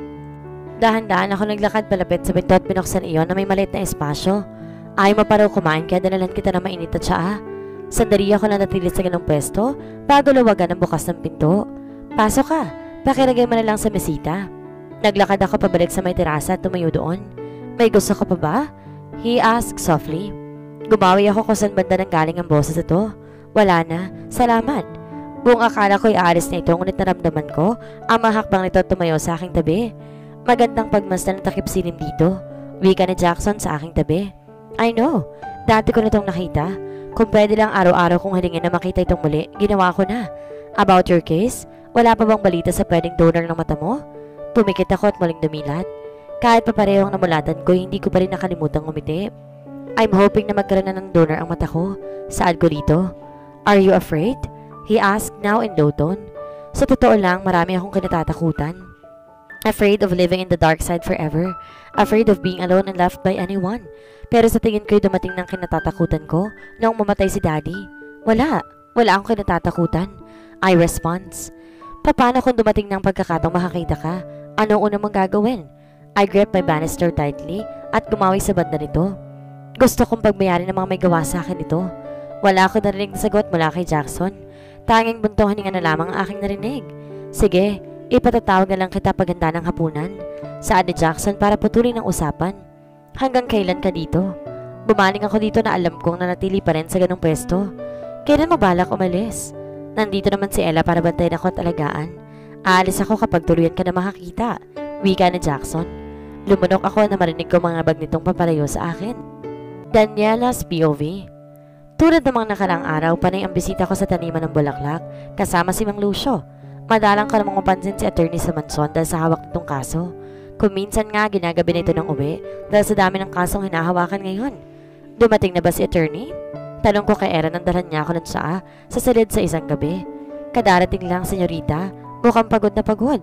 Dahan-dahan ako naglakad palapit sa pinto at binuksan iyon na may maliit na espasyo. Ayaw mo pa raw kumain kaya dalalan kita na mainit at tsaa. Sandali ako na natili sa ganong pwesto bago luwagan ang bukas ng pinto. Pasok ka, pakilagay mo na lang sa mesita. Naglakad ako pabalik sa may terasa at tumayo doon. May gusto ka pa ba? He asked softly. Gumawi ako kung saan banda nang galing ang boses ito. Wala na, salamat. Buong akala ko'y aalis na ito ngunit naramdaman ko ang mahakbang nito tumayo sa aking tabi. Magandang pagmasdan ng takip silim dito. Wika ni Jackson sa aking tabi. I know, dati ko na itong nakita. Kung pwede lang araw-araw kong hilingin na makita itong muli, ginawa ko na. About your case, wala pa bang balita sa pwedeng donor ng mata mo? Pumikit ako at muling dumilat. Kahit pa parehong namulatan ko, hindi ko pa rin nakalimutang umiti. I'm hoping na magkaroon na ng donor ang mata ko. Saan ko dito? Are you afraid? He asked now in low tone. Sa totoo lang, marami akong kinatatakutan. Afraid of living in the dark side forever. Afraid of being alone and left by anyone. Pero sa tingin ko'y dumating ng kinatatakutan ko nung mamatay si Daddy. Wala. Wala akong kinatatakutan. I responds. Paano kung dumating ng pagkakataong makakita ka? Anong una mong gagawin? I grip my banister tightly at gumawi sa banda nito. Gusto kong pagmayari ng mga may gawa sa akin ito. Wala akong narinig na sagot mula kay Jackson. Tanging buntong hininga na lamang ang aking narinig. Sige, ipatatawag na lang kita paghanda ng hapunan. Saad ni Jackson para patuloy ng usapan. Hanggang kailan ka dito? Bumaling ako dito na alam kong nanatili pa rin sa ganong pwesto. Kailan mo balak umalis? Nandito naman si Ella para bantayan ako at alagaan. Aalis ako kapag tuluyan ka na makakita. Wika ni Jackson. Lumunok ako na marinig ko mga bag nitong papalayo sa akin. Daniela's P O V. Tulad ng mga nakaraang araw, panay ang bisita ko sa taniman ng bulaklak kasama si Mang Lucio. Madalang ka namang mapansin si attorney sa mansyon dahil sa hawak nitong kaso. Kung minsan nga ginagabi na ito ng uwi dahil sa dami ng kasong hinahawakan ngayon. Dumating na ba si attorney? Talong ko kay Era nang dalhan niya ako ng tsaa sa silid sa isang gabi. Kadarating lang, senyorita. Mukhang pagod na pagod.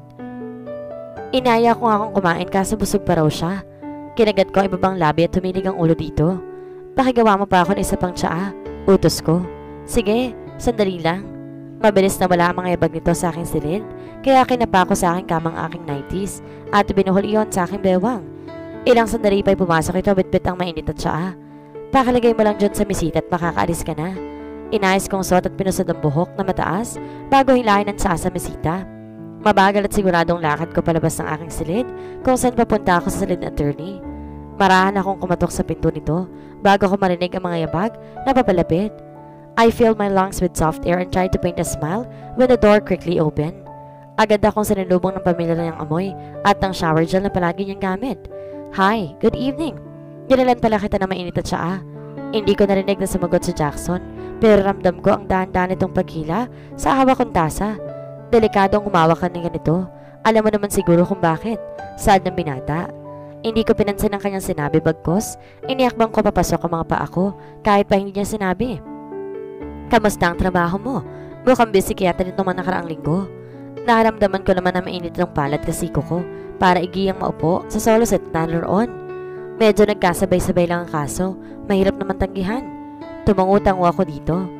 Inaya ko nga akong kumain kaso busog pa raw siya. Kinagat ko ang ibabang labi at tuminig ang ulo dito. Pakigawa mo pa ako ng isa pang tsaa. Utos ko. Sige, sandali lang. Mabilis na wala ang mga ibag nito sa aking silid, kaya kinapa ko sa aking kamang aking nineties at binuhol iyon sa aking bewang. Ilang sandali pa'y pumasok ito bitbit ang mainit at tsaa. Pakilagay mo lang dyan sa misita at makakaalis ka na. Inayos kong suot at pinusad ang buhok na mataas bago hilahin ang tsaa sa misita. Mabagal at siguradong lakad ko palabas ng aking silid kung saan papunta ako sa silid ng attorney. Marahan akong kumatok sa pinto nito bago ko marinig ang mga yabag na papalapit. I filled my lungs with soft air and tried to paint a smile when the door quickly opened. Agad akong sinalubong ng pamilya niyang amoy at ng shower gel na palagi niyang gamit. Hi, good evening. Dinalan pala kita na mainit at tsaa. Hindi ko narinig na sumagot si Jackson, pero ramdam ko ang dahan-dahan nitong paghila sa hawak kong tasa. Delikadong humawak ka ng ganito. Alam mo naman siguro kung bakit. Sad ng binata. Hindi ko pinansin ang kanyang sinabi bagkos. Iniakbang ko papasok ang mga paa ko kahit pa hindi niya sinabi. Kamusta ang trabaho mo? Mukhang busy kaya nito man nakaraang linggo. Nakaramdaman ko naman na mainit ng palat kasi ko ko para igiyang maupo sa solo set na naroon. Medyo nagkasabay-sabay lang ang kaso. Mahirap naman tanggihan. Tumangutang ako dito.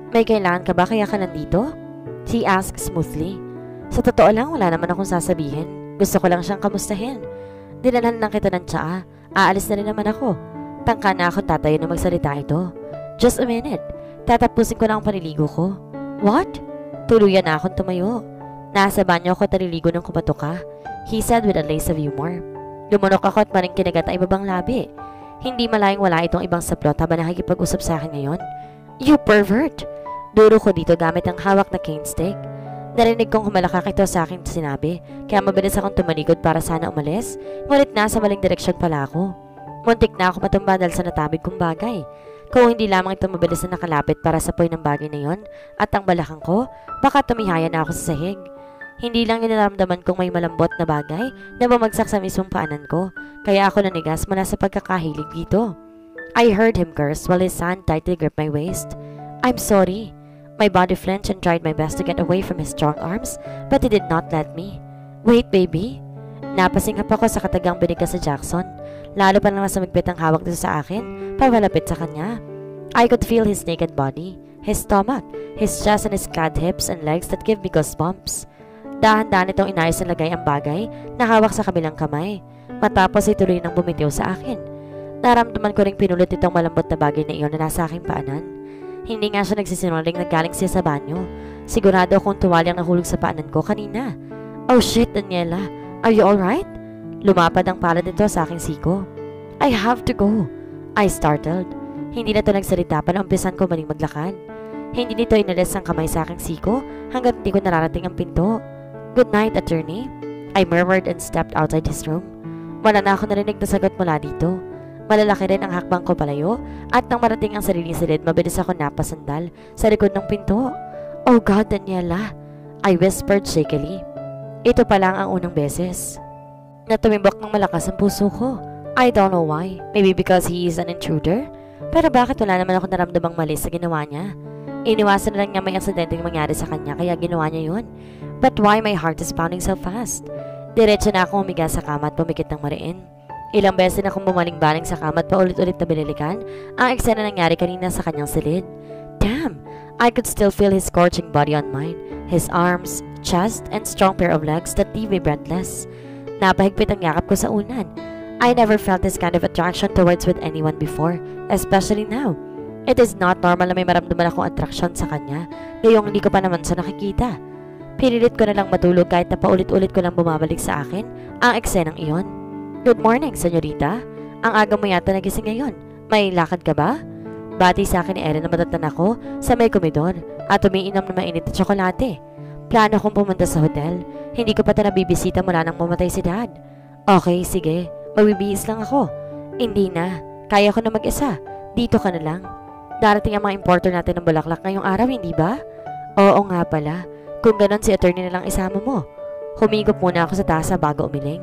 May kailangan ka ba kaya ka nandito? She asked smoothly. Sa totoo lang, wala naman akong sasabihin. Gusto ko lang siyang kamustahin. Dinalhan lang kita ng tsaa. Aalis na rin naman ako. Tangka na ako tatayo na magsalita ito. Just a minute. Tatapusin ko lang ang paniligo ko. What? Tuluyan na akong tumayo. Nasa banyo ako taliligo ng kumato ka. He said with a lace of humor. Lumunok ako at maring kinagat ang ibabang labi. Hindi malayang wala itong ibang saplot habang nakikipag-usap sa akin ngayon. You pervert! Duro ko dito gamit ang hawak na cane stick. Narinig kong humalakak ito sa akin sinabi, kaya mabilis akong tumalikod para sana umalis, ngunit nasa maling direksyon pala ako. Muntik na ako matumba dahil sa natabig kong bagay. Kung hindi lamang ito mabilis na nakalapit para sa poy ng bagay na yon at ang balakang ko, baka tumihaya na ako sa sahig. Hindi lang inaramdaman kong may malambot na bagay na bumagsak sa mismong paanan ko, kaya ako nanigas mula sa pagkakahilig dito. I heard him curse while his hand tightly gripped my waist. I'm sorry. My body flinched and tried my best to get away from his strong arms, but he did not let me. Wait, baby. Napasinghap ako sa katagang binigas sa Jackson. Lalo pa naman sumigpit ang hawak dito sa akin, papalapit sa kanya. I could feel his naked body, his stomach, his chest and his clad hips and legs that give me goosebumps. Dahan-dahan itong inayos na lagay ang bagay na hawak sa kabilang kamay. Matapos ituloy nang bumitiw sa akin. Naramdaman ko ring pinulot itong malambot na bagay na iyon na nasa aking paanan. Hindi nga siya nagsisinungaling na galing siya sa banyo. Sigurado akong tuwali ang nahulog sa paanan ko kanina. Oh shit, Daniela. Are you alright? Lumapad ang palad nito sa aking siko. I have to go. I startled. Hindi na ito nagsalita pa na umpisan ko maling maglakad. Hindi nito inalis ang kamay sa aking siko hanggang hindi ko nararating ang pinto. Good night, attorney. I murmured and stepped outside his room. Wala na ako narinig na sagot mula dito. Malalaki rin ang hakbang ko palayo at nang marating ang sariling silid, mabilis ako napasandal sa likod ng pinto. Oh God, Daniela, I whispered shakily. Ito pa lang ang unang beses na tumimbok ng malakas ang puso ko. I don't know why. Maybe because he is an intruder? Pero bakit wala naman ako naramdamang mali sa ginawa niya? Iniwasan na lang niya may aksidenteng mangyari sa kanya kaya ginawa niya yun. But why my heart is pounding so fast? Diretso na akong humiga sa kama at pumikit ng mariin. Ilang beses na akong bumaling-baling sa kama at paulit-ulit na binilikan ang eksena nangyari kanina sa kanyang silid. Damn! I could still feel his scorching body on mine, his arms, chest, and strong pair of legs that leave me breathless. Napahigpit ang yakap ko sa unan. I never felt this kind of attraction towards with anyone before, especially now. It is not normal na may maramdaman akong attraction sa kanya, ngayong hindi ko pa naman siya nakikita. Pinilit ko na lang matulog kahit na paulit-ulit ko lang bumabalik sa akin ang eksenang iyon. Good morning, senyorita. Ang aga mo yata nagising ngayon. May lakad ka ba? Bati sa akin ni Ellen na matatan ako sa may komedor at umiinom na mainit na tsokolate. Plano kong pumunta sa hotel. Hindi ko pa ito nabibisita mula nang mamatay si Dad. Okay, sige. Magbibihis lang ako. Hindi na. Kaya ko na mag-isa. Dito ka na lang. Darating ang mga importer natin ng bulaklak ngayong araw, hindi ba? Oo nga pala. Kung ganon si attorney na lang isama mo. Humigop muna ako sa tasa bago umiling.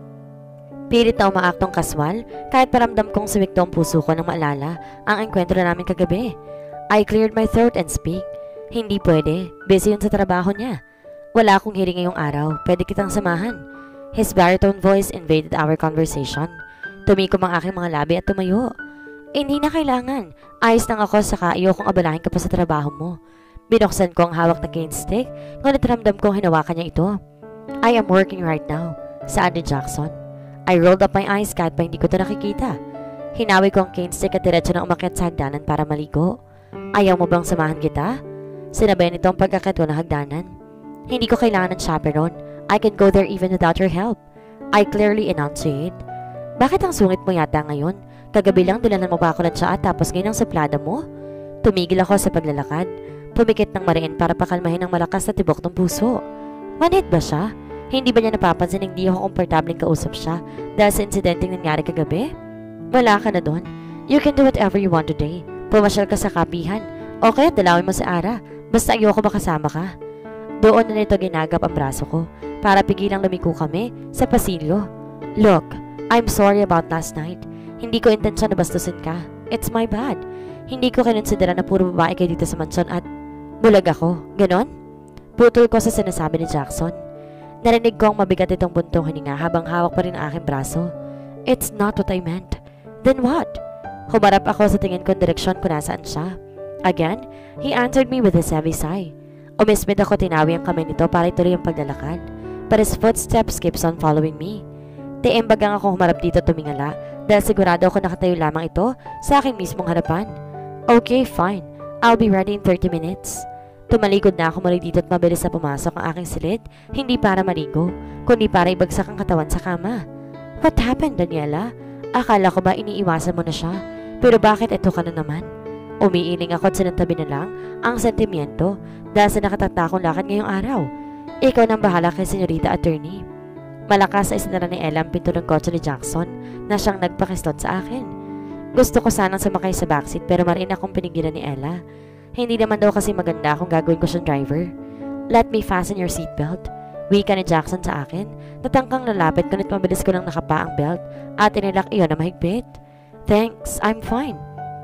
Pilit na umaaktong kaswal kahit paramdam kong sumikto ang puso ko nang maalala ang engkwentro namin kagabi. I cleared my throat and speak. Hindi pwede. Busy yun sa trabaho niya. Wala akong hiring ngayong araw. Pwede kitang samahan. His baritone voice invaded our conversation. Tumikom ang aking mga labi at tumayo. Hindi na kailangan. Ayos lang ako saka ayokong abalahin ka pa sa trabaho mo. Binuksan ko ang hawak na cane stick, ngunit ramdam kong hinawakan niya ito. I am working right now. Saan ni Jackson? I rolled up my eyes kahit pa hindi ko ito nakikita. Hinawi ko ang cane stick at diretso na umakyat sa hagdanan para maligo. Ayaw mo bang samahan kita? Sinabayan nito ang pagkakit ko ng hagdanan. Hindi ko kailangan ng chaperone. I can go there even without your help. I clearly enunciate. Bakit ang sungit mo yata ngayon? Kagabi lang dulanan mo pa ako ng tsaa tapos ngayon ang suplada mo? Tumigil ako sa paglalakad. Pumikit ng mariin para pakalmahin ang malakas na tibok ng puso. Manhid ba siya? Hindi ba niya napapansin na hindi ako komportabling kausap siya dahil sa insidenteng nangyari kagabi? Wala ka na doon. You can do whatever you want today. Pumasyal ka sa kapihan. O kaya dalawin mo si Ara. Basta ayoko makasama ka. Doon na nito ginagap ang braso ko para pigilang lumiko kami sa pasilyo. Look, I'm sorry about last night. Hindi ko intensyon na bastusin ka. It's my bad. Hindi ko kinonsidera na puro babae kayo dito sa mansyon at bulag ako. Ganon? Putol ko sa sinasabi ni Jackson. Narinig ko ang mabigat itong buntong hininga habang hawak pa rin ang aking braso. It's not what I meant. Then what? Humarap ako sa tingin kong direksyon kung nasaan siya. Again, He answered me with a heavy sigh. Umismid ako, tinawi ang kamay nito para ituloy ang paglalakad. But his footsteps keeps on following me. Tiimbagang ako humarap dito tumingala dahil sigurado ako nakatayo lamang ito sa aking mismong harapan. Okay, fine. I'll be ready in thirty minutes. Tumalikod na ako muli dito at mabilis na pumasok ang aking silid, hindi para maligo, kundi para ibagsak ang katawan sa kama. What happened, Daniela? Akala ko ba iniiwasan mo na siya? Pero bakit ito ka na naman? Umiiling ako at sinantabi na lang ang sentimiento dahil sa nakatatakong lakad ngayong araw. Ikaw nang bahala kay Senyorita Attorney. Malakas na isinara ni Ella ang pinto ng kotse ni Jackson na siyang nagpakislot sa akin. Gusto ko sanang sumakay sa backseat pero mariin akong pinigilan ni Ella. Hindi naman daw kasi maganda kung gagawin ko siyang driver. Let me fasten your seatbelt. Wika ni Jackson sa akin. Natangkang lalapit ngunit mabilis ko lang nakapa ang belt at inilak iyon na mahigpit. Thanks, I'm fine.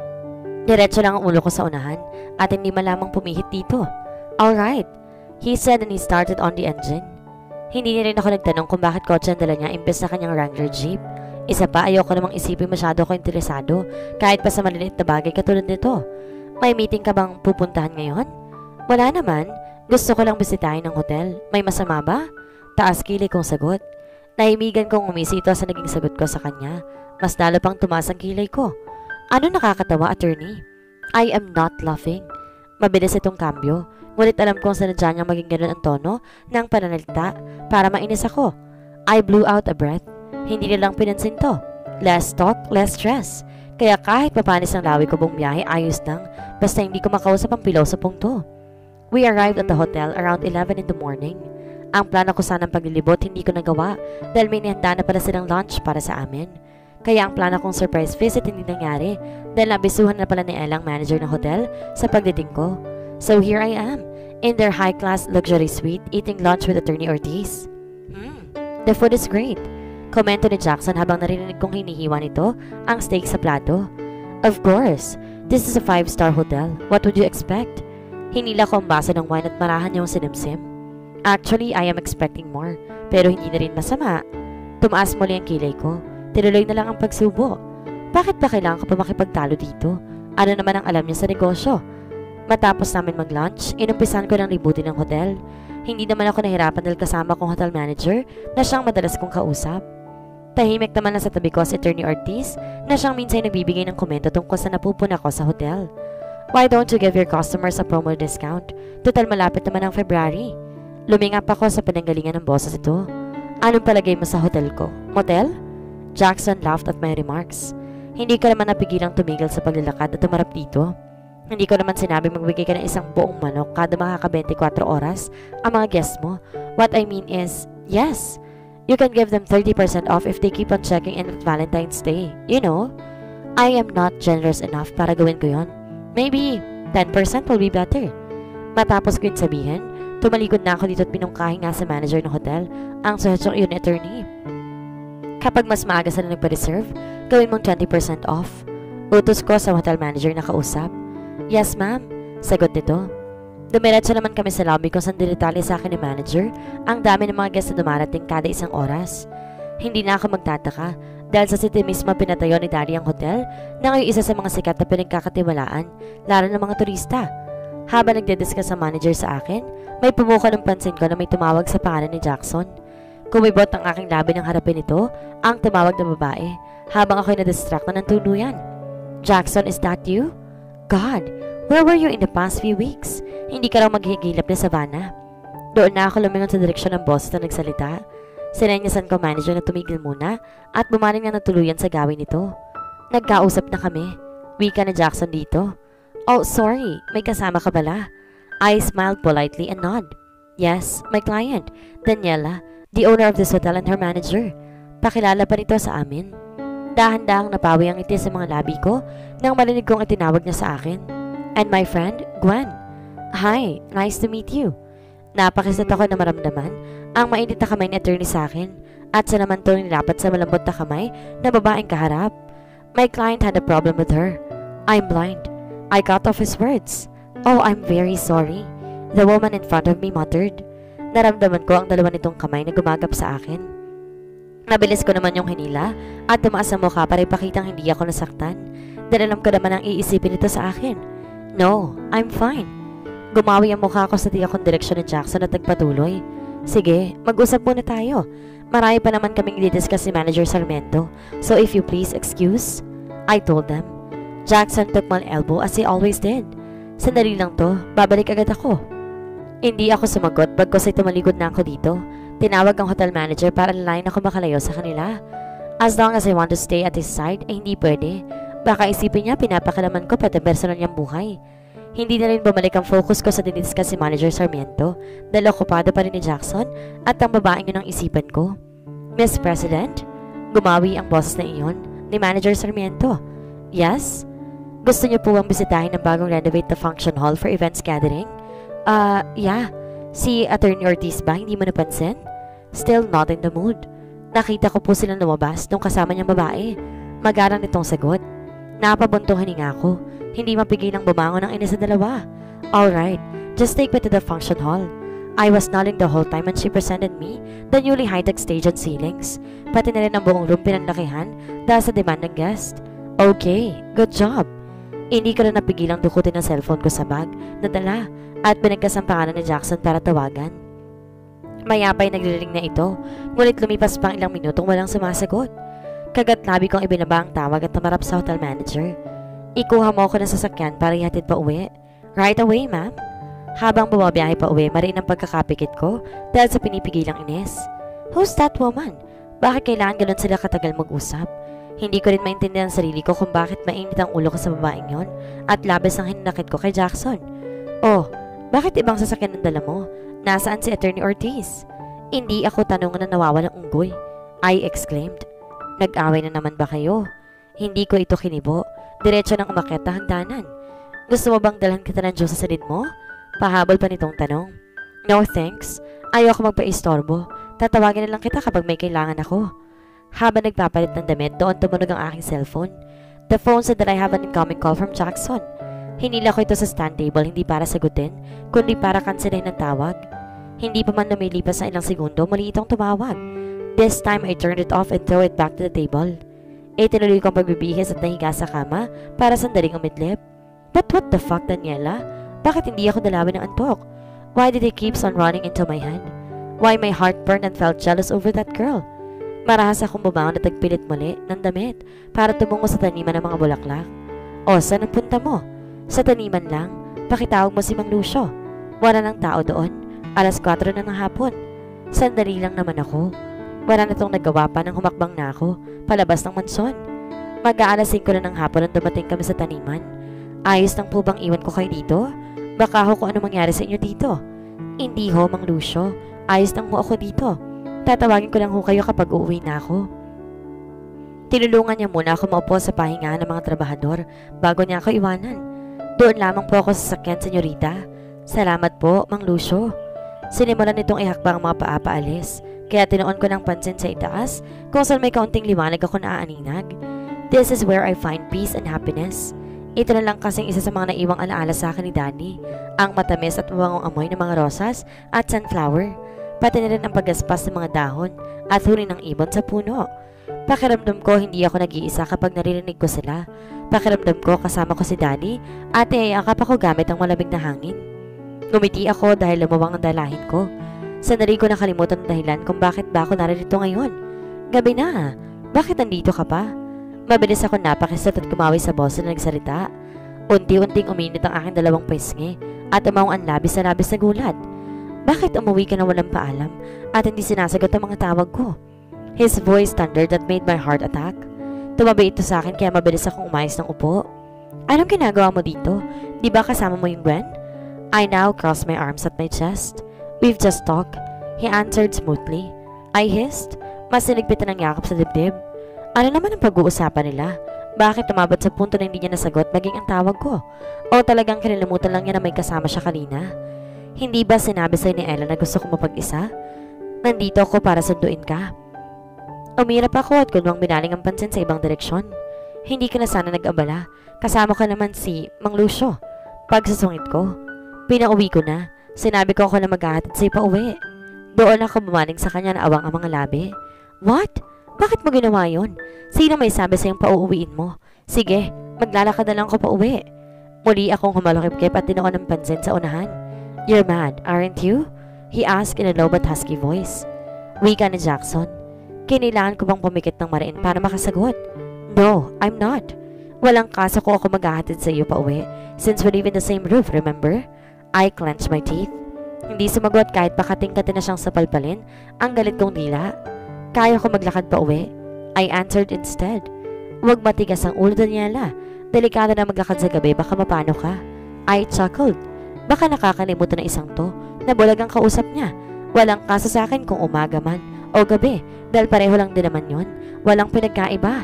Diretso lang ang ulo ko sa unahan at hindi malamang pumihit dito. Alright, he said and he started on the engine. Hindi niya rin ako nagtanong kung bakit kotse ang dala niya imbes na kanyang Wrangler Jeep. Isa pa, ayoko namang isipin masyado ko interesado kahit pa sa maliliit na bagay katulad nito. May meeting ka bang pupuntahan ngayon? Wala naman. Gusto ko lang bisitahin ng hotel. May masama ba? Taas kilay kong sagot. Nahimigan kong umisi ito sa naging sagot ko sa kanya. Mas lalo pang tumaas ang kilay ko. Ano nakakatawa, attorney? I am not laughing. Mabilis itong kambyo. Ngunit alam kong sanadya niyang maging ganun ang tono ng pananalita para mainis ako. I blew out a breath. Hindi nilang pinansin to. Less talk, less stress. Kaya kahit mapanis ang lawi ko buong biyahe, ayos lang, basta hindi ko makausap ang pilosopong to. We arrived at the hotel around eleven in the morning. Ang plano ko sanang paglilibot hindi ko nagawa dahil may nihanda na pala silang lunch para sa amin. Kaya ang plano kong surprise visit hindi nangyari dahil nabisuhan na pala ni Ella ang manager ng hotel sa pagdating ko. So here I am, in their high-class luxury suite, eating lunch with Attorney Ortiz. Hmm, the food is great. Komento ni Jackson habang narinig kong hinihiwa nito ang steak sa plato. Of course, this is a five-star hotel. What would you expect? Hinila ko ang baso ng wine at marahan niyang sinimsim. Actually, I am expecting more, pero hindi na rin masama. Tumaas muli ang kilay ko. Tinuloy na lang ang pagsubo. Bakit ba kailangan ko pa makipagtalo dito? Ano naman ang alam niya sa negosyo? Matapos namin mag-lunch, inumpisan ko ng libutin ng hotel. Hindi naman ako nahirapan dahil kasama kong hotel manager na siyang madalas kong kausap. Tahimik naman na sa tabi ko si Attorney Ortiz na siyang minsan nagbibigay ng komento tungkol sa napupuna ko sa hotel. Why don't you give your customers a promo discount? Total malapit naman ang February. Lumingap ako sa pinanggalingan ng boses ito. Anong palagay mo sa hotel ko? Motel? Jackson laughed at my remarks. Hindi ka naman napigilang tumigil sa paglalakad at tumarap dito. Hindi ko naman sinabing magbigay ka ng isang buong manok kada makaka twenty-four oras ang mga guests mo. What I mean is, yes, you can give them thirty percent off if they keep on checking in at Valentine's Day. You know, I am not generous enough para gawin ko yon. Maybe ten percent will be better. Matapos ko yun sabihin, tumalikod na ako dito at pinungkahin nga sa manager ng hotel ang suhetsong iyon ni attorney. Kapag mas maaga sila nagpa-reserve, gawin mong twenty percent off. Utos ko sa hotel manager na kausap. Yes, ma'am. Sagot nito. Dumiretso naman kami sa lobby kung saan dinitali sa akin ni manager ang dami ng mga guests na dumarating kada isang oras. Hindi na ako magtataka dahil sa city mismo pinatayo ni Daddy ang hotel na ngayon isa sa mga sikat na pinagkakatiwalaan, lalo ng mga turista. Habang nagdidiscuss ang manager sa akin, may pumuka ng pansin ko na may tumawag sa pangalan ni Jackson. Kumibot ang aking labi ng harapin nito ang tumawag na babae habang ako'y na-distract na ng tuluyan. Jackson, is that you? God, where were you in the past few weeks? Hindi ka raw maghihigilap na Savannah. Doon na ako lumingon sa direksyon ng boss na nagsalita. Sinenyasan ko manager na tumigil muna at bumaling na natuluyan sa gawin nito. Nagkausap na kami. Wika na Jackson dito. Oh, sorry, may kasama ka bala? I smiled politely and nod. Yes, my client, Daniela, the owner of this hotel and her manager. Pakilala pa nito sa amin. Dahan-dahang napawi ang ngiti sa mga labi ko nang marinig kong itinawag niya sa akin. And my friend, Gwen. Hi, nice to meet you. Napakisat ako na maramdaman ang mainit na kamay ni attorney sa akin at sa naman to nilapat sa malambot na kamay na babaeng kaharap. My client had a problem with her. I'm blind. I cut off his words. Oh, I'm very sorry. The woman in front of me muttered. Naramdaman ko ang dalawa nitong kamay na gumagap sa akin. Nabilis ko naman yung hinila at tumaas ang mukha para ipakitang hindi ako nasaktan. Dahil alam ko naman ang iisipin nito sa akin. No, I'm fine. Gumawi ang mukha ko sa di akong direksyon ni Jackson at nagpatuloy. Sige, mag-usap muna tayo. Marami pa naman kaming didiscuss si Manager Sarmiento, so if you please excuse, I told them. Jackson took my elbow as he always did. Sandali lang to, babalik agad ako. Hindi ako sumagot bagkos ay tumaligod na ako dito. Tinawag ang hotel manager para alalayan ako makalayo sa kanila. As long as I want to stay at his side, ay hindi pwede. Baka isipin niya pinapakalaman ko pati personal niyang buhay. Hindi na rin bumalik ang focus ko sa dinidiscuss si Manager Sarmiento dahil okupado pa rin ni Jackson at ang babaeng yun ang isipan ko. Miss President, gumawi ang boses na iyon ni Manager Sarmiento. Yes? Gusto niyo po bang bisitahin ang bagong renovate na function hall for events gathering? Ah, uh, yeah. Si Attorney Ortiz ba hindi mo napansin? Still not in the mood. Nakita ko po silang lumabas nung kasama niyang babae. Magarang nitong sagot. Napabuntong hininga ko. Hindi mapigilang bumangon ang ina sa dalawa. Alright, just take me to the function hall. I was nodding the whole time when she presented me the newly high-tech stage and ceilings. Pati na rin ang buong room pinanlakihan dahil sa demand ng guest. Okay, good job. Hindi ko na napigilang dukutin ang cellphone ko sa bag na dala at binagkas ang pangalan ni Jackson para tawagan. Mayapay nagliliring na ito, ngunit lumipas pang ilang minutong walang sumasagot. Kagat labi kong ibinaba ang tawag at namarap sa hotel manager. Ikuha mo ako ng sasakyan para ihatid pa uwi. Right away, ma'am. Habang bumabiyahe pa uwi, mariin ang pagkakapikit ko dahil sa pinipigilang inis. Who's that woman? Bakit kailangan ganun sila katagal mag-usap? Hindi ko rin maintindihan ang sarili ko kung bakit mainit ang ulo ko sa babaeng yon at labis ang hinanakit ko kay Jackson. Oh, bakit ibang sasakyan ang dala mo? Nasaan si Attorney Ortiz? Hindi ako tanong na nawawalang unggoy. I exclaimed. Nag-away na naman ba kayo? Hindi ko ito kinibo. Diretso ng umakyat na hagdanan. Gusto mo bang dalhan kita ng Diyos sa salid mo? Pahabol pa nitong tanong. No thanks. Ayoko magpa-istorbo. Tatawagin na lang kita kapag may kailangan ako. Habang nagpapalit ng damit, doon tumunog ang aking cellphone. The phone said that I have an incoming call from Jackson. Hinila ko ito sa stand table hindi para sagutin, kundi para kanselin ng tawag. Hindi pa man lumilipas na ilang segundo, muli itong tumawag. This time I turned it off and threw it back to the table. E tinuloy kong pagbibihis at nahiga sa kama para sandaling umidlip. But what the fuck, Daniela? Bakit hindi ako dalawin ng antok? Why did it keeps on running into my head? Why my heart burned and felt jealous over that girl? Marahas akong bumangon at nagpilit muli ng damit para tumungo sa taniman ng mga bulaklak. O, saan ang punta mo? Sa taniman lang. Pakitawag mo si Mang Lucio. Wala ng tao doon. Alas kwatro na ng hapon. Sandali lang naman ako. Wala na itong nagawa pa nang humakbang na ako palabas ng mansyon. Mag-aalas singko na ng hapon nang dumating kami sa taniman. Ayos lang po bang iwan ko kayo dito? Baka ho kung ano mangyari sa inyo dito. Hindi ho, Mang Lucio. Ayos lang ho ako dito. Tatawagin ko lang ho kayo kapag uuwi na ako. Tinulungan niya muna ako maupo sa pahingahan ng mga trabahador bago niya ako iwanan. Doon lamang po ako sa sakyan, senyorita. Salamat po, Mang Lucio. Sinimulan nitong ihakbang ang mga paapaalis. Kaya tinuon ko ng pansin sa itaas kung saan may kaunting liwanag ako naaaninag. This is where I find peace and happiness. Ito na lang kasing isa sa mga naiwang alaala sa akin ni Danny, ang matamis at mabangong amoy ng mga rosas at sunflower, pati na rin ang paggaspas ng mga dahon at huni ng ibon sa puno. Pakiramdam ko hindi ako nag-iisa kapag naririnig ko sila. Pakiramdam ko kasama ko si Danny at iayakap ako gamit ang malamig na hangin. Ngumiti ako dahil lumawang ang dalahin ko. Sandali ko nakalimutan ang dahilan kung bakit ba ako narito ngayon. Gabi na, bakit nandito ka pa? Mabilis ako napakisat at kumawi sa boss na nagsalita. Unti-unting uminit ang aking dalawang pisngi at umawang ang labis na labis na gulat. Bakit umuwi ka na walang paalam at hindi sinasagot ang mga tawag ko? His voice thundered that made my heart attack. Tumabi ito sa akin kaya mabilis akong umayos ng upo. Anong ginagawa mo dito? Di ba kasama mo yung Gwen? I now crossed my arms at my chest. We've just talked, he answered smoothly. I hissed. Mas sinigpitan ng yakap sa dibdib. Ano naman ang pag-uusapan nila? Bakit tumabot sa punto na hindi niya nasagot maging ang tawag ko? O talagang kinalimutan lang niya na may kasama siya kanina? Hindi ba sinabi sa'yo ni Ella na gusto kong mapag-isa? Nandito ako para sunduin ka. Umirap ako at kunwang binaling ang pansin sa ibang direksyon. Hindi ka na sana nag-abala. Kasama ka naman si Mang Lucio. Pagsasungit ko, pinauwi ko na. Sinabi ko ako na maghahatid sa'yo pa uwi. Doon ako bumaling sa kanya na awang ang mga labi. What? Bakit mo ginawa yun? Sino may sabi sa'yong pauuwiin mo? Sige, maglalakad na lang ako pa uwi. Muli akong humalakip-kip at tinuon ng pansin sa unahan. You're mad, aren't you? He asked in a low but husky voice. Wika ni Jackson. Kinailangan ko bang pumikit ng mariin para makasagot? No, I'm not. Walang kaso ko ako maghahatid sa iyo pa uwi since we live in the same roof, remember? I clenched my teeth. Hindi sumagot kahit pakating-kati na siyang sapalpalin ang galit kong dila. Kaya ko maglakad pa uwi. I answered instead. Huwag matigas ang ulo, Daniela. Delikado na maglakad sa gabi, baka mapano ka. I chuckled. Baka nakakalimutan ng isang to na bulag ang kausap niya. Walang kaso sa akin kung umaga man o gabi dahil pareho lang din naman yun. Walang pinagkaiba.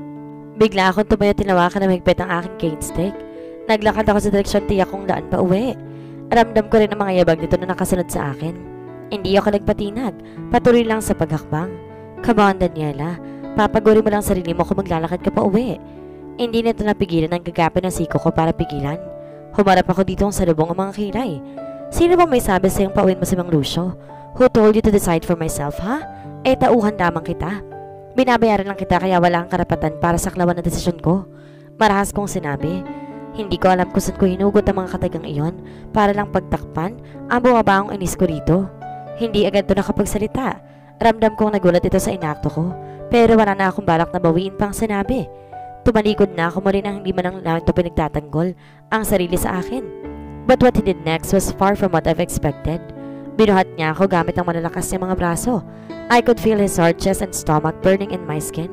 Bigla akong tumayo tinawakan na mahigpit ang aking cane stick. Naglakad ako sa direksyon tiyak kong daan pa uwi. Ramdam ko rin ang mga yabag nito na nakasunod sa akin. Hindi ako nagpatinag, patuloy lang sa paghakbang. Come on, Daniela. Papaguri mo lang sarili mo kung maglalakad ka pa uwi. Hindi nito napigilan ang gagapin ng siko ko para pigilan. Humarap ako dito sa lubong ang mga kilay. Sino bang may sabi sa'yong pauwin mo si Mang Lucio? Who told you to decide for myself, ha? Eh, tauhan lamang kita. Binabayaran lang kita kaya wala kang karapatan para saklawan ang desisyon ko. Marahas kong sinabi. Hindi ko alam kung saan ko hinugot ang mga katagang iyon para lang pagtakpan ang bumabaong inis ko rito. Hindi agad to nakapagsalita. Ramdam kong nagulat ito sa inakto ko. Pero wala na akong balak na bawiin pang sinabi. Tumalikod na ako muli nang hindi man lang namin ito pinagtatanggol ang sarili sa akin. But what he did next was far from what I've expected. Binuhat niya ako gamit ang malalakas niyang mga braso. I could feel his hard chest and stomach burning in my skin.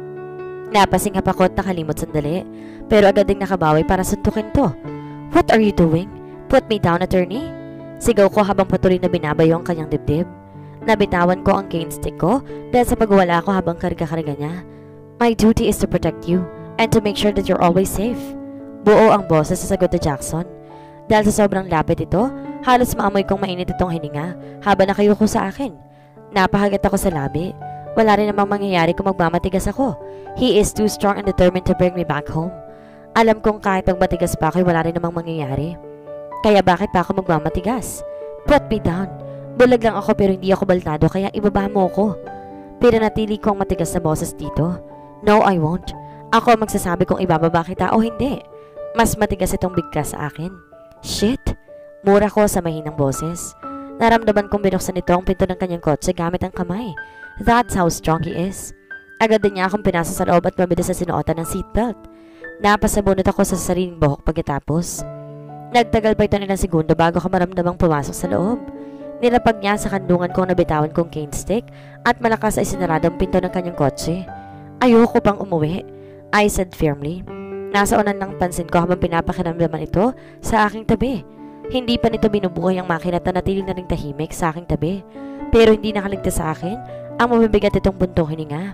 Napasinghap ako at nakalimot sandali, pero agad ding nakabawi para suntukin to. What are you doing? Put me down, attorney? Sigaw ko habang patuloy na binabayo ang kanyang dibdib. Nabitawan ko ang cane stick ko dahil sa pagwala ko habang karga-karga niya. My duty is to protect you and to make sure that you're always safe. Buo ang boses sa sagot ni Jackson. Dahil sa sobrang lapit ito, halos maamoy kong mainit itong hininga habang nakayuko sa akin. Napahagat ako sa labi. Wala rin namang mangyayari kung magmamatigas ako. He is too strong and determined to bring me back home. Alam kong kahit magmatigas pa ako, wala rin namang mangyayari. Kaya bakit pa ako magmamatigas? Put me down. Bulag lang ako pero hindi ako baltado kaya ibaba mo ako. Pero natili ko ang matigas na boses dito. No, I won't. Ako ang magsasabi kung ibababa kita o hindi. Mas matigas itong bigkas sa akin. Shit! Mura ko sa mahinang boses. Naramdaman kong binuksan ito ang pinto ng kanyang kotse gamit ang kamay. That's how strong he is. Agad din niya akong pinasa sa loob at mabilis na sinuotan ng seatbelt. Napasabunot ako sa sariling buhok pagkatapos. Nagtagal pa ito nilang segundo bago ko maramdamang pumasok sa loob. Nilapag niya sa kandungan kong nabitawan kong cane stick at malakas ay sinarado ang pinto ng kanyang kotse. Ayoko pang umuwi, I said firmly. Nasa unan ng pansin ko habang pinapakiramdaman ito sa aking tabi. Hindi pa nito binubuhay ang makina at nanatiling na ring tahimik sa aking tabi. Pero hindi nakaligtas sa akin ang mabibigat itong buntong hininga.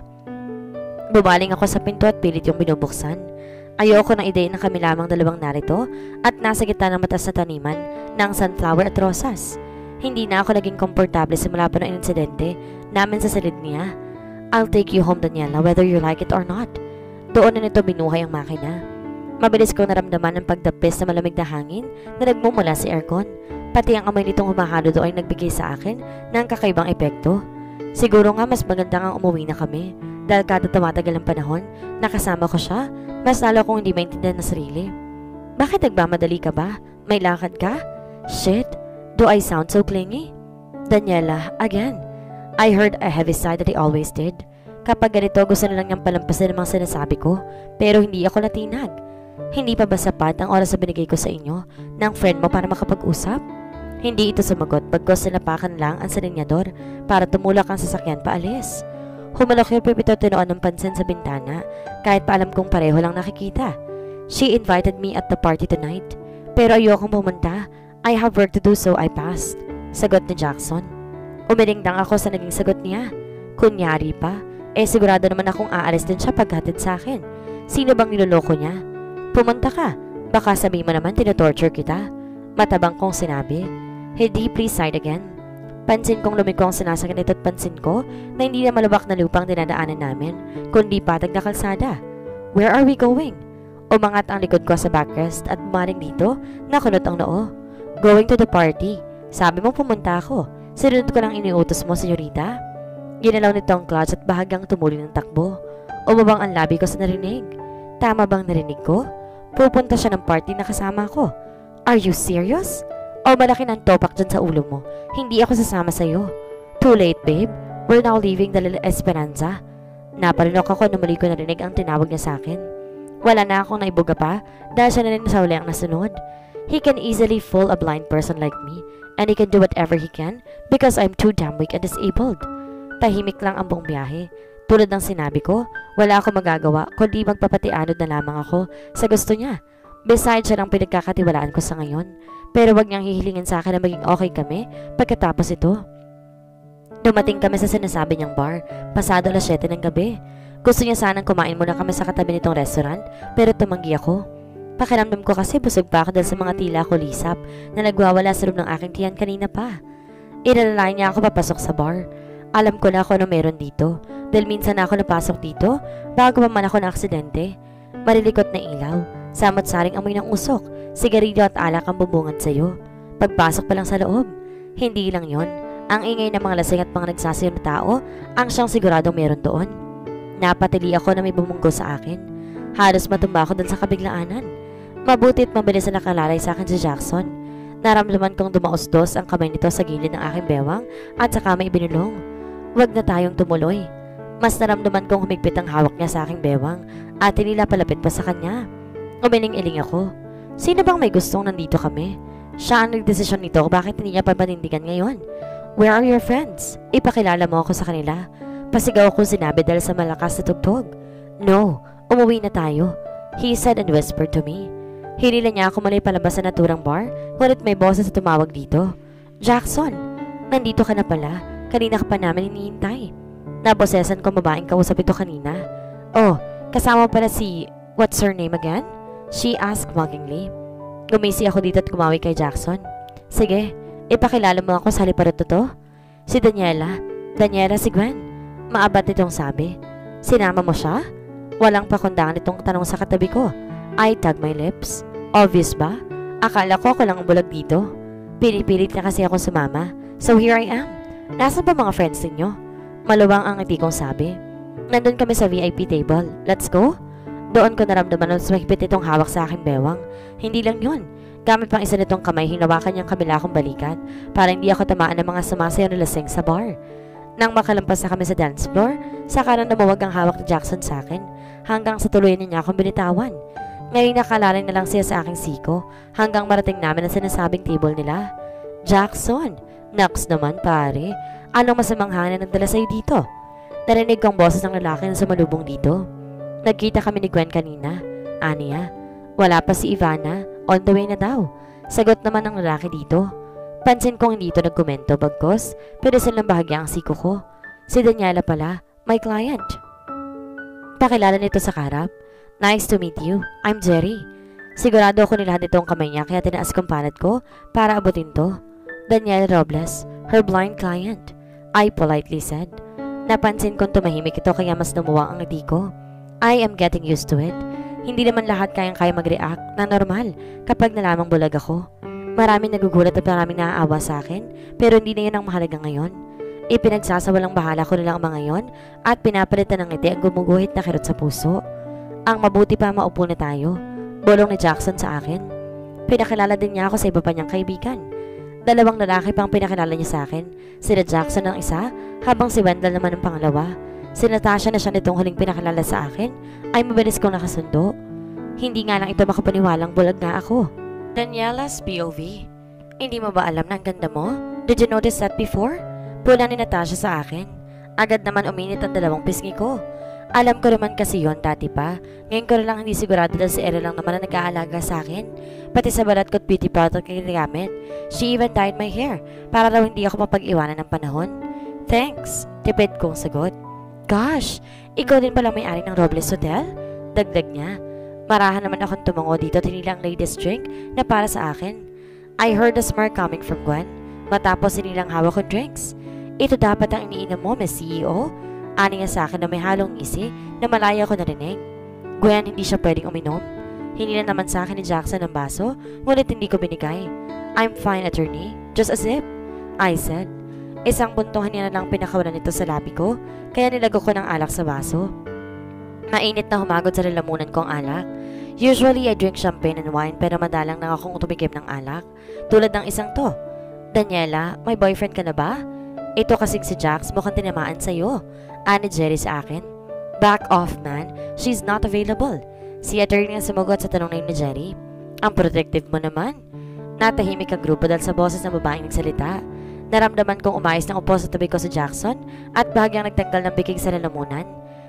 Bumaling ako sa pinto at pilit yung binubuksan. Ayoko nang idein na kami lamang dalawang narito at nasa gitna ng matas na taniman ng sunflower at rosas. Hindi na ako naging komportable simula pa ng insidente namin sa silid niya. I'll take you home, Daniela, whether you like it or not. Doon na nito binuhay ang makina. Mabilis kong naramdaman ang pagdapis na malamig na hangin na nagmumula sa aircon. Pati ang amoy nitong humahalo doon ay nagbigay sa akin ng kakaibang epekto. Siguro nga mas maganda nga umuwi na kami dahil kada tumatagal ang panahon, nakasama ko siya, mas lalo kong hindi maintindihan na sarili. Bakit nagmamadali ka ba? May lakad ka? Shit, do I sound so clingy? Daniela, again. I heard a heavy sigh that he always did. Kapag ganito, gusto na lang niyang palampasin ang mga sinasabi ko, pero hindi ako natinag. Hindi pa ba sapat ang oras na binigay ko sa inyo ng friend mo para makapag-usap? Hindi ito sumagot, bagkos sinapakan lang ang salinyador para tumulak ang sasakyan paalis. Humalok yung pipito tinuan ng pansin sa bintana, kahit pa alam kong pareho lang nakikita. She invited me at the party tonight, pero ayokong pumunta. I have work to do so I passed. Sagot ni Jackson. Umilingdang ako sa naging sagot niya. Kunyari pa, eh sigurado naman akong aalis din siya paghatid sa akin. Sino bang niloloko niya? Pumunta ka, baka sabihin mo naman tinotorture kita. Matabang kong sinabi. He deeply sighed again. Pansin kong lumiko ang sinasakyan nito at pansin ko na hindi na malubak na lupang dinadaanan namin, kundi patag na kalsada. Where are we going? Umangat ang likod ko sa backrest at bumaling dito, nakunot ang noo. Going to the party. Sabi mo pumunta ako. Sinunod ko lang iniutos mo, senyorita. Ginalaw nito ang clutch at bahagyang tumuli ng takbo. Umabang ang labi ko sa narinig. Tama bang narinig ko? pupunta siya ng party na kasama ko. Are you serious? O malaki ng topak dyan sa ulo mo. Hindi ako sasama sa'yo. Too late, babe. We're now leaving the Little Esperanza. Napalunok ako nung muli ko narinig ang tinawag niya sa akin. Wala na akong naibuga pa dahil siya na rin sa uli ang nasunod. He can easily fool a blind person like me, and he can do whatever he can because I'm too damn weak and disabled. Tahimik lang ang buong biyahe. Tulad ng sinabi ko, wala akong magagawa kundi magpapatianod na lamang ako sa gusto niya. Besides, siya lang pinagkakatiwalaan ko sa ngayon. Pero wag niyang hihilingin sa akin na maging okay kami pagkatapos ito. Dumating kami sa sinasabi niyang bar, pasado alas siyete ng gabi. Gusto niya sanang kumain muna kami sa katabi nitong restaurant, pero tumanggi ako. Pakiramdam ko kasi busog pa ako dahil sa mga tila ko lisap na nagwawala sa loob ng aking tiyan kanina pa. Inalalay niya ako papasok sa bar. Alam ko na ako ano meron dito, dahil minsan na ako napasok dito bago pa man ako na aksidente. Marilikot na ilaw, samot-saring amoy ng usok, sigarilyo at alak ang bubungad sa'yo. Pagpasok pa lang sa loob, hindi lang yon. Ang ingay ng mga lasing at mga nagsasayaw na tao ang siyang siguradong meron doon. Napatili ako na may bumunggo sa akin. Halos matumba ako dun sa kabiglaanan. Mabuti at mabilis na nakalalay sa akin si Jackson. Naramdaman kong dumaos-dos ang kamay nito sa gilid ng aking bewang at saka may binulong. Huwag na tayong tumuloy. Mas naramdaman kong humigpit ang hawak niya sa aking bewang at tinila palapit pa sa kanya. Umiling-iling ako. Sino bang may gustong nandito kami? Siya ang nagdesisyon nito bakit hindi niya papanindigan ngayon. Where are your friends? Ipakilala mo ako sa kanila. Pasigaw akong sinabi dahil sa malakas na tugtog. No, umuwi na tayo, he said and whispered to me. Hinila niya ako muli palabas sa naturang bar, ngunit may boses na tumawag dito. Jackson, nandito ka na pala. Kanina ka pa namin hinihintay. Nabosesan ko babaeng kausap ito kanina. Oh, kasama pala si... What's her name again? She asked mockingly. Gumisi ako dito at kumawi kay Jackson. Sige, ipakilala mo ako sa haliparot to. Si Daniela. Daniela si Gwen. Maabat itong sabi. Sinama mo siya? Walang pakundangan itong tanong sa katabi ko. I tugged my lips. Obvious ba? Akala ko ako lang ang bulag dito. Pinipilit na kasi ako sumama. So here I am. Nasaan ba mga friends ninyo? Maluwang ang ngiti kong sabi. Nandun kami sa V I P table. Let's go? Doon ko naramdaman na sumahipit itong hawak sa aking bewang. Hindi lang yun. Gamit pang isa nitong kamay, hinawakan niyang kabila akong balikat para hindi ako tamaan ng mga sumasayaw na lasing sa bar. Nang makalampas na kami sa dance floor, saka nang namawag ang hawak ni Jackson sa akin hanggang sa tuluyan niya akong binitawan. Ngayon nakalalay na lang siya sa aking siko hanggang marating namin ang sinasabing table nila. Jackson, naks naman pare, anong masamang hangin ang dala sa'yo dito? Narinig kong boses ng lalaki na sumalubong dito. Nagkita kami ni Gwen kanina. Aniya, wala pa si Ivana, on the way na daw. Sagot naman ng lalaki dito. Pansin kong hindi ito nagkomento bagkos, pero silang bahagya ang siko ko. Si Daniela pala, my client. Pakilala nito sa karap. Nice to meet you, I'm Jerry. Sigurado ako nilahad ito ang kamay niya kaya tinaas kong palad ko para abutin to. Daniela Robles, her blind client, I politely said. Napansin kong tumahimik ito kaya mas lumuwang ang ngiti ko. I am getting used to it. Hindi naman lahat kayang-kaya mag-react na normal kapag nalamang bulag ako. Maraming nagugulat at maraming naaawa sa akin, pero hindi na yun ang mahalaga ngayon. Ipinagsasawalang bahala ko nilang ang mga yon at pinapalitan ng ngiti ang gumuguhit na kirot sa puso. Ang mabuti pa maupo na tayo, bulong ni Jackson sa akin. Pinakilala din niya ako sa iba pa niyang kaibigan. Dalawang lalaki pang pinakilala niya sa akin, sila Jackson ang isa, habang si Wendell naman ang pangalawa. Si Natasha na siya nitong huling pinakilala sa akin ay mabilis kong nakasundo. Hindi nga lang ito makapaniwalang bulag nga ako. Daniela's P O V. Hindi mo ba alam na ang ganda mo? Did you notice that before? Pula ni Natasha sa akin. Agad naman uminit ang dalawang pisngi ko. Alam ko naman kasi yon dati pa. Ngayon ko lang hindi sigurado dahil si Ella lang naman ang nag-aalaga sa akin. Pati sa balat ko't beauty product kinagamit. She even dyed my hair para raw hindi ako mapag-iwanan ng panahon. Thanks, tipid kong sagot. Gosh, ikaw din pala may-ari ng Robles Hotel? Dagdag niya. Marahan naman akong tumango dito at hinilang latest drink na para sa akin. I heard a smirk coming from Gwen matapos hinilang hawak kong drinks. Ito dapat ang iniinom mo, Miss C E O? Ani niya sa akin na may halong ngisi na malaya ko narinig. Gwen, hindi siya pwedeng uminom. Hinila naman sa akin ni Jackson ang baso, ngunit hindi ko binigay. I'm fine, attorney. Just a sip, I said. Isang buntungan niya na lang pinakawalan nito sa labi ko, kaya nilagok ko ng alak sa baso. Mainit na humagod sa lalamunan kong alak. Usually, I drink champagne and wine pero madalang na akong tumigim ng alak. Tulad ng isang to. Daniela, may boyfriend ka na ba? Ito kasing si Jax, mukhang tinamaan sa'yo. Ani Jerry sa akin. Back off, man. She's not available. Si attorney ang sumagot sa tanong na yun ni Jerry. Ang protective mo naman. Natahimik ang grupo dahil sa boses ng babaeng nagsalita. Naramdaman kong umayos ng upo sa tabi ko si Jackson at bahagyang nagtanggal ng bikig sa lalamunan.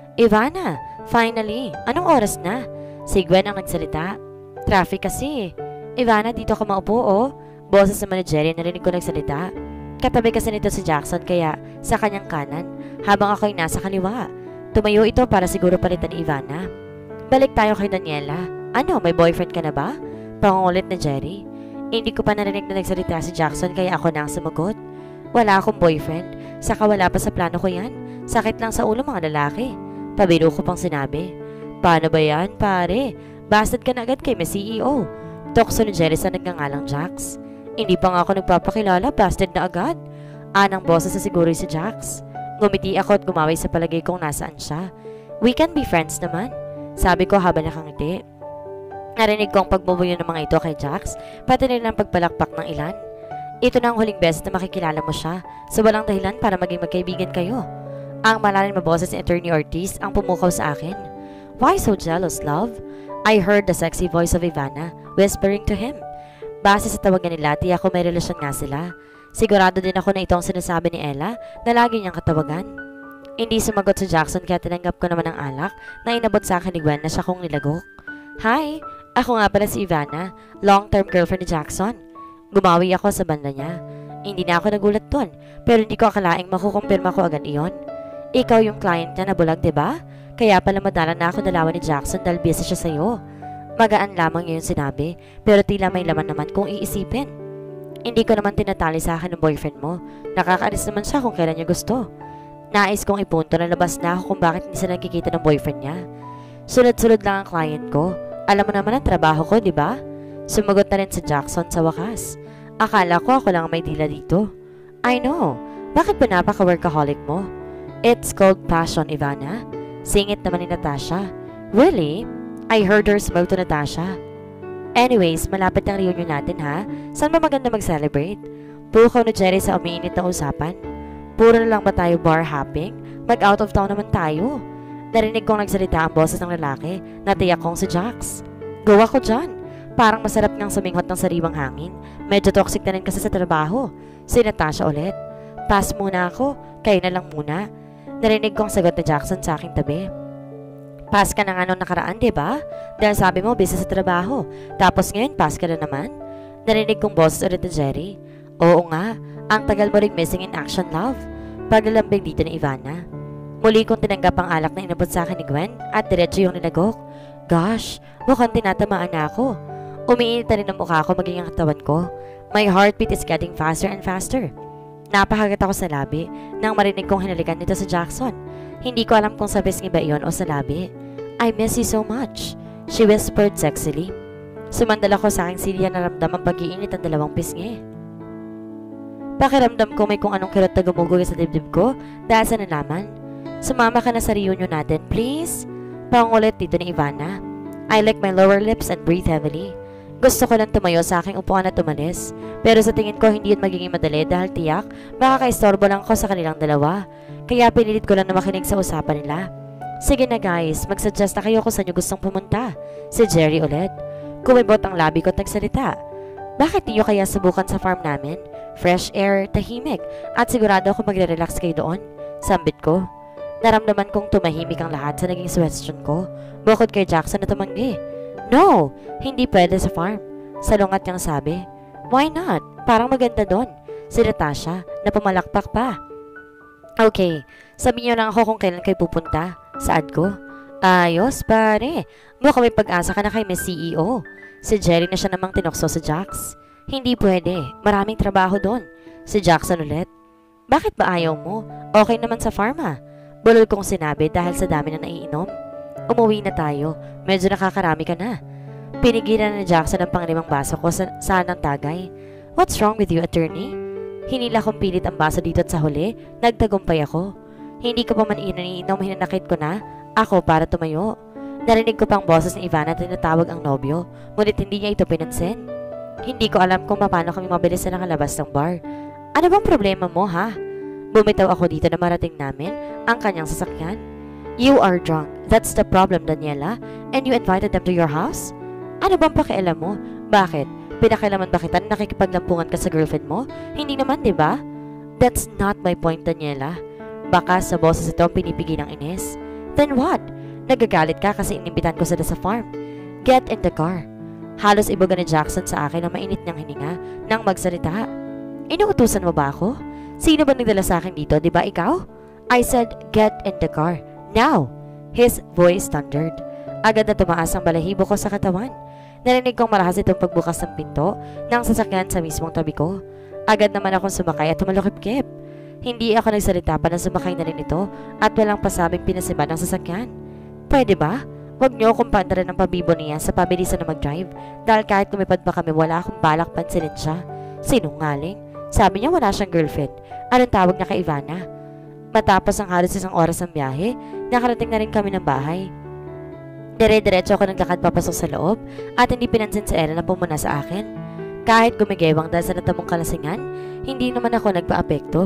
Ivana, finally, anong oras na? Si Gwen ang nagsalita. Traffic kasi. Ivana, dito ka maupo, oh. Boses naman ni Jerry, narinig ko nagsalita. Katabi kasi nito si Jackson kaya sa kanyang kanan habang ako'y nasa kaliwa. Tumayo ito para siguro palitan ni Ivana. Balik tayo kay Daniela. Ano, may boyfriend ka na ba? Pangungulit na Jerry. Hindi ko pa narinig na nagsalita si Jackson kaya ako na ang sumagot. Wala akong boyfriend. Saka wala pa sa plano ko yan. Sakit lang sa ulo mga lalaki. Pabiro ko pang sinabi. Paano ba yan, pare? Bastard ka na agad kay may C E O. Tokso ni Jerry sa nagngangalang Jax. Hindi pa nga ako nagpapakilala, bastard na agad. Anang boses sa siguro si Jax. Ngumiti ako at gumaway sa palagay kong nasaan siya. We can be friends naman. Sabi ko habang nakangiti. Narinig kong pagbubuyo ng mga ito kay Jax, pati rin ang pagpalakpak ng ilan. Ito na ang huling beses na makikilala mo siya, so walang dahilan para maging magkaibigan kayo. Ang malalim na boses ni Attorney Ortiz ang pumukaw sa akin. Why so jealous, love? I heard the sexy voice of Ivana whispering to him. Base sa tawagan nila, tiyak ko may relasyon nga sila. Sigurado din ako na ito ang sinasabi ni Ella na lagi niyang katawagan. Hindi sumagot si Jackson kaya tinanggap ko naman ang alak na inabot sa akin ni Gwen na siya kong nilagok. Hi! Ako nga pala si Ivana, long-term girlfriend ni Jackson. Gumawi ako sa banda niya. Hindi na ako nagulat doon, pero hindi ko akalaing makukumpirma ko agad iyon. Ikaw yung client niya na bulag, diba? Kaya pala madala na ako dalawa ni Jackson dahil busy siya sa'yo. Magaan lamang yun sinabi, pero tila may laman naman kung iisipin. Hindi ko naman tinatali sa akin ng boyfriend mo. Nakakaalis naman siya kung kailan niya gusto. Nais kong ipunto na labas na ako kung bakit hindi siya nagkikita ng boyfriend niya. Sunod-sunod lang ang client ko. Alam mo naman ang trabaho ko, di ba? Sumagot na rin si Jackson sa wakas. Akala ko ako lang may dila dito. I know. Bakit ba napaka-workaholic mo? It's called passion, Ivana. Singit naman ni Natasha. Really? I heard her smoke to Natasha. Anyways, malapit ang reunion natin ha. Saan ba maganda mag-celebrate? Pukaw na Jerry sa umiinit na usapan. Puro na lang ba tayo bar hopping? Mag-out of town naman tayo. Narinig kong nagsalita ang boses ng lalaki na tiyak kong si Jax. Go ako dyan. Parang masarap ngang suminghot ng sariwang hangin. Medyo toxic na rin kasi sa trabaho. Si Natasha ulit. Pass muna ako. Kayo na lang muna. Narinig kong sagot ni Jackson sa aking tabi. Pass ka na nga nung nakaraan, diba? Dahil sabi mo, busy sa trabaho. Tapos ngayon, pass ka na naman. Narinig kong boses ulit ni Jerry. Oo nga, ang tagal mo ring missing in action, love. Paglalambing dito ni Ivana. Muli kong tinanggap ang alak na inabot sa akin ni Gwen at diretso yung nilagok. Gosh, mukhang tinatamaan na ako. Umiinit na rin ang mukha ko maging ang katawan ko. My heartbeat is getting faster and faster. Napakagat ako sa labi nang marinig kong hinalikan nito sa Jackson. Hindi ko alam kung sa pisngi ba iyon o sa labi. I miss you so much, she whispered sexily. Sumandal ako sa aking silya na ramdam ang pag-iinit ng dalawang pisngi. Pakiramdam ko may kung anong kirot na gumugulo sa dibdib ko dahil sa nalaman. Sumama ka na sa reunion natin, please. Pangulit dito ni Ivana. I lick my lower lips and breathe heavily. Gusto ko lang tumayo sa aking upuan at umalis. Pero sa tingin ko hindi yun magiging madali dahil tiyak makakaistorbo lang ko sa kanilang dalawa. Kaya pinilit ko lang na makinig sa usapan nila. Sige na guys, mag-suggest na kayo kung saan nyo gustong pumunta. Si Jerry ulit. Kumibot ang labi ko at nagsalita. Bakit niyo kaya subukan sa farm namin? Fresh air, tahimik, at sigurado ako magre-relax kayo doon. Sambit ko. Naramdaman kong tumahimik ang lahat sa naging suggestion ko. Bukod kay Jackson na tumanggi. No, hindi pwede sa farm. Salungat niyang sabi. Why not? Parang maganda doon. Si Natasha, na pumalakpak pa. Okay, sabihin niyo lang ako kung kailan kayo pupunta. Saad ko. Ayos, pare. Mukhang may pag-asa ka na kay may C E O. Si Jerry na siya namang tinokso sa Jax. Hindi pwede. Maraming trabaho doon. Si Jackson ulit. Bakit ba ayaw mo? Okay naman sa farm ah. Bulol kong sinabi dahil sa dami na naiinom. Umuwi na tayo. Medyo nakakarami ka na. Pinigilan ni Jackson ang panglimang baso ko sa saan ng tagay. What's wrong with you, attorney? Hinila kong pilit ang baso dito at sa huli, nagtagumpay ako. Hindi ko pa man iniinom, hinanakit ko na. Ako para tumayo. Narinig ko pang boses ni Ivana na tinatawag ang nobyo, ngunit hindi niya ito pinansin. Hindi ko alam kung paano kami mabilis na nakalabas ng bar. Ano bang problema mo, ha? Bumitaw ako dito na marating namin ang kanyang sasakyan. You are drunk. That's the problem, Daniela. And you invited them to your house? Ano bang pakialam mo? Bakit? Pinakialaman ba kita na nakikipaglampungan ka sa girlfriend mo? Hindi naman, di ba? That's not my point, Daniela. Baka sa boses ito ang pinipigil ng inis. Then what? Nagagalit ka kasi inimbitan ko sila sa farm. Get in the car. Halos ibuga ni Jackson sa akin ang mainit niyang hininga nang magsalita. Inuutusan mo ba ako? Sino ba nagdala sa akin dito, di ba ikaw? I said, get in the car. Now! His voice thundered. Agad na tumaas ang balahibo ko sa katawan. Narinig kong malakas itong pagbukas ng pinto ng sasakyan sa mismong tabi ko. Agad naman akong sumakay at tumalukip-kip. Hindi ako nagsalita pa na sumakay na rin ito at walang pasabing pinasiba ng sasakyan. Pwede ba? Huwag niyo akong pandaran ng pabibo niya sa pabilisan na mag-drive dahil kahit lumipad pa kami wala akong balak pansinin siya. Sinungaling. Sabi niya wala siyang girlfriend. Anong tawag niya kay Ivana? Matapos ang halos isang oras ng biyahe, nakarating na rin kami ng bahay. Dire-diretso ako naglakad papasok sa loob at hindi pinansin si Ella na pumuna sa akin. Kahit gumigewang dahil sa natamong kalasingan, hindi naman ako nagpa-apekto.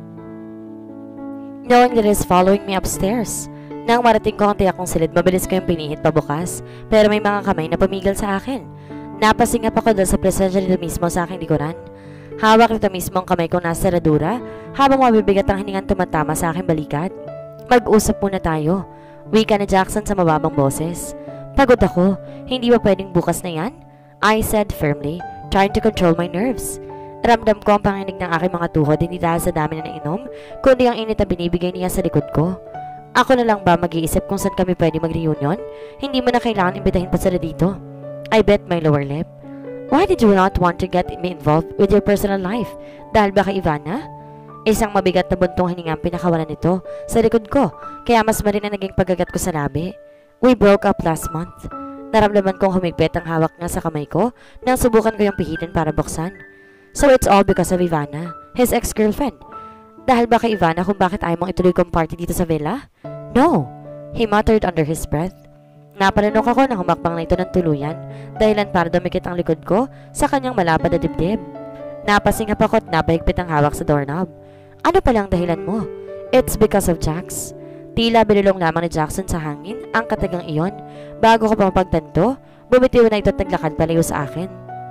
Knowing that he is following me upstairs. Nang marating ko ang tiyak kong silid, mabilis ko yung pinihit pabukas, pero may mga kamay na pumigil sa akin. Napasingap ako dahil sa presensya nito mismo sa aking likuran. Hawak nito mismo ang kamay kong nasa radura habang mabibigat ang hiningan tumatama sa aking balikat. Mag-usap muna tayo. Wika ni Jackson sa mababang boses. Pagod ako. Hindi ba pwedeng bukas na yan? I said firmly, trying to control my nerves. Ramdam ko ang panginig ng aking mga tuhod hindi dahil sa dami na nainom, kundi ang init na binibigay niya sa likod ko. Ako na lang ba mag-iisip kung saan kami pwede mag-reunion? Hindi mo na kailangan imbitahin pa sila dito. I bit my lower lip. Why did you not want to get me involved with your personal life? Dahil ba kay Ivana? Isang mabigat na buntong hininga ang pinakawalan nito sa likod ko, kaya mas marin na naging paggagat ko sa labi. We broke up last month. Naramdaman kong humigpit ang hawak niya sa kamay ko nang subukan ko yung pihitin para buksan. So it's all because of Ivana, his ex-girlfriend. Dahil ba kay Ivana kung bakit ayaw mong ituloy kong party dito sa villa? No, he muttered under his breath. Napanunok ako nang humakbang na ito ng tuluyan, dahilan para dumikit ang likod ko sa kanyang malapad na dibdib. Napasingap ako at napahigpit ang hawak sa doorknob. Ano palang dahilan mo? It's because of Jax. Tila binulong lamang ni Jackson sa hangin ang katagang iyon. Bago ko pa mapagtanto, bumitiw na ito at naglakad palayo sa akin.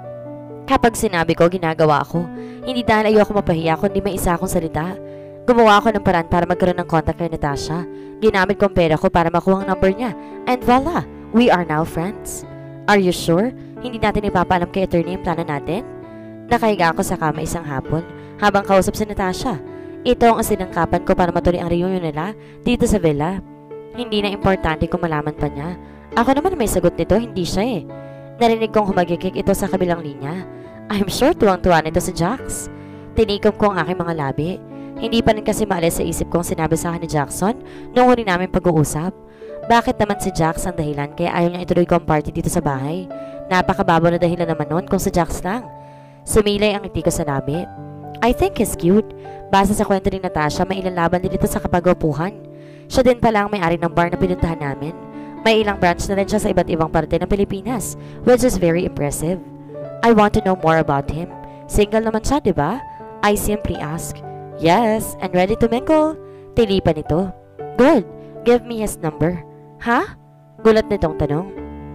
Kapag sinabi ko, ginagawa ko. Hindi dahil ayoko mapahiya kundi may isa akong salita. Gumawa ako ng paraan para magkaroon ng contact kay Natasha. Ginamit ko ang pera ko para makuha ang number niya. And voila, we are now friends. Are you sure? Hindi natin ipapaalam kay attorney ang plano natin? Nakahiga ako sa kama isang hapon habang kausap si Natasha. Ito ang sinangkapan ko para matuloy ang reunion nila dito sa villa. Hindi na importante kung malaman pa niya. Ako naman may sagot nito, hindi siya eh. Narinig kong humagikik ito sa kabilang linya. I'm sure tuwang-tuwa nito si Jax. Tinikom ko ang aking mga labi. Hindi pa rin kasi maalis sa isip kong sinabi sa akin ni Jackson noong huli namin pag-uusap. Bakit naman si Jax ang dahilan kaya ayaw niya ituloy ko ang party dito sa bahay? Napakababaw na dahilan naman noon kung si Jax lang. Sumilay ang ngiti ko sa labi. I think he's cute. Base sa kwento ni Natasha, may ilang laban din ito sa kapagwapuhan. Siya din pala ang may-ari ng bar na pinuntahan namin. May ilang branch na rin siya sa iba't ibang parte ng Pilipinas, which is very impressive. I want to know more about him. Single naman siya, di ba? I simply ask. Yes, and ready to mingle. Tilipan ito. Good. Give me his number. Ha? Gulat nitong tanong.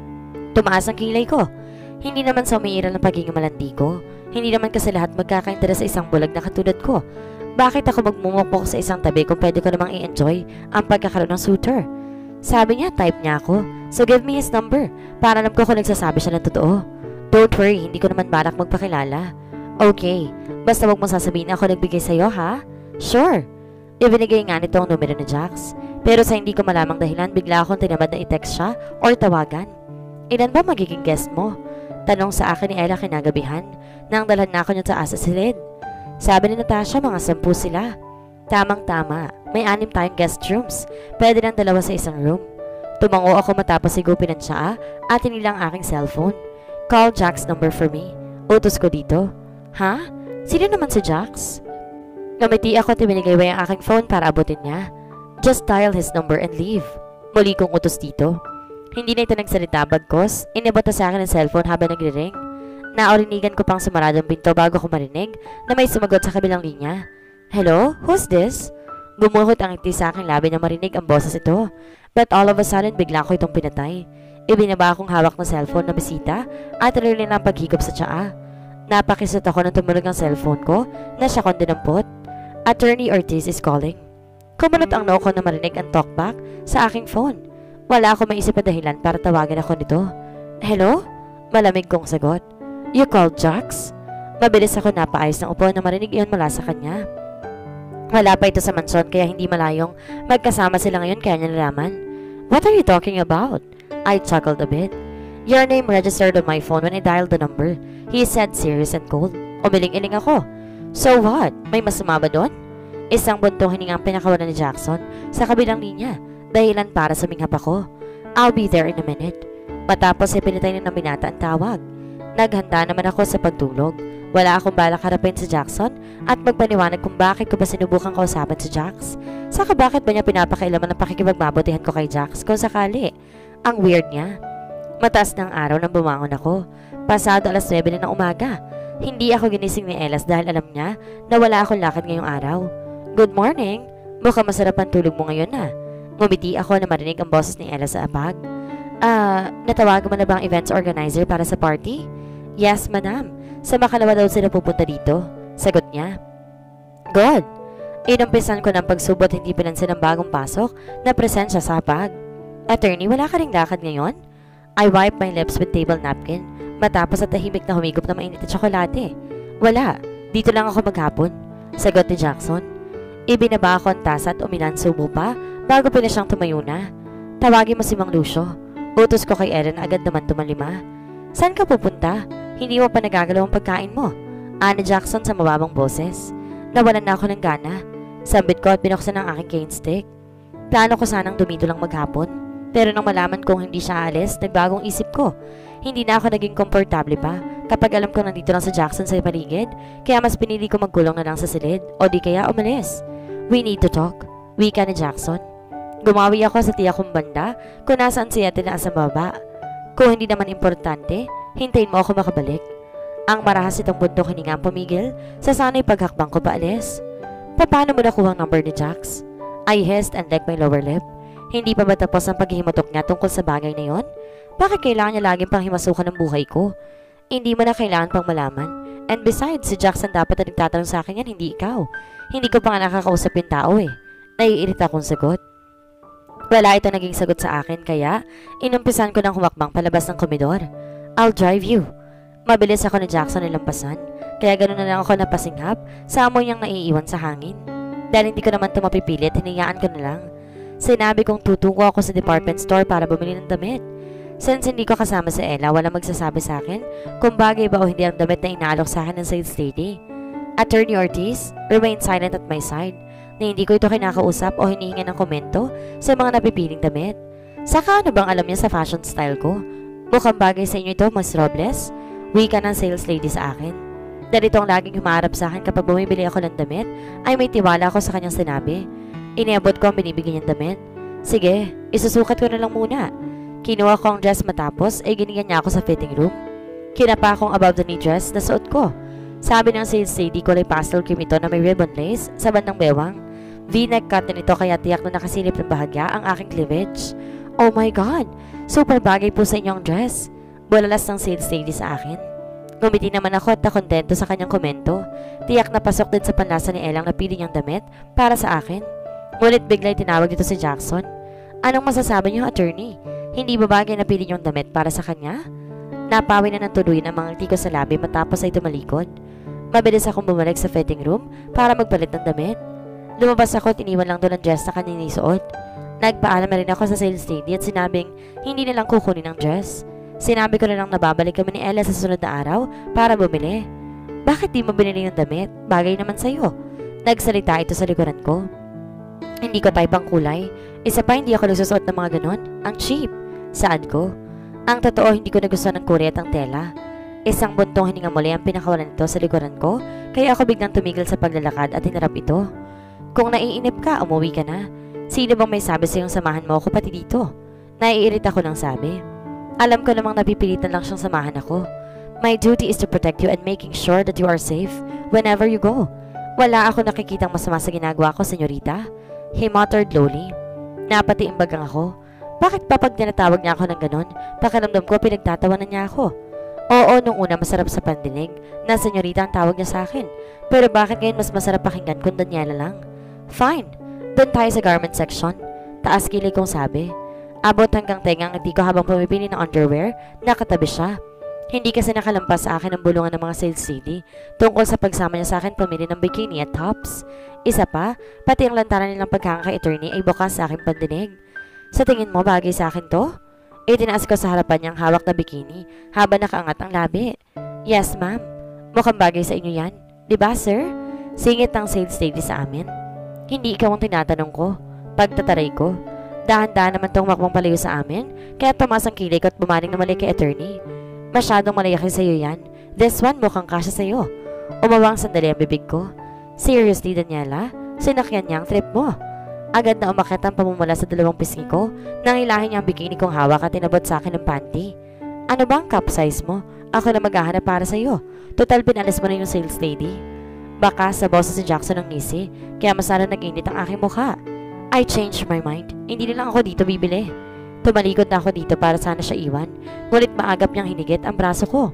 Tumaas ang kilay ko. Hindi naman sa umiiral ng pagiging malandi ko. Hindi naman kasi lahat magkakaintera sa isang bulag na katulad ko. Bakit ako magmumukpok sa isang tabi kung pwede ko namang i-enjoy ang pagkakaroon ng suitor? Sabi niya, type niya ako. So give me his number. Para alam ko kung nagsasabi siya ng totoo. Don't worry, hindi ko naman balak magpakilala. Okay, basta wag mo sasabihin na ako nagbigay sa'yo, ha? Sure. Ibinigay nga nito ang numero ni Jax. Pero sa hindi ko malamang dahilan, bigla akong tinamad na i-text siya or tawagan. Ilan ba magiging guest mo? Tanong sa akin ni Ella kinagabihan nang dalhan na ako niya sa asa silid. Sabi ni Natasha, mga sampu sila. Tamang-tama, may anim tayong guest rooms. Pwede lang dalawa sa isang room. Tumango ako matapos sigupin ang tsaa at inilang aking cellphone. Call Jack's number for me. Utos ko dito. Ha? Sino naman si Jax? Ngumiti ako at ibinigay ang aking phone para abutin niya. Just dial his number and leave. Muli kong utos dito. Hindi na ito nagsalita bagkos, inibot na sa akin ang cellphone habang nagre-ring. Naorinigan ko pang sumaradong pinto bago ko marinig na may sumagot sa kabilang linya. Hello? Who's this? Bumuhot ang ngiti sa aking labi na marinig ang boses ito. But all of a sudden, bigla ko itong pinatay. Ibinaba akong hawak ng cellphone na bisita at tuloy na ang paghigop sa tsaa. Napakisot ako nang tumunog ang cellphone ko na siya kong dinampot. Attorney Ortiz is calling. Kumunot ang noo ko na marinig ang talkback sa aking phone. Wala ako maisip na dahilan para tawagan ako nito. Hello? Malamig kong sagot. You called Jax? Mabilis ako napaayos ng upo na marinig iyon mula sa kanya. Wala pa ito sa mansyon kaya hindi malayong magkasama sila ngayon kaya niya nalaman. What are you talking about? I chuckled a bit. Your name registered on my phone when I dialed the number. He said serious and cold. Umiling-iling ako. So what? May masama ba doon? Isang buntong hiningang pinakawalan ni Jackson sa kabilang linya, dahilan para suminghap ako. I'll be there in a minute. Matapos ay pinatay na ng binata ang tawag. Naghanda naman ako sa pagtulog. Wala akong balak harapin si Jackson at magpaniwanag kung bakit ko ba sinubukang kausapin si Jax. Saka bakit ba niya pinapakailaman ang pakikipagmabutihan ko kay Jax kung sakali? Ang weird niya. Mataas ng araw nang bumangon ako. Pasado alas nuwebe na ng umaga. Hindi ako ginising ni Elas dahil alam niya na wala akong lakad ngayong araw. Good morning. Mukhang masarap ang tulog mo ngayon na. Ngumiti ako na marinig ang boses ni Elas sa apag. Ah, uh, natawagan mo na ba ang events organizer para sa party? Yes, madam. Sa makalawa daw sila pupunta dito. Sagot niya. Good. Inumpisan ko ng pagsubot hindi pinansin ang bagong pasok na presensya sa apag. Attorney, wala ka ring lakad ngayon? I wiped my lips with table napkin matapos at tahimik na humigop na mainit na tsokolate. Wala. Dito lang ako maghapon. Sagot ni Jackson. Ibinaba ako ang tasa at umilan subo pa bago pina siyang tumayo na. Tawagin mo si Mang Lucio. Utos ko kay Erin agad naman tumalima. Saan ka pupunta? Hindi mo pa nagagalaw ang pagkain mo. Ani Jackson sa mababang boses. Nawalan na ako ng gana. Sambit ko at binuksan ang aking cane stick. Plano ko sanang dumito lang maghapon. Pero nang malaman kong hindi siya alis, nagbagong isip ko. Hindi na ako naging komportable pa kapag alam ko nandito lang sa Jackson sa paligid, kaya mas pinili ko magkulong na lang sa silid o di kaya umalis. We need to talk. Wika ni Jackson. Gumawi ako sa tiyak kong banda kung nasaan siya tinaas sa baba. Kung hindi naman importante, hintayin mo ako makabalik. Ang marahas itong bundok hiningang pumigil sa sana'y paghakbang ko paalis. Paano mo nakuha ang number ni Jax? I hissed and licked my lower lip. Hindi pa ba tapos ang paghihimatok niya tungkol sa bagay na yon? Bakit kailangan niya laging pang himasukan ng buhay ko? Hindi mo na kailangan pang malaman. And besides, si Jackson dapat na nagtatanong sa akin yan, hindi ikaw. Hindi ko pa nga nakakausap yung tao eh. Naiirita akong sagot. Wala ito naging sagot sa akin kaya inumpisan ko ng humakbang palabas ng komedor. I'll drive you. Mabilis ako ni Jackson nilampasan, kaya ganoon na lang ako napasinghap sa amoy niyang naiiwan sa hangin. Dahil hindi ko naman ito mapipilit, hinayaan ko na lang. Sinabi kong tutungo ako sa department store para bumili ng damit. Since hindi ko kasama si Ella, walang magsasabi sa akin kung bagay ba o hindi ang damit na inaalok sa akin ng sales lady. Attorney Ortiz remained silent at my side na hindi ko ito kinakausap o hinihingan ng komento sa mga napipiling damit. Saka ano bang alam niya sa fashion style ko? Mukhang bagay sa inyo ito, Mas Robles. Wika ng sales lady sa akin. Dahil itong laging humaharap sa akin kapag bumibili ako ng damit, ay may tiwala ako sa kanyang sinabi. Iniabot ko ang binibigyan niyang damit. Sige, isusukat ko na lang muna. Kinuha ko ang dress matapos ay ginigyan niya ako sa fitting room. Kinapa akong above the knee dress na suot ko. Sabi ng sales lady kulay pastel cream ito na may ribbon lace sa bandang bewang. V-neck cut din ito kaya tiyak na nakasilip ng bahagya ang aking cleavage. Oh my God! Super bagay po sa inyong dress. Bulalas ng sales lady sa akin. Ngumiti naman ako at nakontento sa kanyang komento. Tiyak na pasok din sa panlasa ni Elang na pili niyang damit para sa akin. Ngunit bigla'y tinawag dito si Jackson. Anong masasabi niyo, attorney? Hindi ba bagay na pili niyong damit para sa kanya? Napawi na ng tuluyan ang mga ngiti ko sa labi matapos ay tumalikod. Mabilis akong bumalik sa fitting room para magpalit ng damit. Lumabas ako at iniwan lang doon ang dress na kanina isuot. Nagpaalam na rin ako sa sales lady at sinabing hindi na lang kukunin ang dress. Sinabi ko na lang na babalik kami ni Ella sa sunod na araw para bumili. Bakit di mo binili ng damit? Bagay naman sa'yo. Nagsalita ito sa likuran ko. Hindi ko type ang kulay. Isa pa hindi ako nagsusuot ng mga ganon. Ang cheap. Saad ko. Ang totoo hindi ko nagustuhan ng kulay at ang tela. Isang buntong hininga muli ang pinakawalan nito sa likuran ko kaya ako biglang tumigil sa paglalakad at hinarap ito. Kung naiinip ka, umuwi ka na. Sino bang may sabi sa iyong samahan mo ako pati dito? Naiirita ko ng sabi. Alam ko namang napipilitan lang siyang samahan ako. My duty is to protect you and making sure that you are safe whenever you go. Wala ako nakikitang masama sa ginagawa ko, senyorita. He muttered lowly. Napatiimbagang ako. Bakit pa pag tinatawag niya ako ng ganon, pakiramdam ko pinagtatawanan niya ako? Oo, nung una masarap sa pandinig na senyorita ang tawag niya sa akin. Pero bakit ngayon mas masarap pakinggan kung Daniela lang? Fine. Doon tayo sa garment section. Taas kilay kong sabi. Abot hanggang tenga ang ngiti ko habang pumipili ng underwear, nakatabi siya. Hindi kasi nakalampas sa akin ang bulungan ng mga sales lady tungkol sa pagsama niya sa akin pumili ng bikini at tops. Isa pa, pati ang lantaran nilang pagkaka-attorney ay bukas sa aking pandinig. Sa tingin mo bagay sa akin to? Itinaas ko sa harapan niyang hawak na bikini habang nakaangat ang labi. Yes, ma'am. Mukhang bagay sa inyo yan. Diba, sir? Singit ng sales lady sa amin. Hindi ikaw ang tinatanong ko. Pagtataray ko. Dahan-dahan naman tong makmang palayo sa amin, kaya tumaas ang kilay ko at bumaling na mali kay attorney. Masyadong malayaki sa'yo yan. This one mukhang kasya sa'yo. Umawang sandali ang bibig ko. Seriously, Daniela? Sinakyan niya ang trip mo. Agad na umakyat ang pamumula sa dalawang pisngi ko nang hilahin niya ang bikini kong hawak at tinabot sa akin ng panty. Ano bang cup size mo? Ako na maghahanap para sa'yo. Total pinalis mo na yung sales lady. Baka sa boss si Jackson ang ngisi, kaya mas lalo nag-init ang aking mukha. I changed my mind. Hindi na lang ako dito bibili. Tumalikod na ako dito para sana siya iwan, ngunit maagap niyang hinigit ang braso ko.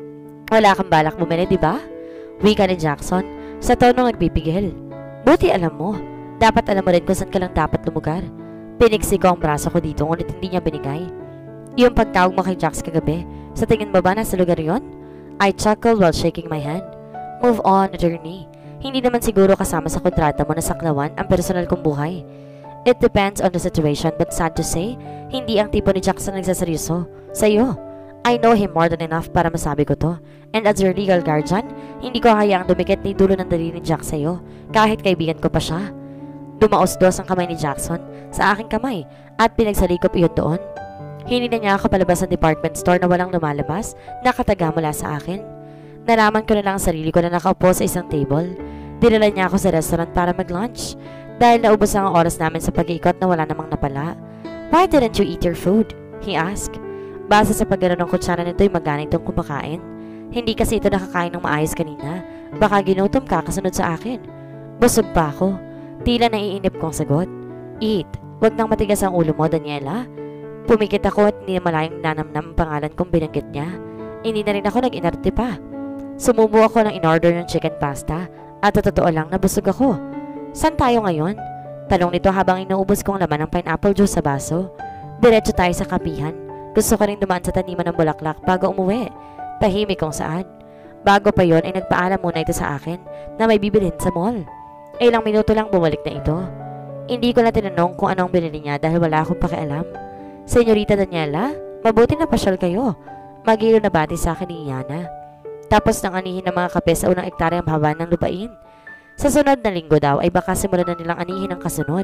Wala kang balak bumili, di ba? Wika ni Jackson, sa tonong nagbibigil. Buti alam mo. Dapat alam mo rin kung saan ka lang dapat lumugar. Pinigsi ko ang braso ko dito ngunit hindi niya binigay. Yung pagtawag mo kay Jax kagabi, sa tingin mo ba nasa lugar yon? I chuckled while shaking my hand. Move on, attorney. Hindi naman siguro kasama sa kontrata mo na saklawan ang personal kong buhay. It depends on the situation but sad to say, hindi ang tipo ni Jackson nagsaseryoso. Sa'yo. I know him more than enough para masabi ko to. And as your legal guardian, hindi ko hayaang dumikit ni dulo ng dali ni Jax sa'yo, kahit kaibigan ko pa siya. Dumaos-dos ang kamay ni Jackson sa aking kamay at pinagsalikop iyon doon. Hinila niya ako palabas ng department store na walang lumalabas, nakataga mula sa akin. Nalaman ko na lang ang sarili ko na nakaupo sa isang table. Dinala niya ako sa restaurant para mag-lunch dahil naubos ang oras namin sa pag-iikot na wala namang napala. Why didn't you eat your food? He asked. Base sa paggano ng kutsara nito'y magana itong kumakain. Hindi kasi ito nakakain ng maayos kanina. Baka ginutom ka kasunod sa akin. Busog pa ako. Tila naiinip kong sagot. Eat. Huwag nang matigas ang ulo mo, Daniela. Pumikit ako at hindi malayang nanamnam ang pangalan kong binanggit niya. Hindi na rin ako nag-inarte pa. Sumubo ako ng in-order ng chicken pasta at sa totoo lang nabusog ako. Saan tayo ngayon? Talong nito habang inuubos kong laman ng pineapple juice sa baso. Diretso tayo sa kapihan. Gusto ko rin dumaan sa taniman ng bulaklak bago umuwi. Tahimik kung saan. Bago pa yon ay nagpaalam muna ito sa akin na may bibilhin sa mall. E ilang minuto lang bumalik na ito. Hindi ko na tinanong kung anong binili niya dahil wala akong pakialam. Senyorita Daniela, mabuti na pasyal kayo. Magilo na bati sa akin ni Iana. Tapos nang anihin ng mga kape sa unang ektarya ang haba ng lupain. Sa sunod na linggo daw ay baka simulan na nilang anihin ang kasunod.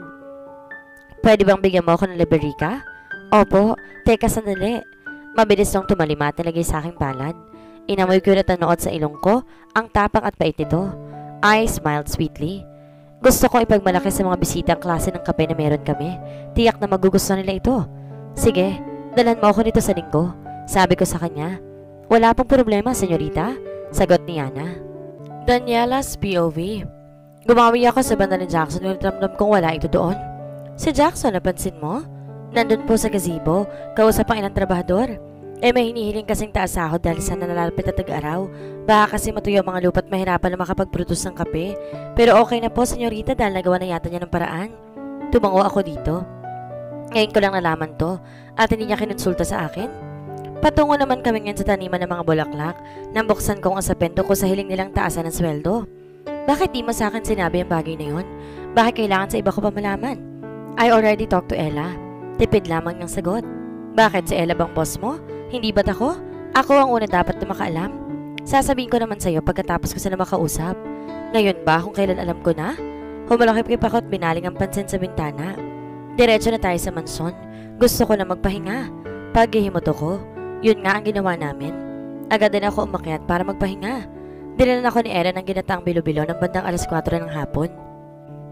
Pwede bang bigyan mo ako ng liberika? Opo, teka sandali. Mabilis nang tumalima at nalagay sa aking palad. Inamoy ko na tanood sa ilong ko ang tapang at pait nito. I smiled sweetly. Gusto kong ipagmalaki sa mga bisita ang klase ng kape na meron kami. Tiyak na magugustuhan nila ito. Sige, dalhan mo ako nito sa linggo. Sabi ko sa kanya. Wala pong problema, senyorita. Sagot ni Ana. Daniela's P O V. Gumawi ako sa banda ni Jackson ngunit ramdam kong wala ito doon. Si Jackson, napansin mo? Nandun po sa gazebo, kausap ang ilang trabahador. Eh may hinihiling kasing taas sahod dahil sa nalalapit na tag-araw. Baka kasi matuyo ang mga lupa't mahirapan na makapag-produce ng kape. Pero okay na po, senyorita, dahil nagawa na yata niya ng paraan. Tumango ako dito. Ngayon ko lang nalaman to at hindi niya kinonsulta sa akin. Patungo naman kami ngayon sa taniman ng mga bulaklak nang buksan kong ang sapendo ko sa hiling nilang taasan ng sweldo. Bakit di mo sa akin sinabi ang bagay na yun? Bakit kailangan sa iba ko pa malaman? I already talked to Ella. Tipid lamang niyang sagot. Bakit si Ella bang boss mo? Hindi ba't ako? Ako ang una dapat na makaalam. Sasabihin ko naman sa'yo pagkatapos ko sila makausap. Ngayon ba kung kailan alam ko na? Humalakip-kip ako at binaling ang pansin sa bintana. Diretso na tayo sa mansyon. Gusto ko na magpahinga. Paghihimot ako. Yun nga ang ginawa namin. Agad din ako umakyat para magpahinga. Dinalan ako ni Ella ng ginataang bilo-bilo ng bandang alas kwatro ng hapon.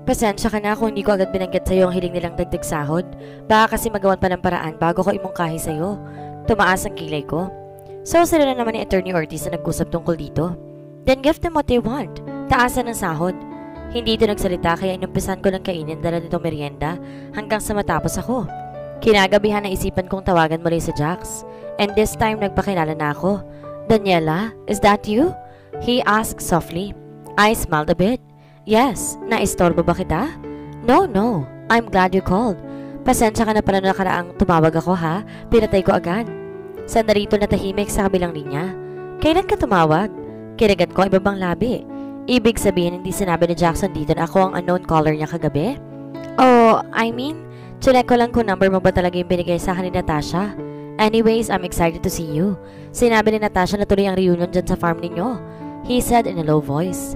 Pasensya ka na kung hindi ko agad binanggit sa'yo ang hiling nilang dagdag sahod. Baka kasi magawan pa ng paraan bago ko imungkahi sa'yo. Tumaas ang kilay ko. So sila na naman ni Attorney Ortiz na nag-usap tungkol dito. Then give them what they want. Taasan ng sahod. Hindi ito nagsalita kaya inumpisan ko ng kainin dala nitong merienda hanggang sa matapos ako. Kinagabihan na isipan kong tawagan muli si Jax. And this time nagpakilala na ako. Daniela, is that you? He asked softly. I smiled a bit. Yes, naistorbo ba kita? No, no. I'm glad you called. Pasensya ka na pala na nakaraang tumawag ako ha. Pinatay ko agad. Sandali ito natahimik sa kabilang linya. Kailan ka tumawag? Kinagat ko ibabang labi. Ibig sabihin hindi sinabi ni Jackson dito na ako ang unknown caller niya kagabi? Oh, I mean, chinek ko lang kung number mo ba talaga yung binigay sa akin ni Natasha. Anyways, I'm excited to see you. Sinabi ni Natasha na tuloy ang reunion dyan sa farm ninyo. He said in a low voice.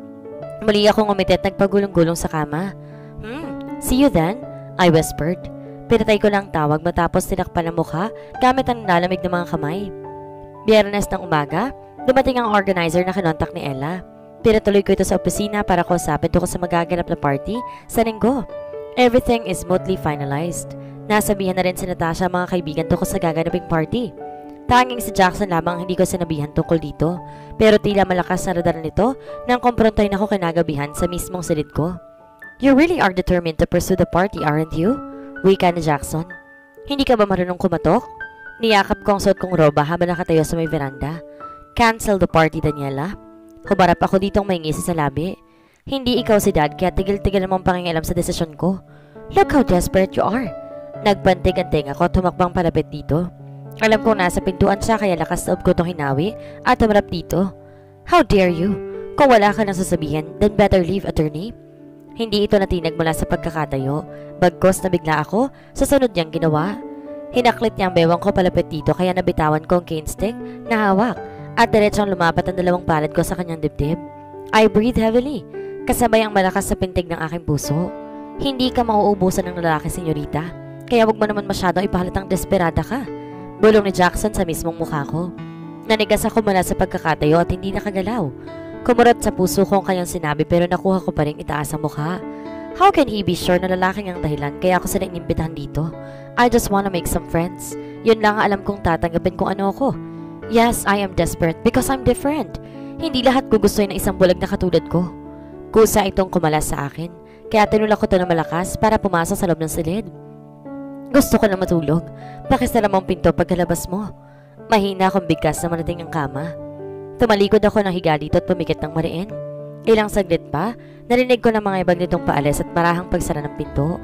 Muli akong umiti at nagpagulong-gulong sa kama. Hmm, see you then, I whispered. Pinatay ko lang tawag matapos tinakpan ang mukha gamit ang nalamig ng mga kamay. Biyernes ng umaga, dumating ang organizer na kinontak ni Ella. Pinatuloy ko ito sa opisina para kausapin ko sa magaganap na party sa linggo. Everything is smoothly finalized. Nasabihan na rin si Natasha mga kaibigan tungkol sa gaganaping party. Tanging si Jackson lamang hindi ko sinabihan tungkol dito, pero tila malakas na radar nito nang kumprontahin ako kinagabihan sa mismong silid ko. You really are determined to pursue the party, aren't you? Wika ni Jackson. Hindi ka ba marunong kumatok? Niyakap ko ang suot kong roba habang nakatayo sa may veranda. Cancel the party, Daniela. Humarap ako ditong may ngisi sa labi. Hindi ikaw si Dad kaya tigil-tigil namang pangingialam sa desisyon ko. Look how desperate you are. Nagbantig-anting ako at humakbang palapit dito. Alam kong nasa pintuan siya kaya lakas loob ko itong hinawi at tumarap dito. How dare you? Kung wala ka nang sasabihin, then better leave, attorney. Hindi ito natinag mula sa pagkakatayo. Bagkos na bigla ako sa sunod niyang ginawa. Hinaklit niya ang bewang ko palapit dito kaya nabitawan ko ang cane stick na hawak at diretsong lumapat ang dalawang palad ko sa kanyang dibdib. I breathe heavily, kasabay ang malakas sa pintig ng aking puso. Hindi ka mauubusan ng lalaki, senyorita, kaya wag mo naman masyadong ipahalatang desperada ka. Bulong ni Jackson sa mismong mukha ko. Nanigas ako mula sa pagkakatayo at hindi nakagalaw. Kumurot sa puso ko ang kanyang sinabi pero nakuha ko pa rin itaas ang mukha. How can he be sure na lalaking ang dahilan kaya ako sila inimbitahan dito? I just wanna make some friends. Yun lang ang alam kong tatanggapin kung ano ako. Yes, I am desperate because I'm different. Hindi lahat gugustuhin ng isang bulag na katulad ko. Kusa itong kumalas sa akin kaya tinulak ko ito na malakas para pumasok sa loob ng silid. Gusto ko na matulog. Pakisara mo ang pinto pagkalabas mo. Mahina akong bigkas na manating ang kama. Tumalikod ako ng higa dito at pumikit ng mariin. Ilang saglit pa, narinig ko ng mga ibang nitong paalis at marahang pagsara ng pinto.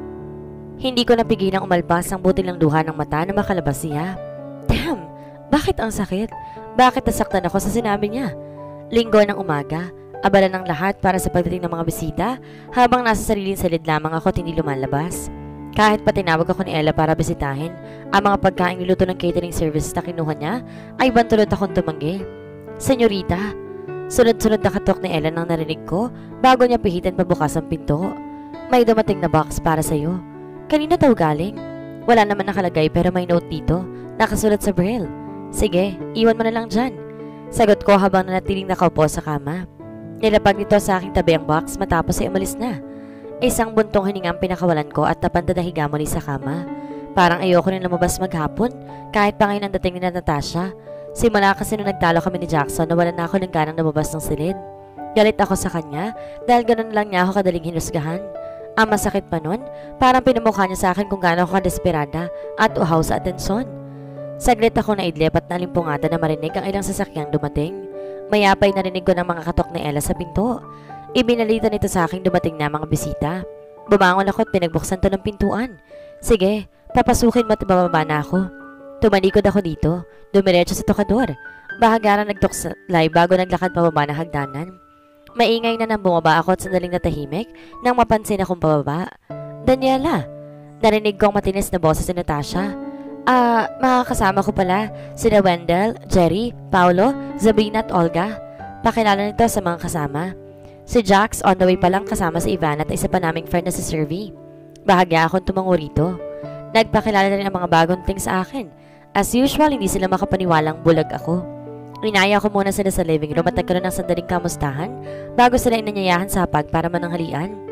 Hindi ko napigilang umalpas ang butil ng luha ng mata na makalabas siya. Damn! Bakit ang sakit? Bakit nasaktan ako sa sinabi niya? Linggo ng umaga, abala ng lahat para sa pagdating ng mga bisita habang nasa sariling salid lamang ako at hindi lumalabas. Kahit pa tinawag ako ni Ella para bisitahin, ang mga pagkain niluto ng catering services na kinuha niya ay bantulot akong tumanggi. Senyorita, sunod-sunod na katok ni Ella nang narinig ko bago niya pihitan pabukas ang pinto. May dumating na box para sa'yo. Kanina daw galing? Wala naman nakalagay pero may note dito, nakasulat sa braille. Sige, iwan mo na lang dyan. Sagot ko habang nanatiling nakaupo sa kama. Nilapag nito sa aking tabi ang box matapos ay umalis na. Isang buntong hininga ang pinakawalan ko at tapanta na higa muli sa kama. Parang ayoko rin lumabas maghapon kahit pa ngayon ang dating ni Natasha. Simula kasi nung nagtalo kami ni Jackson na wala na ako ng ganang lumabas ng silid. Galit ako sa kanya dahil ganun lang niya ako kadaling hinusgahan. Ang masakit pa nun, parang pinamukha niya sa akin kung gaano ako kadesperada at uhaw sa atensyon. Saglit ako na idlip at nalimpungatan na marinig ang ilang sasakyang dumating. Mayapay narinig ko ng mga katok ni Ella sa pinto. Ibinalita nito sa aking dumating na mga bisita. Bumangon ako at pinagbuksan to ng pintuan. Sige, papasukin mo at bababa na ako. Tumalikod ako dito, dumiretso sa tokador. Bahagarang nagtukslay bago naglakad pababa na hagdanan. Maingay na nang bumaba ako at sandaling natahimik nang mapansin akong pababa. Daniela, narinig ko ang matinis na boses ni Natasha. Ah, uh, mga kasama ko pala, sina Wendell, Jerry, Paulo, Sabrina at Olga. Pakilala nito sa mga kasama. Si Jax on the way pa lang kasama si Ivan at isa pa naming friend na si Sirvi. Bahagya akong tumango rito. Nagpakilala na rin ang mga bagong ting sa akin. As usual, hindi sila makapaniwalang bulag ako. Inaya ko muna sila sa living room at nagkaroon ng sandaling kamustahan bago sila inanyayahan sa hapag para mananghalian.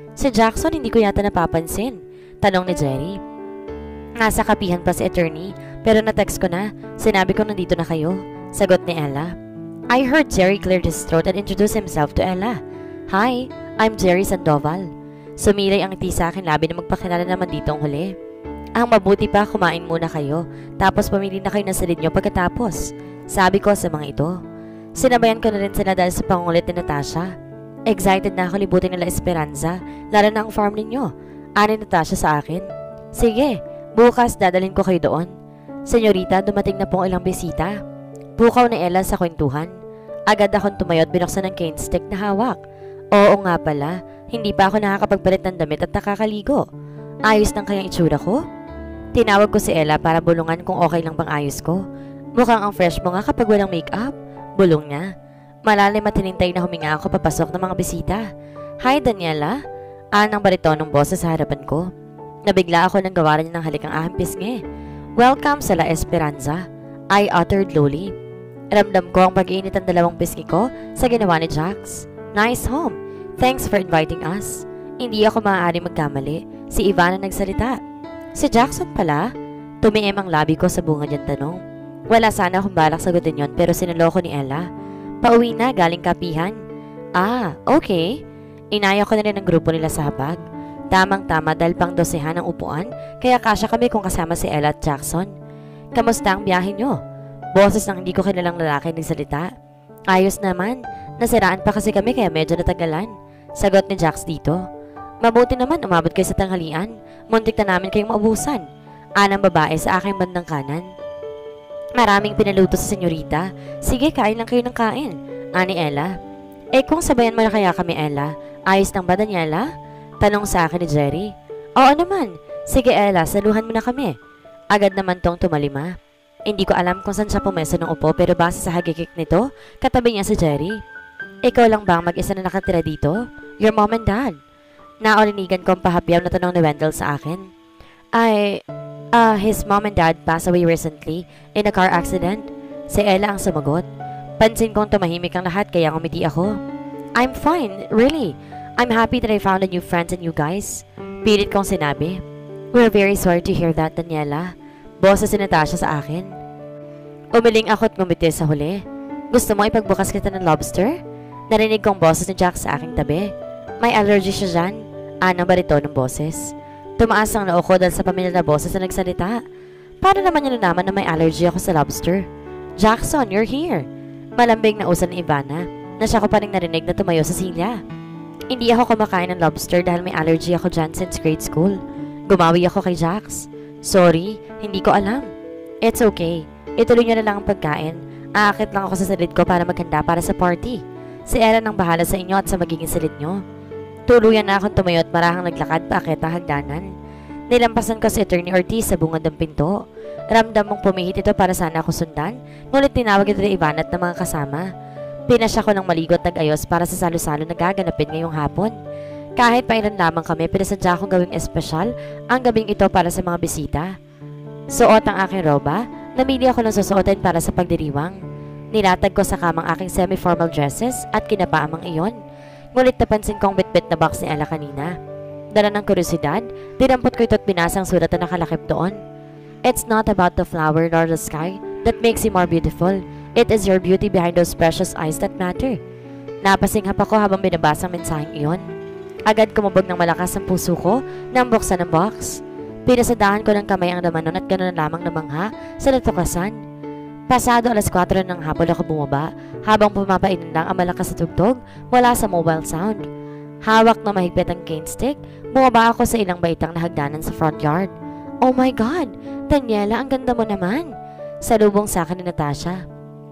Si Jackson hindi ko yata napapansin. Tanong ni Jerry. Nasa kapihan pa si attorney, pero na-text ko na. Sinabi ko nandito na kayo. Sagot ni Ella. I heard Jerry cleared his throat and introduced himself to Ella. Hi, I'm Jerry Sandoval. Sumilay ang ngiti sa akin labi na magpakilala naman dito ang huli. Ang mabuti pa kumain muna kayo, tapos pamili na kayo ng silid nyo pagkatapos. Sabi ko sa mga ito. Sinabayan ko na rin sila dahil sa pangungulit ni Natasha. Excited na ako libutin nila Esperanza, lalo na ang farm ninyo. Ani Natasha sa akin. Sige, bukas dadalhin ko kayo doon. Senyorita, dumating na pong ilang bisita. Bukaw ni Ella sa kwentuhan. Agad akong tumayo at binuksan ng cane stick na hawak. Oo nga pala, hindi pa ako nakakapagpalit ng damit at nakakaligo. Ayos ng kayang itsura ko? Tinawag ko si Ella para bulungan kung okay lang bang ayos ko. Mukhang ang fresh mo nga kapag walang makeup. Bulong niya. Malalim at hinintay na huminga ako papasok ng mga bisita. Hi Daniela. Anang baritonong boses sa harapan ko. Nabigla ako nang gawaran niya ng halikang aking pisngi. Welcome sa La Esperanza. I uttered lowly. Ramdam ko ang pag-iinit ng dalawang pisngi ko sa ginawa ni Jax. Nice home. Thanks for inviting us. Hindi ako maaari magkamali. Si Ivana nagsalita. Si Jackson pala? Tumiim ang labi ko sa bunga niyang tanong. Wala sana akong balak sagutin yon pero sinaloko ni Ella. Pauwi na galing kapihan. Ah, okay. Inaya ko na rin ang grupo nila sa hapag. Tamang-tama dahil pang dosehan ang upuan kaya kasya kami kung kasama si Ella at Jackson. Kamusta ang biyahe nyo? Boses ng hindi ko kilalang lalaki nagsalita. Ayos naman. Nasiraan pa kasi kami kaya medyo natagalan. Sagot ni Jax dito. Mabuti naman umabot kayo sa tanghalian. Muntik na namin kayong maubusan. Anang babae sa aking bandang kanan. Maraming pinaluto sa senyorita. Sige, kain lang kayo ng kain. Ani Ella. Eh kung sabayan mo na kaya kami Ella, ayos lang ba Daniela? Tanong sa akin ni Jerry. Oo naman. Sige Ella, saluhan mo na kami. Agad naman tong tumalima. Hindi ko alam kung saan siya pumeso ng upo pero base sa hagikik nito, katabi niya si Jerry. Ikaw lang ba ang mag-isa na nakatira dito? Your mom and dad. Naolinigan ko ang pahapyaw na tanong ni Wendell sa akin. Ay, uh, his mom and dad passed away recently in a car accident. Si Ella ang sumagot. Pansin kong tumahimik ang lahat kaya ngumiti ako. I'm fine, really. I'm happy that I found a new friends and you guys. Pilit kong sinabi. We're very sorry to hear that, Daniela. Boses si Natasha sa akin. Umiling ako at ngumiti sa huli. Gusto mo ipagbukas kita ng lobster? Narinig kong boses ni Jack sa aking tabi. May allergy siya dyan. Anong barito ng boses. Tumaas ang noo ko dahil sa pamilya na boses na nagsalita. Paano naman niya nalaman na may allergy ako sa lobster? Jackson, you're here. Malambing na usan ni Ivana na siya ko pa rin narinig na tumayo sa silya. Hindi ako kumakain ng lobster dahil may allergy ako dyan since grade school. Gumawi ako kay Jax. Sorry, hindi ko alam. It's okay. Ituloy niyo na lang ang pagkain. Aakit lang ako sa silid ko para maghanda para sa party. Si Ella nang bahala sa inyo at sa magiging silid nyo. Tuluyan na akong tumayo at marahang naglakad paakit ang hagdanan. Nilampasan ko si Attorney Ortiz sa bungad ng pinto. Ramdam mong pumihit ito para sana ako sundan, ngunit tinawag ito ni Ivana at ng mga kasama. Pinasya ko ng maligot nag-ayos para sa salo-salo na gaganapin ngayong hapon. Kahit pa ilan lamang kami, pinasadya akong gawing espesyal ang gabing ito para sa mga bisita. Suot ang aking roba, namili ako ng susuotin para sa pagdiriwang. Nilatag ko sa kamang aking semi-formal dresses at kinapaamang iyon. Ngunit napansin kong bitbit na box ni Ella kanina. Dala ng kuryosidad, dinampot ko ito at binasang sulat na nakalakip doon. It's not about the flower nor the sky that makes you more beautiful. It is your beauty behind those precious eyes that matter. Napasinghap ako habang binabasa ang mensaheng iyon. Agad kumubog ng malakas ang puso ko nang buksan ang box. Pinasadahan ko ng kamay ang laman nun at ganoon lamang namangha sa natuklasan. Pasado alas kwatro ng hapon ako bumaba habang pumapainan lang ang malakas na tugtog mula sa mobile sound. Hawak na mahigpit ang cane stick, bumaba ako sa ilang baitang na hagdanan sa front yard. Oh my God! Daniela, ang ganda mo naman! Salubong sa akin ni Natasha.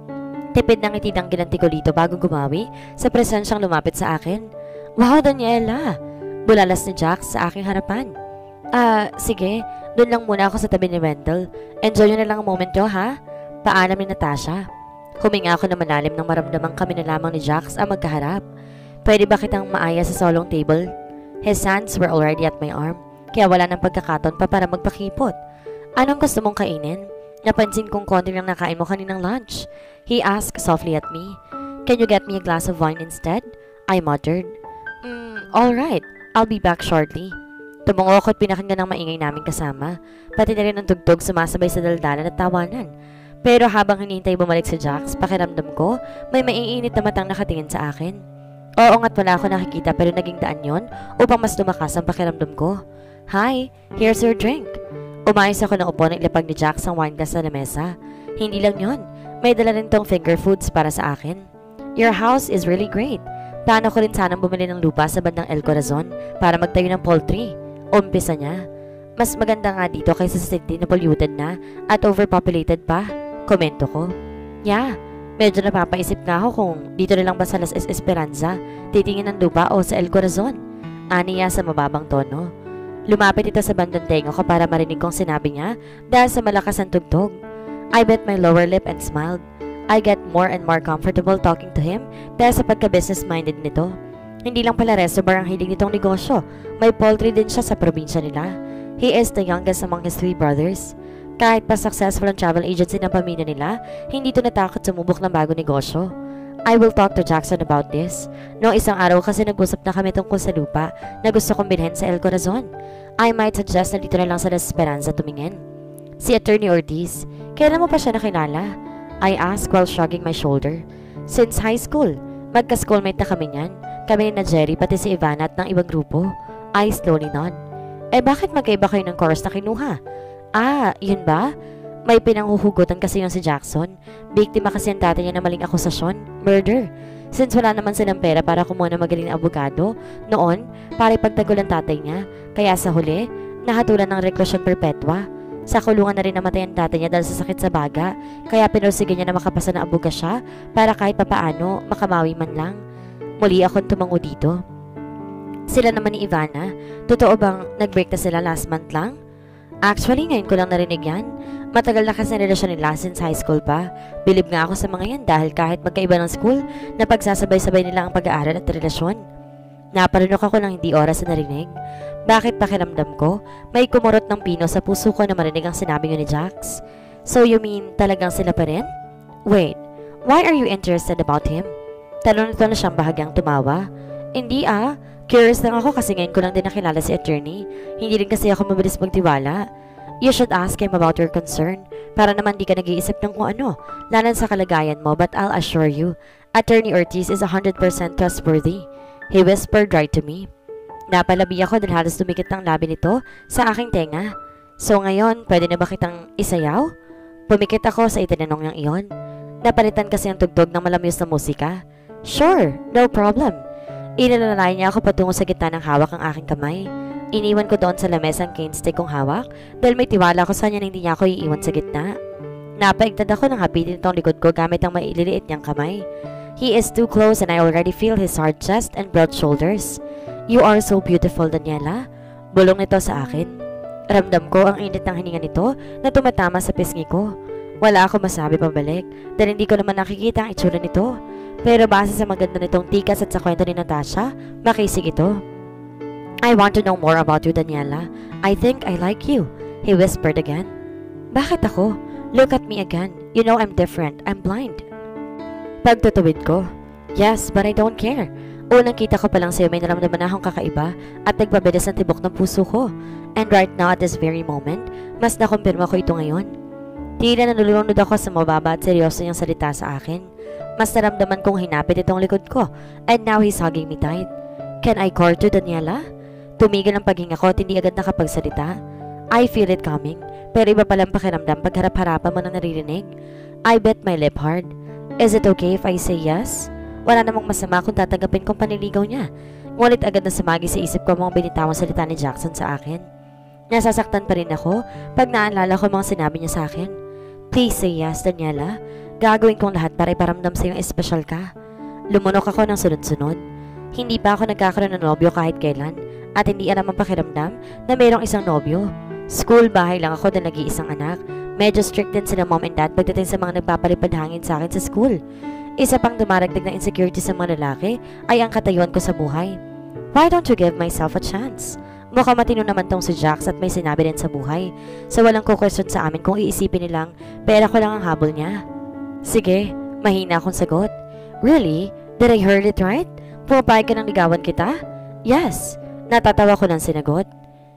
Tipid ng itidang ginanti ko dito bago gumawi sa presensyang lumapit sa akin. Wow, Daniela! Bulalas ni Jack sa aking harapan. Ah, uh, sige. Doon lang muna ako sa tabi ni Wendell. Enjoy nyo na lang ang moment nyo, ha? Paalam ni Natasha. Huminga ako na malalim nang maramdamang kami na lamang ni Jax ang magkaharap. Pwede ba kitang maaya sa solong table? His hands were already at my arm, kaya wala nang pagkakataon pa para magpakipot. Anong gusto mong kainin? Napansin kong konti lang nakain mo kaninang lunch. He asked softly at me. Can you get me a glass of wine instead? I muttered. Mm, alright. I'll be back shortly. Tumungo ako at pinakinggan ng maingay namin kasama, pati na rin ang tugtog sumasabay sa daldalan at tawanan. Pero habang hinihintay bumalik si Jax, pakiramdam ko, may maiinit na matang nakatingin sa akin. Oo nga't wala ako nakikita pero naging daan yon upang mas lumakas ang pakiramdam ko. Hi, here's your drink. Umayos ako ng upo na ilapag ni Jax ang wine glass sa lamesa. Hindi lang yon, may dala rin tong finger foods para sa akin. Your house is really great. Plano ko rin sanang bumili ng lupa sa bandang El Corazon para magtayo ng poultry. Umpisa niya. Mas maganda nga dito kaysa sa city na polluted na at overpopulated pa. Komento ko. Yeah, medyo napapaisip nga ako kung dito na lang ba sa Las Esperanza titingin ng lupa o sa El Corazon. Aniya sa mababang tono. Lumapit ito sa bandang tenga ko para marinig kong sinabi niya dahil sa malakas ang tugtog. I bit my lower lip and smiled. I get more and more comfortable talking to him dahil sa pagka-business-minded nito. Hindi lang pala restaurant ang hilig nitong negosyo. May poultry din siya sa probinsya nila. He is the youngest among his three brothers. Kahit pa successful ang travel agency ng pamilya nila, hindi ito natakot sumubok ng bagong negosyo. I will talk to Jackson about this. Noong isang araw kasi nag-usap na kami tungkol sa lupa na gusto kong bilhin sa El Corazon. I might suggest na dito na lang sa Las Esperanza tumingin. Si Attorney Ortiz, kailan mo pa siya nakilala? I asked while shrugging my shoulder. Since high school, magka-schoolmate na kami niyan. Kami ni na Jerry pati si Ivana at ng ibang grupo. I slowly nod. Eh bakit magkaiba kayo ng course na kinuha? Ah, yun ba? May pinanghuhugutan kasi yung si Jackson. Biktima kasi ang dati niya na maling akusasyon, murder. Since wala naman silang pera para kumuha ng magaling na abogado, noon, para ipagtagol ang tatay niya. Kaya sa huli, nahatulan ng reklusyon perpetua. Sa kulungan na rin namatay ang tatay niya dahil sa sakit sa baga. Kaya pinursige niya na makapasa ng abuga siya para kahit papaano makamawi man lang. Muli akong tumango dito. Sila naman ni Ivana, totoo bang nag-break na sila last month lang? Actually, ngayon ko lang narinig yan. Matagal na kasi ang relasyon nila since high school pa. Bilib nga ako sa mga yan dahil kahit magkaiba ng school, napagsasabay-sabay nila ang pag-aaral at relasyon. Naparunok ako ng hindi oras na narinig. Bakit pakiramdam ko, may kumurot ng pino sa puso ko na marinig ang sinabi niyo ni Jax? So you mean talagang sila pa rin? Wait, why are you interested about him? Talon nito na siyang bahagyang tumawa. Hindi ah. Curious lang ako kasi ngayon ko lang din nakilala si attorney. Hindi rin kasi ako mabilis magtiwala. You should ask him about your concern para naman di ka nag-iisip ng kung ano, lalo sa kalagayan mo, but I'll assure you, Attorney Ortiz is one hundred percent trustworthy. He whispered right to me. Napalabi ako dahil halos tumikit ang labi nito sa aking tenga. So ngayon, pwede na ba kitang isayaw? Pumikit ako sa itinanong niyang iyon. Napalitan kasi ang tugtog ng malamyos na musika. Sure, no problem. Inalalay niya ako patungo sa gitna ng hawak ang aking kamay. Iniwan ko doon sa lamesa ang cane stick kong hawak dahil may tiwala ko sa niya na hindi niya ako iiwan sa gitna. Napaigtad ako nang hapitin itong likod ko gamit ang maililiit niyang kamay. He is too close and I already feel his hard chest and broad shoulders. You are so beautiful, Daniela. Bulong nito sa akin. Ramdam ko ang init ng hininga nito na tumatama sa pisngi ko. Wala ako masabi pabalik dahil hindi ko naman nakikita ang itsura nito. Pero base sa maganda nitong tikas at sa kwento ni Natasha, makisig ito. I want to know more about you, Daniela. I think I like you, he whispered again. Bakit ako? Look at me again. You know I'm different. I'm blind. Pagtutuwid ko. Yes, but I don't care. Unang kita ko pa lang sa'yo may naramdaman na akong kakaiba at nagpabilis ang tibok ng puso ko. And right now at this very moment, mas nakumpirma ko ito ngayon. Tila nalulunod ako sa mababa at seryoso niyang salita sa akin. Mas naramdaman kong hinapit itong likod ko and now he's hugging me tight. Can I court you, Daniela? Tumigil ang paghinga ko at hindi agad nakapagsalita. I feel it coming, pero iba palang pakiramdam pag harap-harapan mo na naririnig. I bit my lip hard. Is it okay if I say yes? Wala namang masama kung tatanggapin kong paniligaw niya. Ngunit agad na sumagi sa isip ko mga binitawang salita ni Jackson sa akin. Nasasaktan pa rin ako pag naalala ko mga sinabi niya sa akin. Please say yes, Daniela. Gagawin kong lahat para iparamdam sa iyong espesyal ka. Lumunok ako ng sunod-sunod. Hindi pa ako nagkakaroon ng nobyo kahit kailan at hindi alam ang pakiramdam na mayroong isang nobyo. School, bahay lang ako na nag-iisang anak. Medyo strict din sila mom and dad pagdating sa mga nagpapalipad hangin sa akin sa school. Isa pang dumaragdag na insecurity sa mga lalaki ay ang katayuan ko sa buhay. Why don't you give myself a chance? Mukhang matino naman tong si Jax at may sinabi din sa buhay. So walang kukwestiyon sa amin kung iisipin nilang pera ko lang ang habol niya. Sige, mahina akong sagot. Really? Did I heard it right? Pumapayag ka ng ligawan kita? Yes. Natatawa ko ng sinagot.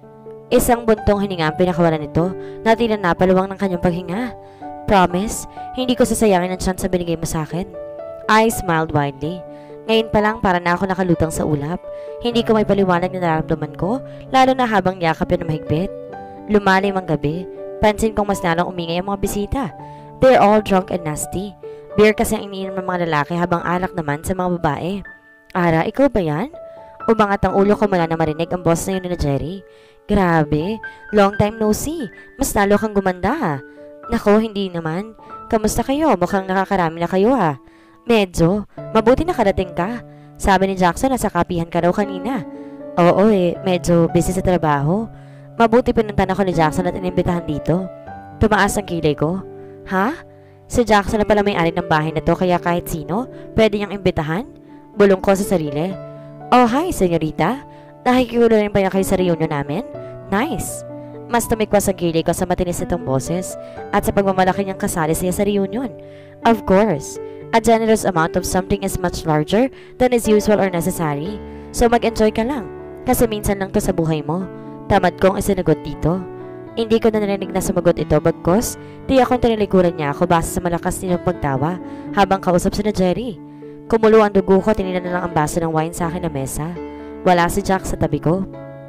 Isang buntong hininga ang pinakawalan nito na tila napaluwang ng kanyang paghinga. Promise, hindi ko sasayangin ang chance na binigay mo sa akin. I smiled widely. Ngayon pa lang para na ako nakalutang sa ulap. Hindi ko may paliwanag na nararamdaman ko, lalo na habang yakap yun na mahigpit. Lumalim ang gabi. Pansin kong mas lalong umingay ang mga bisita. They're all drunk and nasty. Beer kasi ang iniinom ng mga lalaki habang alak naman sa mga babae. Ara, ikaw ba yan? Umangat ang ulo ko mula na marinig ang boss na yun ni Jerry. Grabe, long time no see. Mas lalo kang gumanda. Nako, hindi naman. Kamusta kayo? Mukhang nakakarami na kayo ha. Medyo. Mabuti nakarating ka. Sabi ni Jackson na sa kapihan ka raw kanina. Oo eh, medyo busy sa trabaho. Mabuti pinuntan ako ni Jackson at inimbitahan dito. Tumaas ang kilay ko. Ha? Si Jackson na pala may-ari ng bahay na to kaya kahit sino, pwede niyang imbitahan? Bulong ko sa sarili. Oh hi, senyorita. Nakikigulo rin ba niya kayo sa reunion namin? Nice. Mas tumikwas ang kilay ko sa matinis nitong boses at sa pagmamalaki niyang kasali siya sa reunion. Of course, a generous amount of something is much larger than is usual or necessary. So mag-enjoy ka lang, kasi minsan lang to sa buhay mo. Tamad kong isinagot dito. Hindi ko na narinig na sumagot ito bagkos di akong tinilikuran niya ako base sa malakas nilang pagtawa habang kausap si na Jerry. Kumulo ang dugo ko, tininan na lang ang baso ng wine sa akin na mesa. Wala si Jack sa tabi ko.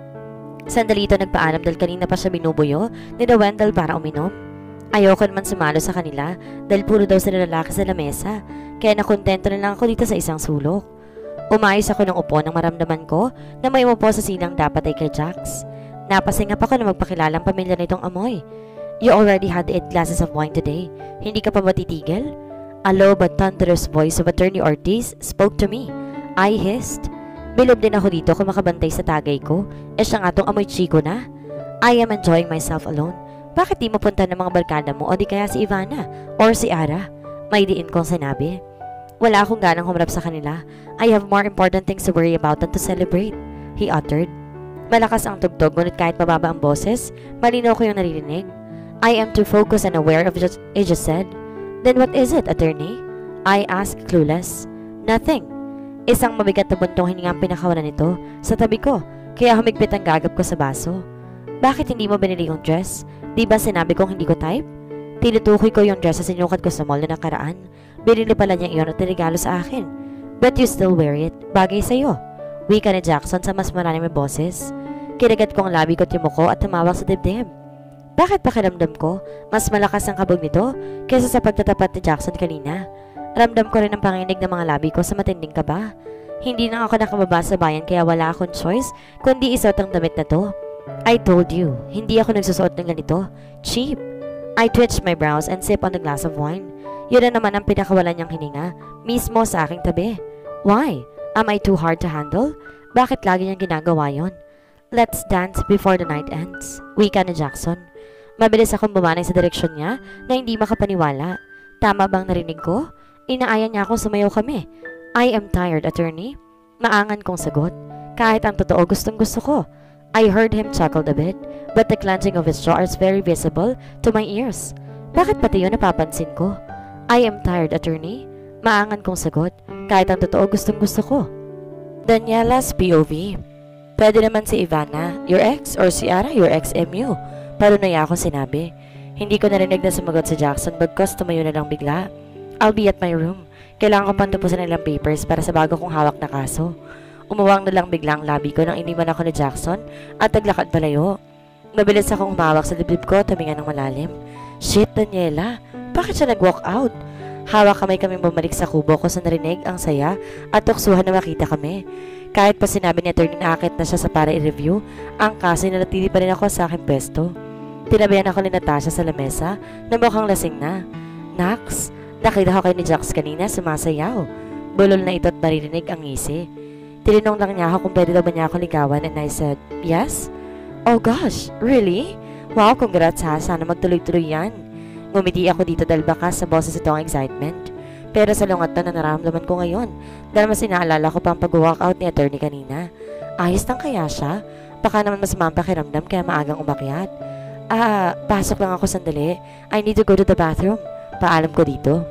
Sandali ito nagpaalam dahil kanina pa siya binubuyo ni na Wendell para uminom. Ayoko naman sumalo sa kanila dahil puro daw sila lalaki sa lamesa, kaya nakontento na lang ako dito sa isang sulok. Umayos ako ng upo nang maramdaman ko na may umupo sa silang dapat ay kay Jax. Napasingap ako na magpakilalang pamilya nitong amoy. You already had eight glasses of wine today. Hindi ka pa ba titigil? A low but thunderous voice of Attorney Ortiz spoke to me. I hissed. Bilob din ako dito kung makabantay sa tagay ko. Eh siya nga tong amoy chiko na. I am enjoying myself alone. Bakit di mo punta ng mga barkada mo o di kaya si Ivana or si Ara? May diin kong sinabi. Wala akong ganang humarap sa kanila. I have more important things to worry about than to celebrate, he uttered. Malakas ang tugtog ngunit kahit mababa ang boses, malinaw ko yung naririnig. I am too focused and aware of what I just said. Then what is it, attorney? I asked clueless. Nothing. Isang mabigat na buntong hininga ang pinakawalan nito sa tabi ko, kaya humigpit ang gagap ko sa baso. Bakit hindi mo binili yung dress? Di ba sinabi kong hindi ko type? Tinutukoy ko yung dress sa sinukat ko sa mall na nakaraan. Binili pala niya iyon at tinigalo sa akin. But you still wear it. Bagay sa'yo. Wika ni Jackson sa mas maraming boses. Kinagat ko ang labi ko at yumuko at tumawag sa dibdib. Bakit pakiramdam ko mas malakas ang kabog nito kaysa sa pagtatapat ni Jackson kanina? Ramdam ko rin ang panginig ng mga labi ko sa matinding kaba. Hindi na ako nakababa sa bayan kaya wala akong choice kundi isuot ang damit na to. I told you, hindi ako nagsusuot ng ganito. Cheap. I twitched my brows and sipped on a glass of wine. Yun na naman ang pinakawalan niyang hininga, mismo sa aking tabi. Why? Am I too hard to handle? Bakit lagi niyang ginagawa yon? Let's dance before the night ends. Wika ni Jackson. Mabilis akong bumanay sa direksyon niya na hindi makapaniwala. Tama bang narinig ko? Inaaya niya akong sumayaw kami. I am tired, attorney. Maangan kong sagot. Kahit ang totoo gustong gusto ko. I heard him chuckle a bit, but the clenching of his jaw is very visible to my ears. Bakit pati yun napapansin ko? I am tired, attorney. Maangan kong sagot. Kahit ang totoo gustong gusto ko. Daniela's P O V. Pwede naman si Ivana, your ex, or si Ara, your ex-M U. Paranoia ako sinabi. Hindi ko narinig na sumagot si Jackson bagkos tumayo na lang bigla. I'll be at my room. Kailangan ko pang tapusin ilang papers para sa bago kong hawak na kaso. Umuwang na lang biglang labi ko nang iniwan ako ni Jackson at naglakad palayo. Mabilis akong humawak sa dibdib ko at huminga ng malalim. Shit, Daniela. Bakit siya nag-walk out? Hawak kamay kaming bumalik sa kubo ko sa narinig ang saya at tuksuhan na makita kami. Kahit pa sinabi ni attorney na akit na siya sa para i-review, ang kaso ay nanatili pa rin ako sa aking pesto. Tinabayan ako ni Natasha sa lamesa na mukhang lasing na. Nax, nakita ko kayo ni Jax kanina sumasayaw. Bulol na ito at maririnig ang ngisi. Tinanong lang niya ako kung pwede daw ba niya ako ligawan and I said, yes? Oh gosh, really? Wow, congrats ha, sana magtuloy-tuloy yan. Ngumiti ako dito dahil baka sa boses ito ang excitement. Pero sa lungat na nararamdaman ko ngayon dahil mas inaalala ko pa ang pag-walkout ni attorney kanina. Ayos lang kaya siya? Baka naman mas mampakiramdam kaya maagang umakyat. Ah, pasok lang ako sandali. I need to go to the bathroom. Paalam ko dito.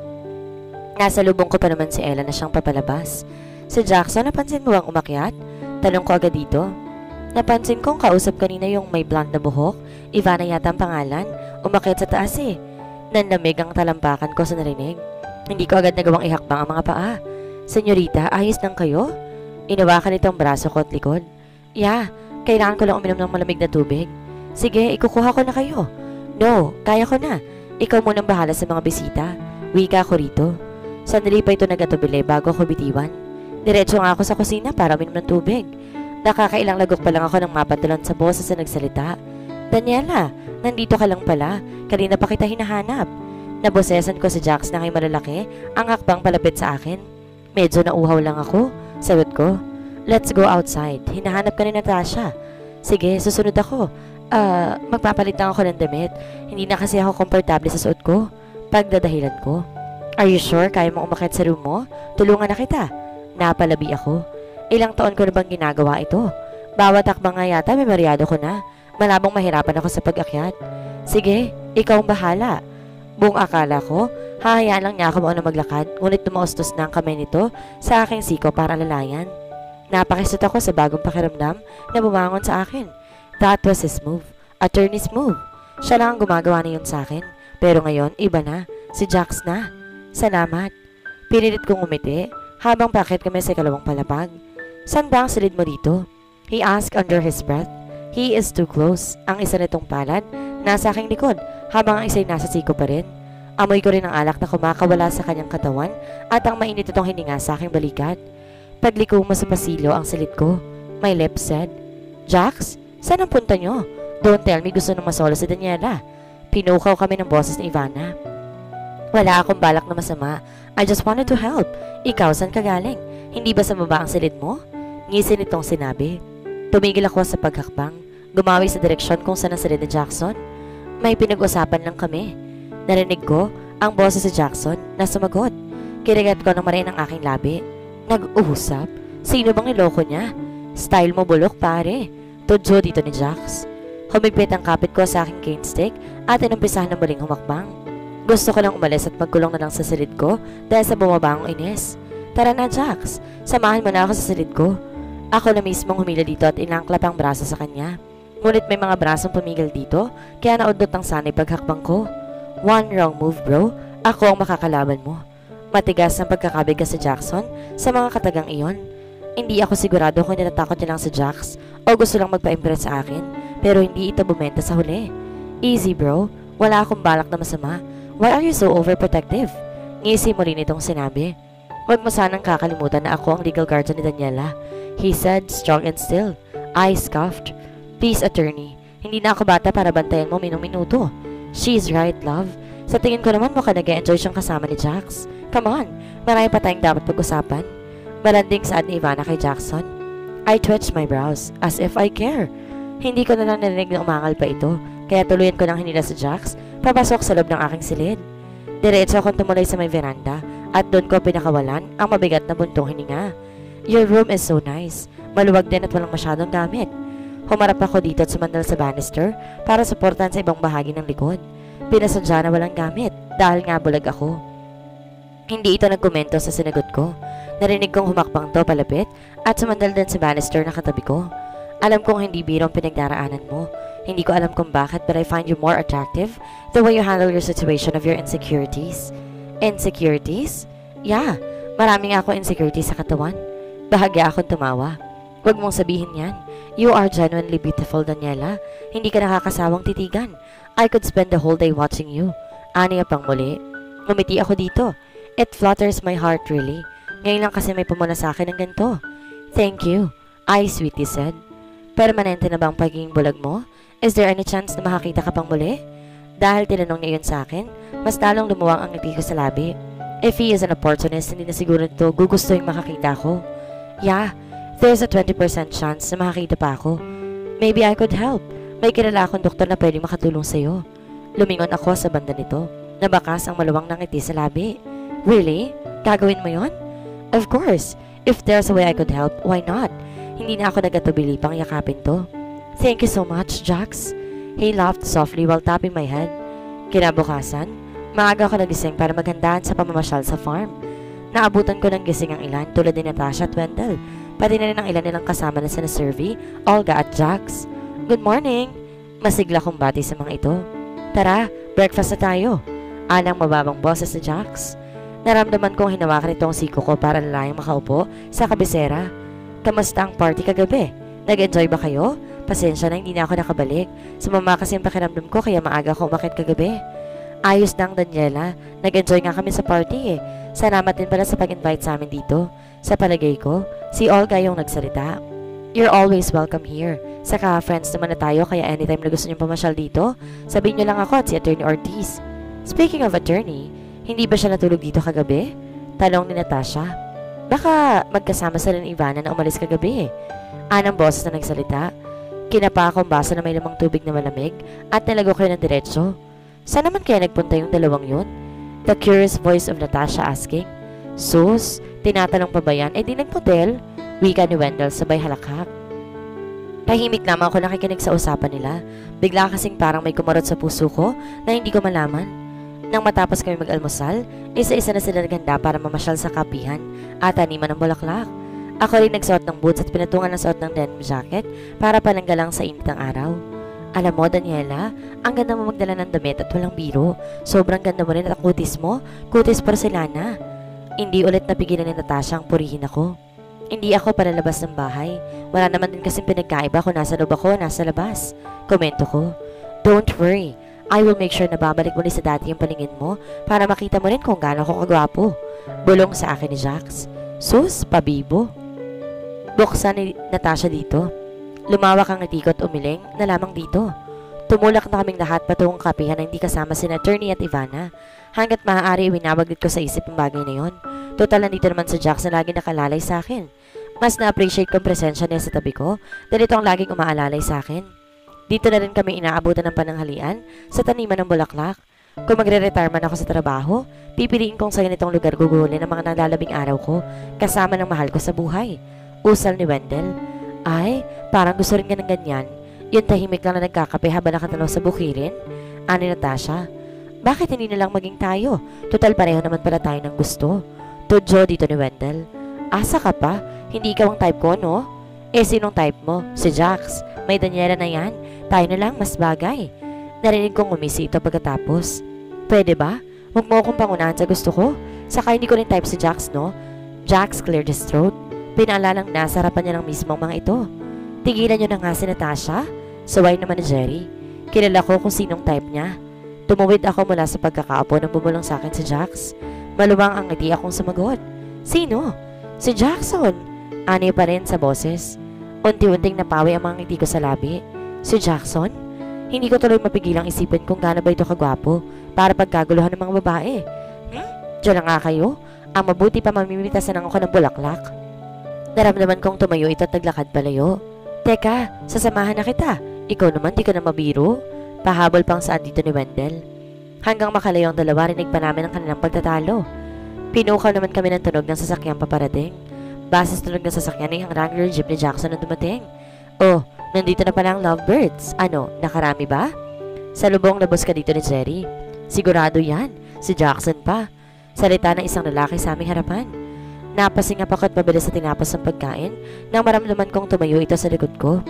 Nasa lubong ko pa naman si Ella na siyang papalabas. Si Jackson, napansin mo bang umakyat? Tanong ko agad dito. Napansin kong kausap kanina yung may blonde na buhok. Ivana yata ang pangalan. Umakyat sa taas eh. Nanlamig ang talampakan ko sa narinig. Hindi ko agad nagawang ihakbang ang mga paa. Senyorita, ayos lang kayo? Inawakan itong braso ko at likod. Yeah, kailangan ko lang uminom ng malamig na tubig. Sige, ikukuha ko na kayo. No, kaya ko na. Ikaw munang bahala sa mga bisita. Wika ko rito. Sandali pa ito nagatubili bago ako bitiwan. Diretso nga ako sa kusina para uminom ng tubig. Nakakailang lagok pa lang ako ng mapatulan sa boses na nagsalita. Daniela, nandito ka lang pala. Kanina pa kita hinahanap. Nabosesan ko si Jax na kay malalaki ang hakbang palapit sa akin. Medyo nauhaw lang ako. Sagot ko, let's go outside. Hinahanap ka ni Natasha. Sige, susunod ako. Ah, uh, magpapalit lang ako ng damit. Hindi na kasi ako komportable sa suot ko. Pagdadahilan ko. Are you sure kaya mo umakyat sa room mo? Tulungan na kita. Napalabi ako. Ilang taon ko na bang ginagawa ito? Bawat akbang nga yata, memoryado ko na. Malabong mahirapan ako sa pag-akyat. Sige, ikaw ang bahala. Buong akala ko, hahayaan lang niya ako mauna maglakad, ngunit tumaustos na ang kamay nito sa aking siko para lalayan. Napakisot ako sa bagong pakiramdam na bumangon sa akin. That was his move. Attorney's move. Siya lang ang gumagawa na yun sa akin. Pero ngayon, iba na. Si Jax na. Salamat. Pinilit kong umiti habang pakit kami sa ikalawang palapag. Saan ba ang silid mo dito? He asked under his breath. He is too close. Ang isa nitong palad, nasa aking likod, habang ang isa'y nasa siko pa rin. Amoy ko rin ang alak na kumakawala sa kanyang katawan at ang mainit itong hininga sa aking balikat. Pagliko mo sa pasilyo ang silid ko. My lips said, Jax, saan ang punta nyo? Don't tell me gusto nang masolo si Daniela. Pinukaw kami ng boses ni Ivana. Wala akong balak na masama. I just wanted to help. Ikaw, saan ka galing? Hindi ba sa baba ang silid mo? Ngisin itong sinabi. Tumigil ako sa paghakbang. Gumawi sa direksyon kung saan ang silid ni Jackson. May pinag-usapan lang kami. Narinig ko ang boses si Jackson na sumagot. Kinagat ko ng marin ang aking labi. Nag-uusap? Sino bang niloko niya? Style mo bulok pare. Tudyo dito ni Jax. Humigpit ang kapit ko sa aking cane stick at inumpisahan na muling humakbang. Gusto ko lang umalis at magkulong na lang sa silid ko dahil sa bumabangong inis. Tara na, Jax. Samahan mo na ako sa silid ko. Ako na mismong humila dito at inangklap ang braso sa kanya. Ngunit may mga brasong pumigil dito, kaya naudot ang sanay paghakbang ko. One wrong move, bro. Ako ang makakalaban mo. Matigas ang pagkakabigas sa Jackson sa mga katagang iyon. Hindi ako sigurado kung natatakot niya lang sa Jax o gusto lang magpa-impress sa akin, pero hindi ito bumenta sa huli. Easy, bro. Wala akong balak na masama. Why are you so overprotective? Ngisi mo rin itong sinabi. Huwag mo sanang kakalimutan na ako ang legal guardian ni Daniela. He said, strong and still. I scoffed. Please, attorney. Hindi na ako bata para bantayan mo minung-minuto. She's right, love. Sa tingin ko naman mukhang nag-enjoy siyang kasama ni Jax. Come on, marami pa tayong dapat pag-usapan. Malanding saad ni Ivana kay Jackson. I twitched my brows, as if I care. Hindi ko na lang narinig na umangal pa ito, kaya tuluyan ko ng hinila sa Jax, papasok sa loob ng aking silid. Diretso akong tumulay sa may veranda, at doon ko pinakawalan ang mabigat na buntong hininga. Your room is so nice. Maluwag din at walang masyadong gamit. Humarap ako dito at sumandal sa banister para suportahan sa ibang bahagi ng likod. Pinasadya na walang gamit dahil nga bulag ako. Hindi ito nagkomento sa sinagot ko. Narinig kong humakbang to palapit at sumandal din sa banister na katabi ko. Alam kong hindi biro ang pinagdaraanan mo. Hindi ko alam kung bakit, but I find you more attractive the way you handle your situation of your insecurities. Insecurities? Yeah, marami nga ako insecurities sa katawan. Bahagya akong tumawa. Huwag mong sabihin yan. You are genuinely beautiful, Daniela. Hindi ka nakakasawang titigan. I could spend the whole day watching you. Aniya pang muli. Ngumiti ako dito. It flutters my heart really. Ngayon lang kasi may pumuna sa akin ng ganito. Thank you, I sweetly said. Permanente na ba ang pagiging bulag mo? Is there any chance na makakita ka pang muli? Dahil tinanong niya yun sa akin, mas lalong lumuwang ang ngiti ko sa labi. If he is an opportunist, hindi na siguro nito gugustuhin makakita ko. Yeah, there's a twenty percent chance na makakita pa ako. Maybe I could help. May kilala akong doktor na pwedeng makatulong sa'yo. Lumingon ako sa banda nito. Nabakas ang maluwang ng ngiti sa labi. Really? Gagawin mo yon? Of course. If there's a way I could help, why not? Hindi na ako nagatubili pang yakapin to. Thank you so much, Jax. He laughed softly while tapping my head. Kinabukasan, maaga ako nagising para maghandaan sa pamamasyal sa farm. Naabutan ko ng gising ang ilan tulad ni Natasha at Wendell, pati na rin ang ilan nilang kasama na sina Survey, Olga at Jax. Good morning! Masigla kong bati sa mga ito. Tara, breakfast na tayo. Alang mababang boses ni Jax. Naramdaman kong hinawakan itong siko ko para lalayang makaupo sa kabisera. Kamusta ang party kagabi? Nag-enjoy ba kayo? Pasensya na hindi na ako nakabalik. Sumama kasi ang pakiramdam ko kaya maaga ako umakit kagabi. Ayos lang, Daniela. Nag-enjoy nga kami sa party eh. Salamat din pala sa pag-invite sa amin dito. Sa palagay ko, si Olga yung nagsalita. You're always welcome here. Saka friends naman na tayo kaya anytime na gusto niyong pamasyal dito, sabihin niyo lang ako at si Attorney Ortiz. Speaking of attorney, hindi ba siya natulog dito kagabi? Talong ni Natasha. Baka magkasama sila ni Ivana na umalis kagabi eh. Anang boses na nagsalita. Kinapa akong baso na may lamang tubig na malamig at nalago ko ng diretsyo. Saan naman kaya nagpunta yung dalawang yun? The curious voice of Natasha asking. Sus, tinatanong pa ba yan? Eh di nagmodel? Wika ni Wendell sabay halakhak. Tahimik lamang ako nakikinig sa usapan nila. Bigla kasing parang may kumarot sa puso ko na hindi ko malaman. Nang matapos kami mag-almusal, isa-isa na sila naghanda para mamasyal sa kapihan at taniman ng bulaklak. Ako rin nagsuot ng boots at pinatungan ng suot ng denim jacket para palanggalang sa init ng araw. Alam mo, Daniela, ang ganda mo magdala ng damit at walang biro. Sobrang ganda mo rin at ang kutis mo, kutis porcelana. Hindi ulit napigilan ni Natasha ang purihin ako. Hindi ako palalabas ng bahay. Wala naman din kasing pinagkaiba kung nasa loob ako o nasa labas. Komento ko. Don't worry. I will make sure na babalik mo ni sa dati yung paningin mo para makita mo rin kung gaano ko kagwapo. Bulong sa akin ni Jax. Sus, pabibo. Buksan ni Natasha dito. Lumawak ang natikot umiling na lamang dito. Tumulak na kaming lahat patungong kapihan na hindi kasama si Attorney at Ivana. Hanggat maaari winawaglit ko sa isip ang bagay na yon. Total nandito naman si Jax na lagi nakalalay sa akin. Mas na-appreciate ko ang presensya niya sa tabi ko dahil ito ang laging umaalalay sa akin. Dito na rin kami inaabutan ng pananghalian sa taniman ng bulaklak. Kung magre-retire man ako sa trabaho, pipiliin kong sa ganitong lugar gugulin ang mga nalalabing araw ko kasama ng mahal ko sa buhay. Usal ni Wendell. Ay, parang gusto rin ka ng ganyan. Yung tahimik lang na nagkakape habang nakatanaw sa bukirin. Ani Natasha. Bakit hindi na lang maging tayo? Total pareho naman pala tayo ng gusto. Tudyo dito ni Wendell. Asa ka pa? Hindi ikaw ang type ko, no? Eh, sinong type mo? Si Jax. May Daniela na yan. Tayo na lang, mas bagay. Narinig kong umisi ito pagkatapos. Pwede ba? Huwag mo akong pangunahan sa gusto ko. Saka hindi ko rin type si Jax, no? Jax cleared his throat. Pinaalalang nasa harapan niya ng mismong mga ito. Tigilan niyo na nga si Natasha. Saway naman ni Jerry. Kilala ko kung sinong type niya. Tumuwid ako mula sa pagkakaapo nang bumulong sa akin si Jax. Maluwang ang ngiti akong sumagot. Sino? Si Jackson. Ani pa rin sa boses. Unti-unting napawi ang mga ngiti ko sa labi. Si Jackson? Hindi ko tuloy mapigilang isipin kung gaano ba ito kagwapo para pagkaguluhan ng mga babae. Hmm? Diyan na nga kayo? Ang mabuti pa mamimitasan lang ako ng bulaklak. Naramdaman kong tumayo ito at naglakad palayo. Teka, sasamahan na kita. Ikaw naman di ka na mabiro. Pahabol pang saan dito ni Wendell. Hanggang makalayo ang dalawa, rinig pa namin ang kanilang pagtatalo. Pinukaw naman kami ng tunog ng sasakyang paparating. Base sa tunog ng sasakyan ay ang Wrangler jeep ni Jackson na dumating. Oh, nandito na pala ang lovebirds. Ano, nakarami ba? Sa lubong labos ka dito ni Jerry. Sigurado yan. Si Jackson pa. Salita ng isang lalaki sa aming harapan. Napasingap ako at mabilis sa tinapos ng pagkain nang maramdaman kong tumayo ito sa likod ko.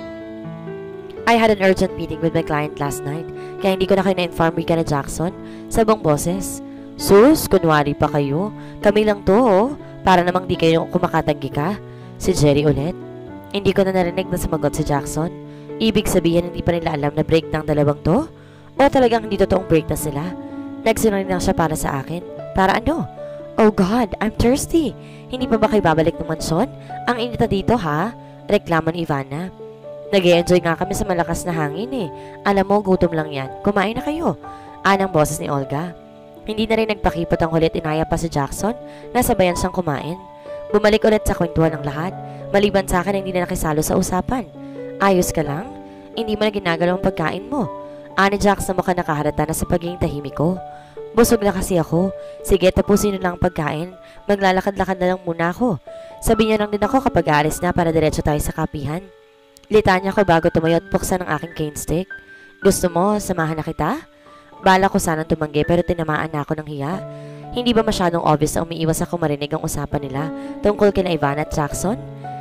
I had an urgent meeting with my client last night kaya hindi ko na kayo na-inform Rika na Jackson sa buong boses. Sus, kunwari pa kayo. Kami lang to oh. Para namang di kayo kumakatanggi ka. Si Jerry ulit. Hindi ko na narinig na sumagot si Jackson. Ibig sabihin hindi pa nila alam na break ng dalawang to? O talagang hindi totoong break na sila? Nagsinungaling lang siya para sa akin. Para ano? Oh God, I'm thirsty. Hindi pa ba kayo babalik ng mansyon? Ang inita dito ha? Reklamo ni Ivana. Nag-e-enjoy nga kami sa malakas na hangin eh. Alam mo, gutom lang yan. Kumain na kayo. Anang boses ni Olga. Hindi na rin nagpakipot ang hulit inaya pa si Jackson na sabayan siyang kumain. Bumalik ulit sa kwentuhan ng lahat. Maliban sa akin hindi na nakisalo sa usapan. Ayos ka lang? Hindi mo na ginagalaw ang pagkain mo. Ani Jax na mukhang nakaharata na sa pagiging tahimik ko. Busog na kasi ako. Sige, tapusin na lang ang pagkain. Maglalakad-lakad na lang muna ako. Sabi niya lang din ako kapag aalis na para diretso tayo sa kapihan. Litanya ko bago tumayo at buksan ang aking cane stick. Gusto mo, samahan na kita? Bala ko sanang tumanggi pero tinamaan na ako ng hiya. Hindi ba masyadong obvious na umiiwas ako marinig ang usapan nila tungkol kina Ivana at Jackson?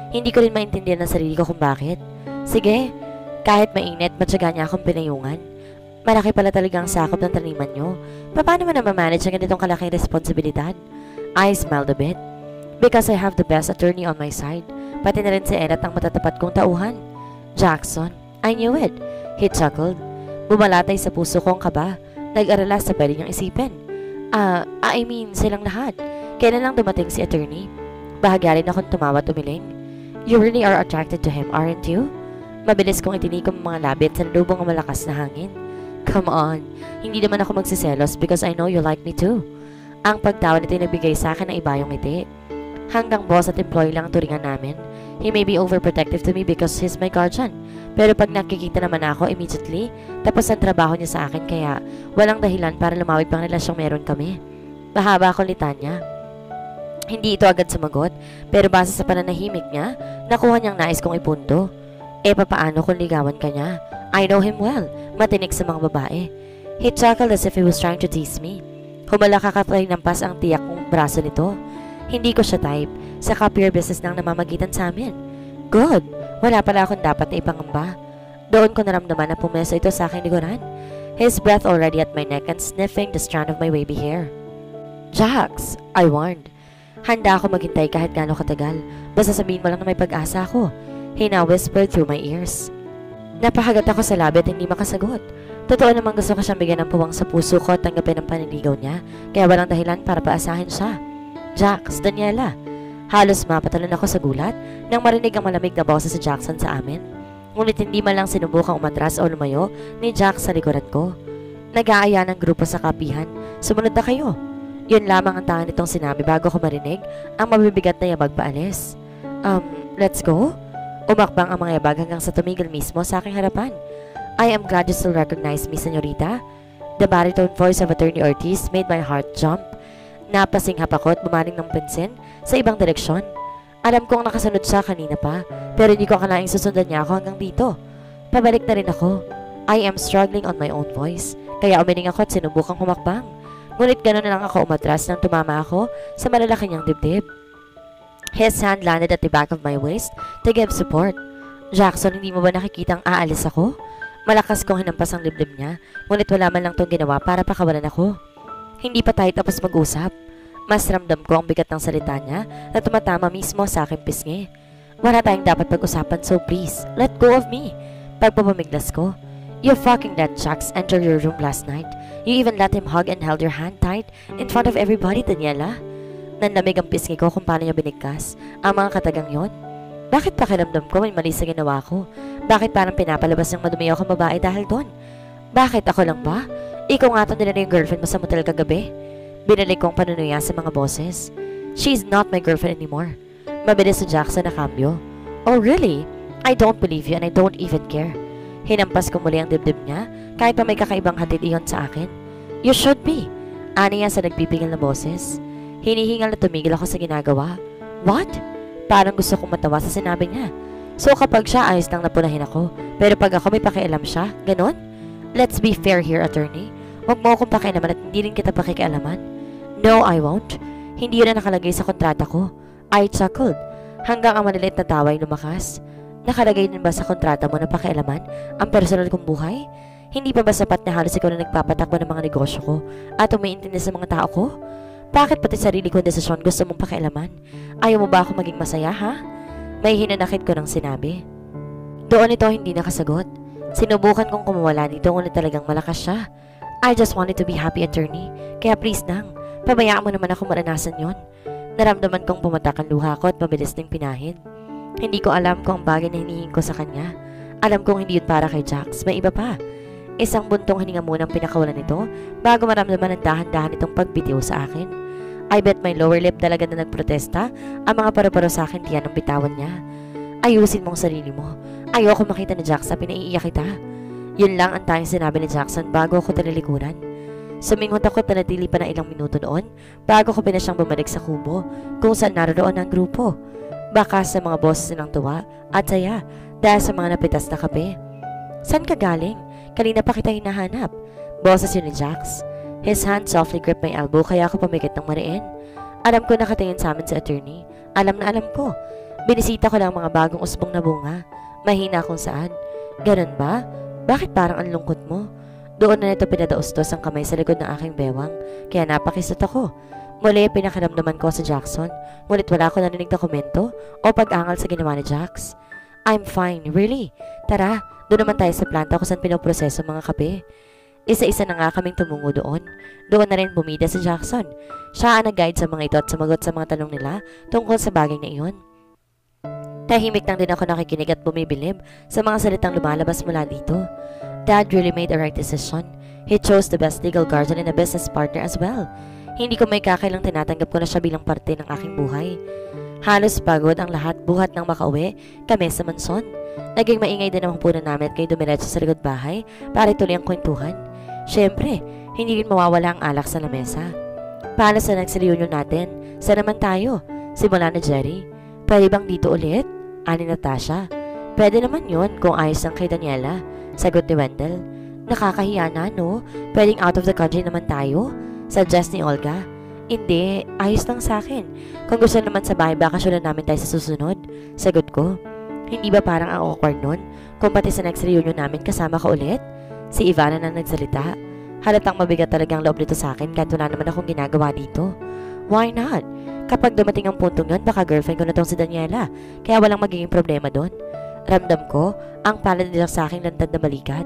Hindi ko rin maintindihan ng sarili ko kung bakit. Sige, kahit mainit, matyaga niya akong pinayungan. Malaki pala talagang sakop ng taniman nyo. Paano mo na mamanage ang ganitong kalaking responsibilidad? I smiled a bit. Because I have the best attorney on my side. Pati na rin si Erat ang matatapat kong tauhan. Jackson, I knew it. He chuckled. Bumalatay sa puso ko ang kaba. Nag-arala sa pwede niyang isipin. Ah, uh, I mean, silang lahat. Kailan lang dumating si attorney? Bahagya rin akong tumawa at umiling. You really are attracted to him, aren't you? Mabilis kong itinikom ang mga labit sa lubong ng malakas na hangin. Come on, hindi naman ako magsiselos because I know you like me too. Ang pagtawa nito'y nagbigay sa akin ng iba yung ngiti. Hanggang boss at employee lang ang turingan namin. He may be overprotective to me because he's my guardian. Pero pag nakikita naman ako immediately, tapos ang trabaho niya sa akin kaya walang dahilan para lumawig pang relasyong meron kami. Mahaba akong litanya. Hindi ito agad sumagot, pero base sa pananahimik niya, nakuha niyang nais kong ipunto. Eh papaano kung ligawan ka niya? I know him well, matinik sa mga babae. He chuckled as if he was trying to tease me. Humalakakatay ng pas ang tiyak kong braso nito. Hindi ko siya type, saka pure business nang namamagitan sa amin. Good, wala pala akong dapat na ipangamba. Doon ko naramdaman na pumeso ito sa aking likuran. His breath already at my neck and sniffing the strand of my wavy hair. Jax, I warned. Handa ako maghintay kahit gaano katagal. Basta sabihin mo lang na may pag-asa ako. He now whispered through my ears. Napahagat ako sa labi at hindi makasagot. Totoo namang gusto ko siyang bigyan ng puwang sa puso ko at tanggapin ang paniligaw niya, kaya walang dahilan para paasahin siya. Jax, Daniela. Halos mapatalon ako sa gulat nang marinig ang malamig na boses sa Jackson sa amin. Ngunit hindi man lang sinubukang umatras o lumayo ni Jax sa likuran ko. Nag-aaya ng grupo sa kapihan. Sumunod na kayo. Yun lamang ang tangan nitong sinabi bago ko marinig ang mabibigat na yabag paalis. Um, let's go? Umakbang ang mga yabag hanggang sa tumigil mismo sa aking harapan. I am glad you still recognize me, senyorita. The baritone voice of Attorney Ortiz made my heart jump. Napasinghap ako at bumaling ng pansin sa ibang direksyon. Alam kong nakasunod siya kanina pa, pero hindi ko akalaing susundan niya ako hanggang dito. Pabalik na rin ako. I am struggling on my own voice, kaya umiling ako at sinubukang humakbang. Ngunit gano'n na lang ako umatras nang tumama ako sa malalaki niyang dibdib. His hand landed at the back of my waist to give support. Jackson, hindi mo ba nakikitang aalis ako? Malakas kong hinampas ang dibdib niya, ngunit wala man lang itong ginawa para pakawalan ako. Hindi pa tayo tapos mag-usap. Mas ramdam ko ang bigat ng salita niya na tumatama mismo sa aking pisngi. Wala tayong dapat pag-usapan, so please, let go of me. Pagpapamiglas ko. You fucking let Jax enter your room last night. You even let him hug and held your hand tight in front of everybody, Daniela. Nanlamig ang pisngi ko kung paano niya binigkas ang mga katagang yon. Bakit pakiramdam ko may mali sa ginawa ko? Bakit parang pinapalabas ng madumi akong babae dahil doon? Bakit ako lang ba? Ikaw nga ito nila yung girlfriend mo sa motel kagabi. Binalik kong panunuya sa mga boses. She's not my girlfriend anymore. Mabilis si Jackson na kambyo. Oh really? I don't believe you and I don't even care. Hinampas ko muli ang dibdib niya kahit pa may kakaibang hatid iyon sa akin. You should be. Ani niya sa nagpipigil na boses. Hinihingal na tumigil ako sa ginagawa. What? Parang gusto kong matawa sa sinabi niya. So kapag siya ayos lang napunahin ako, pero pag ako may pakialam siya, ganon? Let's be fair here, attorney. Huwag mo akong pakialaman at hindi rin kita pakikialaman. No, I won't. Hindi yun na nakalagay sa kontrata ko. I chuckled. Hanggang ang malilit na tawa ay lumakas. Nakalagay din ba sa kontrata mo na pakialaman ang personal kong buhay? Hindi pa ba sapat na halos ikaw na nagpapatakbo ng mga negosyo ko at umiintindi sa mga tao ko? Bakit pati sarili kong desisyon gusto mong pakialaman? Ayaw mo ba ako maging masaya, ha? May hinanakit ko ng sinabi. Doon ito hindi nakasagot. Sinubukan kong kumawala dito ngunit talagang malakas siya. I just wanted to be happy, attorney. Kaya please nang, pabayaan mo naman ako maranasan yon. Naramdaman kong pumatak ang luha ko at mabilis ding pinahid. Hindi ko alam kung ang bagay na hinihingi ko sa kanya. Alam kong hindi yun para kay Jax. May iba pa. Isang buntong hininga munang pinakawalan nito bago maramdaman ang dahan-dahan itong pagbitiw sa akin. I bet my lower lip talaga na nagprotesta ang mga paru-paro sa akin tiyan ng bitawan niya. Ayusin mong sarili mo. Ayoko makita ni Jax sa pinaiiyak kita. Yun lang ang tayong sinabi ni Jackson bago ako talilikuran. Suminghot ako at nanatili pa na ilang minuto noon bago ko pinasyang bumalik sa kubo kung saan naroon ang grupo. Baka sa mga boses nilang tuwa at saya dahil sa mga napitas na kape. San ka galing? Kanina pa kita hinahanap. Boses yun ni Jax. His hand softly gripped my elbow kaya ako pumikit ng mariin. Alam ko nakatingin sa amin si attorney. Alam na alam ko. Binisita ko lang ang mga bagong usbong na bunga. Mahina kung saan. Ganun ba? Bakit parang ang lungkot mo? Doon na nito pinadaustos ang kamay sa likod ng aking bewang, kaya napakisot ako. Muli pinakaramdaman ko sa Jackson, ngunit wala ko narinig na komento o pag-angal sa ginawa ni Jax. I'm fine, really. Tara, doon naman tayo sa planta kung saan pinoproseso mga kape. Isa-isa na nga kaming tumungo doon. Doon na rin bumida si Jackson. Siya ang nag-guide sa mga ito at sumagot sa mga tanong nila tungkol sa bagay na iyon. Tahimik lang din ako nakikinig at bumibilib sa mga salitang lumalabas mula dito. Dad really made the right decision. He chose the best legal guardian and a business partner as well. Hindi ko may kakailang tinatanggap ko na siya bilang parte ng aking buhay. Halos pagod ang lahat buhat nang makauwi kami sa mansyon. Naging maingay din ang punan namin at kayo dumiretso sa likod bahay para ituloy ang kwentuhan. Siyempre, hindi rin mawawala ang alak sa lamesa. Para sa next reunion natin, saan naman tayo? Simula na Jerry. Pwede bang dito ulit? Ani Natasha. Pwede naman yun kung ayos lang kay Daniela. Sagot ni Wendell. Nakakahiya na, no? Pwedeng out of the country naman tayo? Suggest ni Olga. Hindi, ayos lang sa akin. Kung gusto naman sa bahay, bakasyonan namin tayo sa susunod. Sagot ko. Hindi ba parang ang awkward nun? Kung pati sa next reunion namin kasama ka ulit? Si Ivana na nagsalita. Halatang mabigat talaga ang loob nito sa akin kahit wala naman akong ginagawa dito. Why not? Kapag dumating ang puntong yun, baka girlfriend ko na tong si Daniela, kaya walang magiging problema doon. Ramdam ko, ang palad nila sa aking lantad na balikat.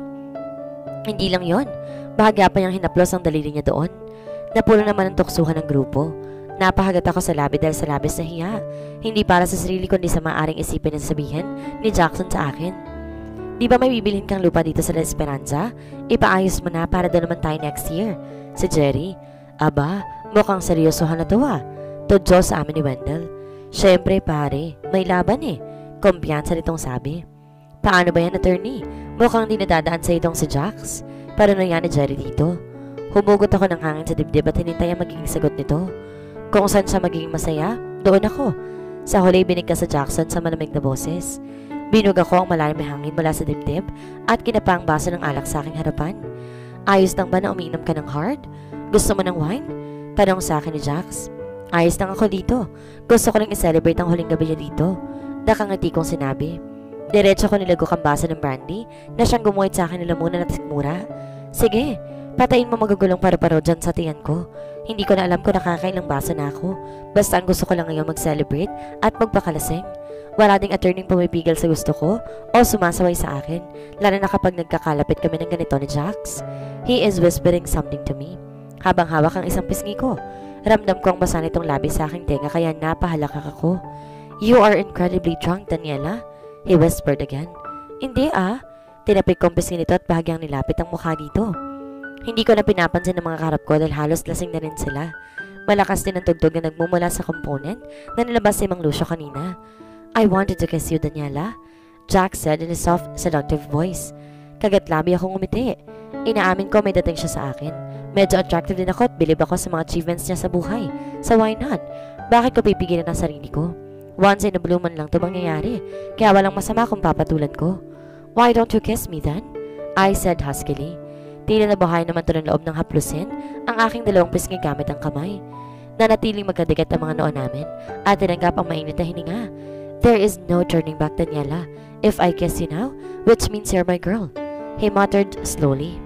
Hindi lang yon, bahagya pa niyang hinaplos ang daliri niya doon. Napuno naman ang tuksuhan ng grupo. Napahagat ako sa labi dahil sa labis na hiya. Hindi para sa sarili kundi sa maaring isipin at sabihin ni Jackson sa akin. Di ba may bibilhin kang lupa dito sa La Esperanza? Ipaayos mo na para doon naman tayo next year. Si Jerry. Aba, mukhang seryosohan na to ah. Tudyo sa amin ni Wendell. Siyempre pare, may laban eh. Kumpiyansa nitong sabi. Paano ba yan, attorney? Mukhang di nadadaan sa itong si Jax. Paano yan ni Jerry dito? Humugot ako ng hangin sa dibdib at hinintay ang magiging sagot nito. Kung saan siya magiging masaya, doon ako. Sa huli binigkas sa Jackson sa malamig na boses. Binug ako ang malalim na hangin mula sa dibdib at kinapa ang baso ng alak sa aking harapan. Ayos lang ba na umiinom ka ng hard? Gusto mo ng wine? Tanong sa akin ni Jax. Ayos lang ako dito. Gusto ko lang i-celebrate ang huling gabi niya dito. Nakangiti kong sinabi. Diretso ko nilagok ang baso ng brandy na siyang gumuhit sa akin nila muna na tikmura. Sige, patayin mo magagulong paru-paro dyan sa tiyan ko. Hindi ko na alam kung nakakailang baso na ako. Basta ang gusto ko lang ngayon mag-celebrate at magpakalasing. Wala ding attorney pumipigil sa gusto ko o sumasaway sa akin, lalo na kapag nagkakalapit kami ng ganito ni Jax. He is whispering something to me. Habang hawak ang isang pisngi ko, ramdam ko ang basa nitong labi sa aking tenga kaya napahalakak ako. You are incredibly drunk, Daniela, he whispered again. Hindi ah, tinapik kong pisngi nito at bahagyang nilapit ang mukha dito. Hindi ko na pinapansin ang mga karap ko dahil halos lasing na rin sila. Malakas din ang tugtog na nagmumula sa component na nilabas si Mang Lucio kanina. I wanted to kiss you, Daniela, Jack said in a soft, seductive voice. Kagat-labi akong umiti. Inaamin ko may dating siya sa akin. Medyo attractive din ako at bilib ako sa mga achievements niya sa buhay. So why not? Bakit ko pipigilan ang sarili ko? Once in a blue moon lang ito mangyayari, kaya walang masama kung papatulan ko. Why don't you kiss me then? I said huskily. Tila na buhay naman ito ng loob ng haplusin ang aking dalawang pisngi gamit ang kamay. Nanatiling magkadikit ang mga noo namin at tinanggap ang mainit na hininga. There is no turning back, Daniela. If I kiss you now, which means you're my girl, he muttered slowly.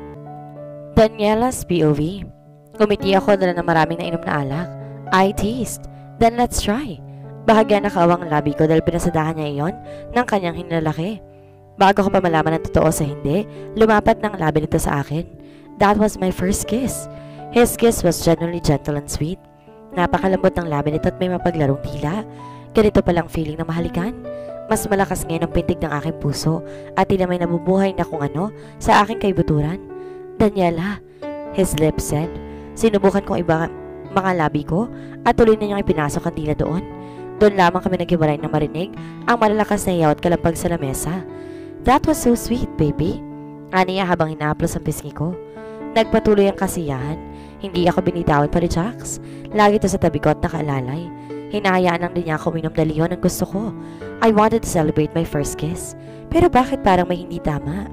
Daniela's P O V. Umiti ako dala ng maraming nainom na alak. I teased. Then let's try. Bahagya na kaawang labi ko dahil pinasadahan niya iyon ng kanyang hinlalaki. Bago ko pa malaman ang totoo sa hindi, lumapat ng labi nito sa akin. That was my first kiss. His kiss was genuinely gentle and sweet. Napakalambot ng labi nito at may mapaglarong tila. Ganito palang feeling na mahalikan. Mas malakas ngayon ang pintig ng aking puso at tila may nabubuhay na kung ano sa aking kaibuturan. Daniela, his lips said. Sinubukan kong iba mga labi ko at tuloy na niyang ipinasok ang tila doon. Doon lamang kami naghiwalay na marinig ang malalakas na iyaw at kalampag sa lamesa. That was so sweet, baby. Aniya habang hinaplos ang pisngi ko. Nagpatuloy ang kasiyahan. Hindi ako binitawan pa ni Jax. Lagi ito sa tabi ko at nakaalalay. Hinahayaan lang din niya ako uminom dahil yun ang gusto ko. I wanted to celebrate my first kiss. Pero bakit parang may hindi tama?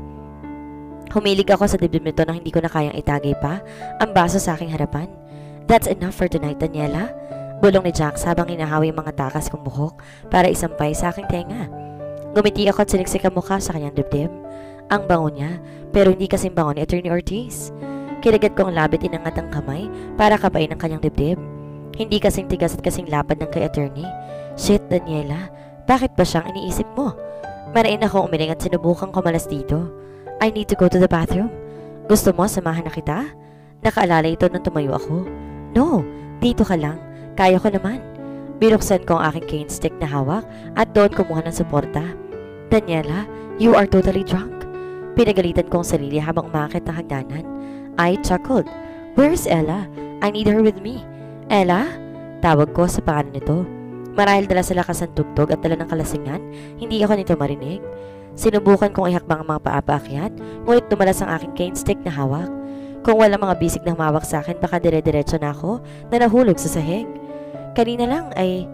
Humilig ako sa dibdib nito nang hindi ko na kayang itagay pa ang baso sa aking harapan. That's enough for tonight, Daniela. Bulong ni Jax habang hinahawi ang mga takas kong buhok para isampay sa aking tenga. Ngumiti ako at siniksik ang mukha sa kanyang dibdib. Ang bango niya, pero hindi kasing bango ni Attorney Ortiz. Kinagat ko ang labit, inangat ang kamay para kapain ang kanyang dibdib. Hindi kasing tigas at kasing lapad ng kay Attorney. Shit, Daniela, bakit ba siyang iniisip mo? Marain ako umiling at sinubukang kumalas dito. I need to go to the bathroom. Gusto mo samahan na kita? Nakaalala ito nung tumayo ako. No, dito ka lang. Kaya ko naman. Binuksan ko ang aking cane stick na hawak at doon kumuha ng suporta. Daniela, you are totally drunk. Pinagalitan ko ang sarili habang umakit ng hagdanan. I chuckled. Where's Ella? I need her with me. Ella? Tawag ko sa pangalan nito. Marahil dala sa lakas ng tugtog at dala ng kalasingan, hindi ako nito marinig. Sinubukan kong ihakbang ang mga paapaakyat, ngunit dumalas ang aking cane stick na hawak. Kung wala mga bisig na humawak sa akin, baka dire-diretso na ako na nahulog sa sahig. Kanina lang ay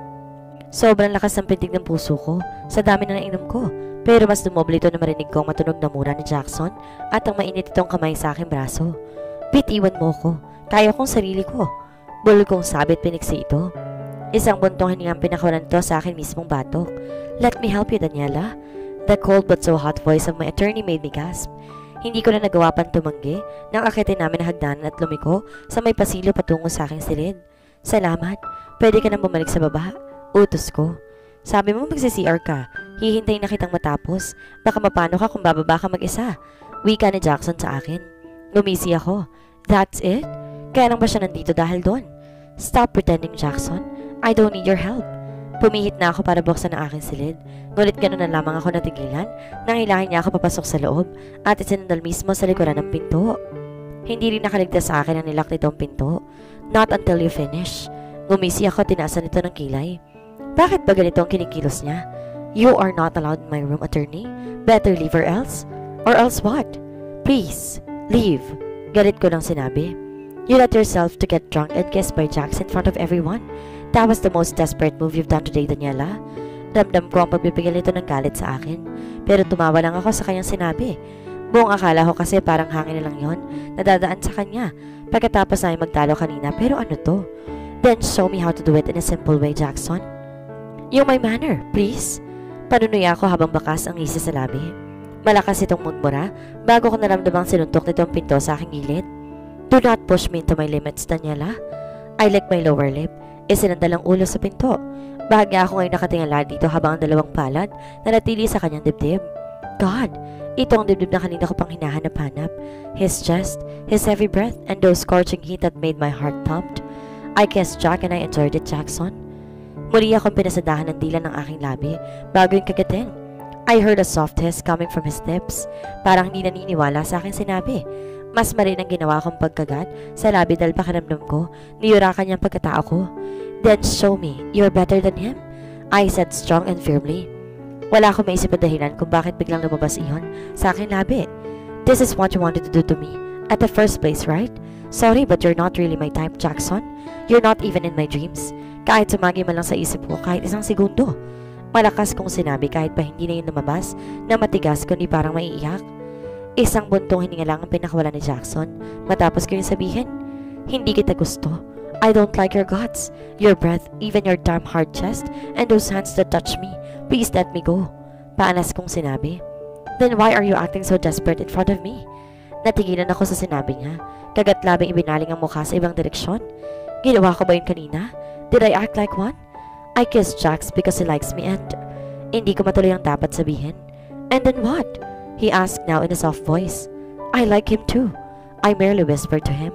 sobrang lakas ng pintig ng puso ko sa dami na nainom ko. Pero mas dumoble ito na marinig ko ang matunog na mura ni Jackson at ang mainit itong kamay sa aking braso. Bitiwan mo ko. Kaya kong sarili ko. Bulol kong sabit piniksi ito. Isang buntong hiningang pinakawalan ito sa akin mismong batok. Let me help you, Daniela. The cold but so hot voice of my attorney made me gasp. Hindi ko na nagawa pang tumanggi nang akitin namin na hagdanan at lumiko sa may pasilyo patungo sa aking silid. Salamat. Pwede ka nang bumalik sa baba. Utos ko. Sabi mo magsi-C R ka. Hihintayin na kitang matapos. Baka mapano ka kung bababa ka mag-isa. Wika ni Jackson sa akin. Ngumisi ako. That's it? Kaya lang ba siya nandito dahil doon? Stop pretending, Jackson. I don't need your help. Pumihit na ako para buksan ang aking silid. Ngulit gano'n na lamang ako natigilan nang hilahin niya ako papasok sa loob at isinandal mismo sa likuran ng pinto. Hindi rin nakaligtas sa akin ang nilak nitong pinto. Not until you finish. Ngumisi ako at tinaasan nito ng kilay. Bakit ba ganito ang kinikilos niya? You are not allowed in my room, attorney. Better leave or else. Or else what? Please, leave. Galit ko lang sinabi. You let yourself to get drunk and kissed by Jax in front of everyone. That was the most desperate move you've done today, Daniela. Ramdam ko ang pagpipigil nito ng galit sa akin. Pero tumawa lang ako sa kanyang sinabi. Buong akala ko kasi parang hangin na lang yon, nadadaan sa kanya. Pagkatapos namin magtalo kanina, pero ano to? Then show me how to do it in a simple way, Jackson. Yung may manner, please. Panunuya ako habang bakas ang ngisi sa labi. Malakas itong mugmura bago ko naramdamang sinuntok nitong pinto sa aking gilid. Do not push me into my limits, Daniela. I licked my lower lip. Isinandal ang ulo sa pinto. Bahagya ako ngayon nakatingala dito habang ang dalawang palad na natili sa kanyang dibdib. God, ito ang dibdib na kanina ko pang hinahanap-hanap. His chest, his heavy breath, and those scorching heat that made my heart pumped. I kissed Jack and I enjoyed it, Jackson. Muli akong pinasadahan ng dila ng aking labi bago yung kagatin. I heard a soft hiss coming from his lips. Parang hindi naniniwala sa aking sinabi. Mas marin ang ginawa kong pagkagat sa labi dahil pakiramdam ko niyurakan niyang pagkatao ko. Then show me, you're better than him, I said strong and firmly. Wala akong maisip na dahilan kung bakit biglang lumabas iyon sa aking labi. This is what you wanted to do to me at the first place, right? Sorry, but you're not really my type, Jackson. You're not even in my dreams. Kahit sumagi man lang sa isip ko kahit isang segundo. Malakas kong sinabi kahit pa hindi na yun lumabas na matigas kundi parang maiiyak. Isang buntong hininga lang ang pinakawala ni Jackson matapos ko yung sabihin. Hindi kita gusto. I don't like your guts, your breath, even your damn hard chest, and those hands that touch me. Please let me go. Paanas kong sinabi. Then why are you acting so desperate in front of me? Natigilan ako sa sinabi niya. Kagat labing ibinaling ang mukha sa ibang direksyon. Ginawa ko ba yun kanina? Did I act like one? I kissed Jax because he likes me and hindi ko matuloy ang dapat sabihin. And then what? He asked now in a soft voice. I like him too. I merely whispered to him.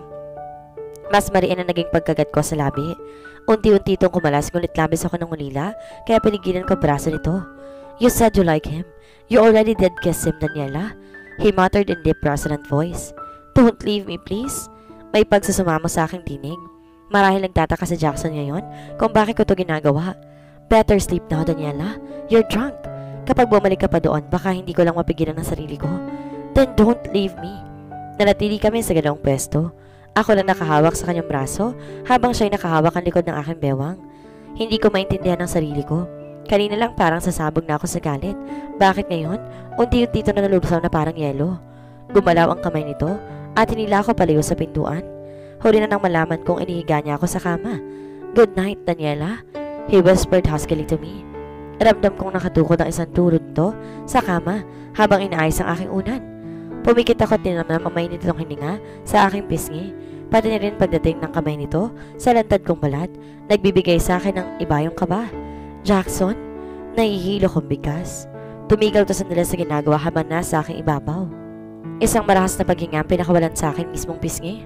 Mas mariin ang naging pagkagat ko sa labi. Unti-unti itong kumalas ngunit labis ako ng ulila kaya pinigilan ko braso nito. You said you like him. You already did kiss him, Daniela. He muttered in deep resonant voice. Don't leave me, please. May pagsusumamo sa aking tinig. Marahil nagtataka si Jackson ngayon kung bakit ko ito ginagawa. Better sleep now, Daniela. You're drunk. Kapag bumalik ka pa doon, baka hindi ko lang mapigilan ang sarili ko. Then don't leave me. Nanatili kami sa ganoong pwesto. Ako lang nakahawak sa kanyang braso habang siya'y nakahawak ang likod ng aking bewang. Hindi ko maintindihan ang sarili ko. Kanina lang parang sasabog na ako sa galit. Bakit ngayon? Unti-unti ito na nalulusaw na parang yelo. Gumalaw ang kamay nito at hinila ako palayo sa pintuan. Huli na nang malaman kong inihiga niya ako sa kama. Good night, Daniela, he whispered huskily to me. Ramdam kong nakatukod ang isang turod nito sa kama habang inaayos ang aking unan. Pumikit ako at tinamnam ang mainit nitong hininga sa aking pisngi, pati na rin pagdating ng kamay nito sa lantad kong balat, nagbibigay sa akin ng ibayong kaba. Jackson, nahihilo kong bigas. Tumigal to sandali sa ginagawa habang nasa aking ibabaw. Isang marahas na paghinga ang pinakawalan sa akin mismong pisngi.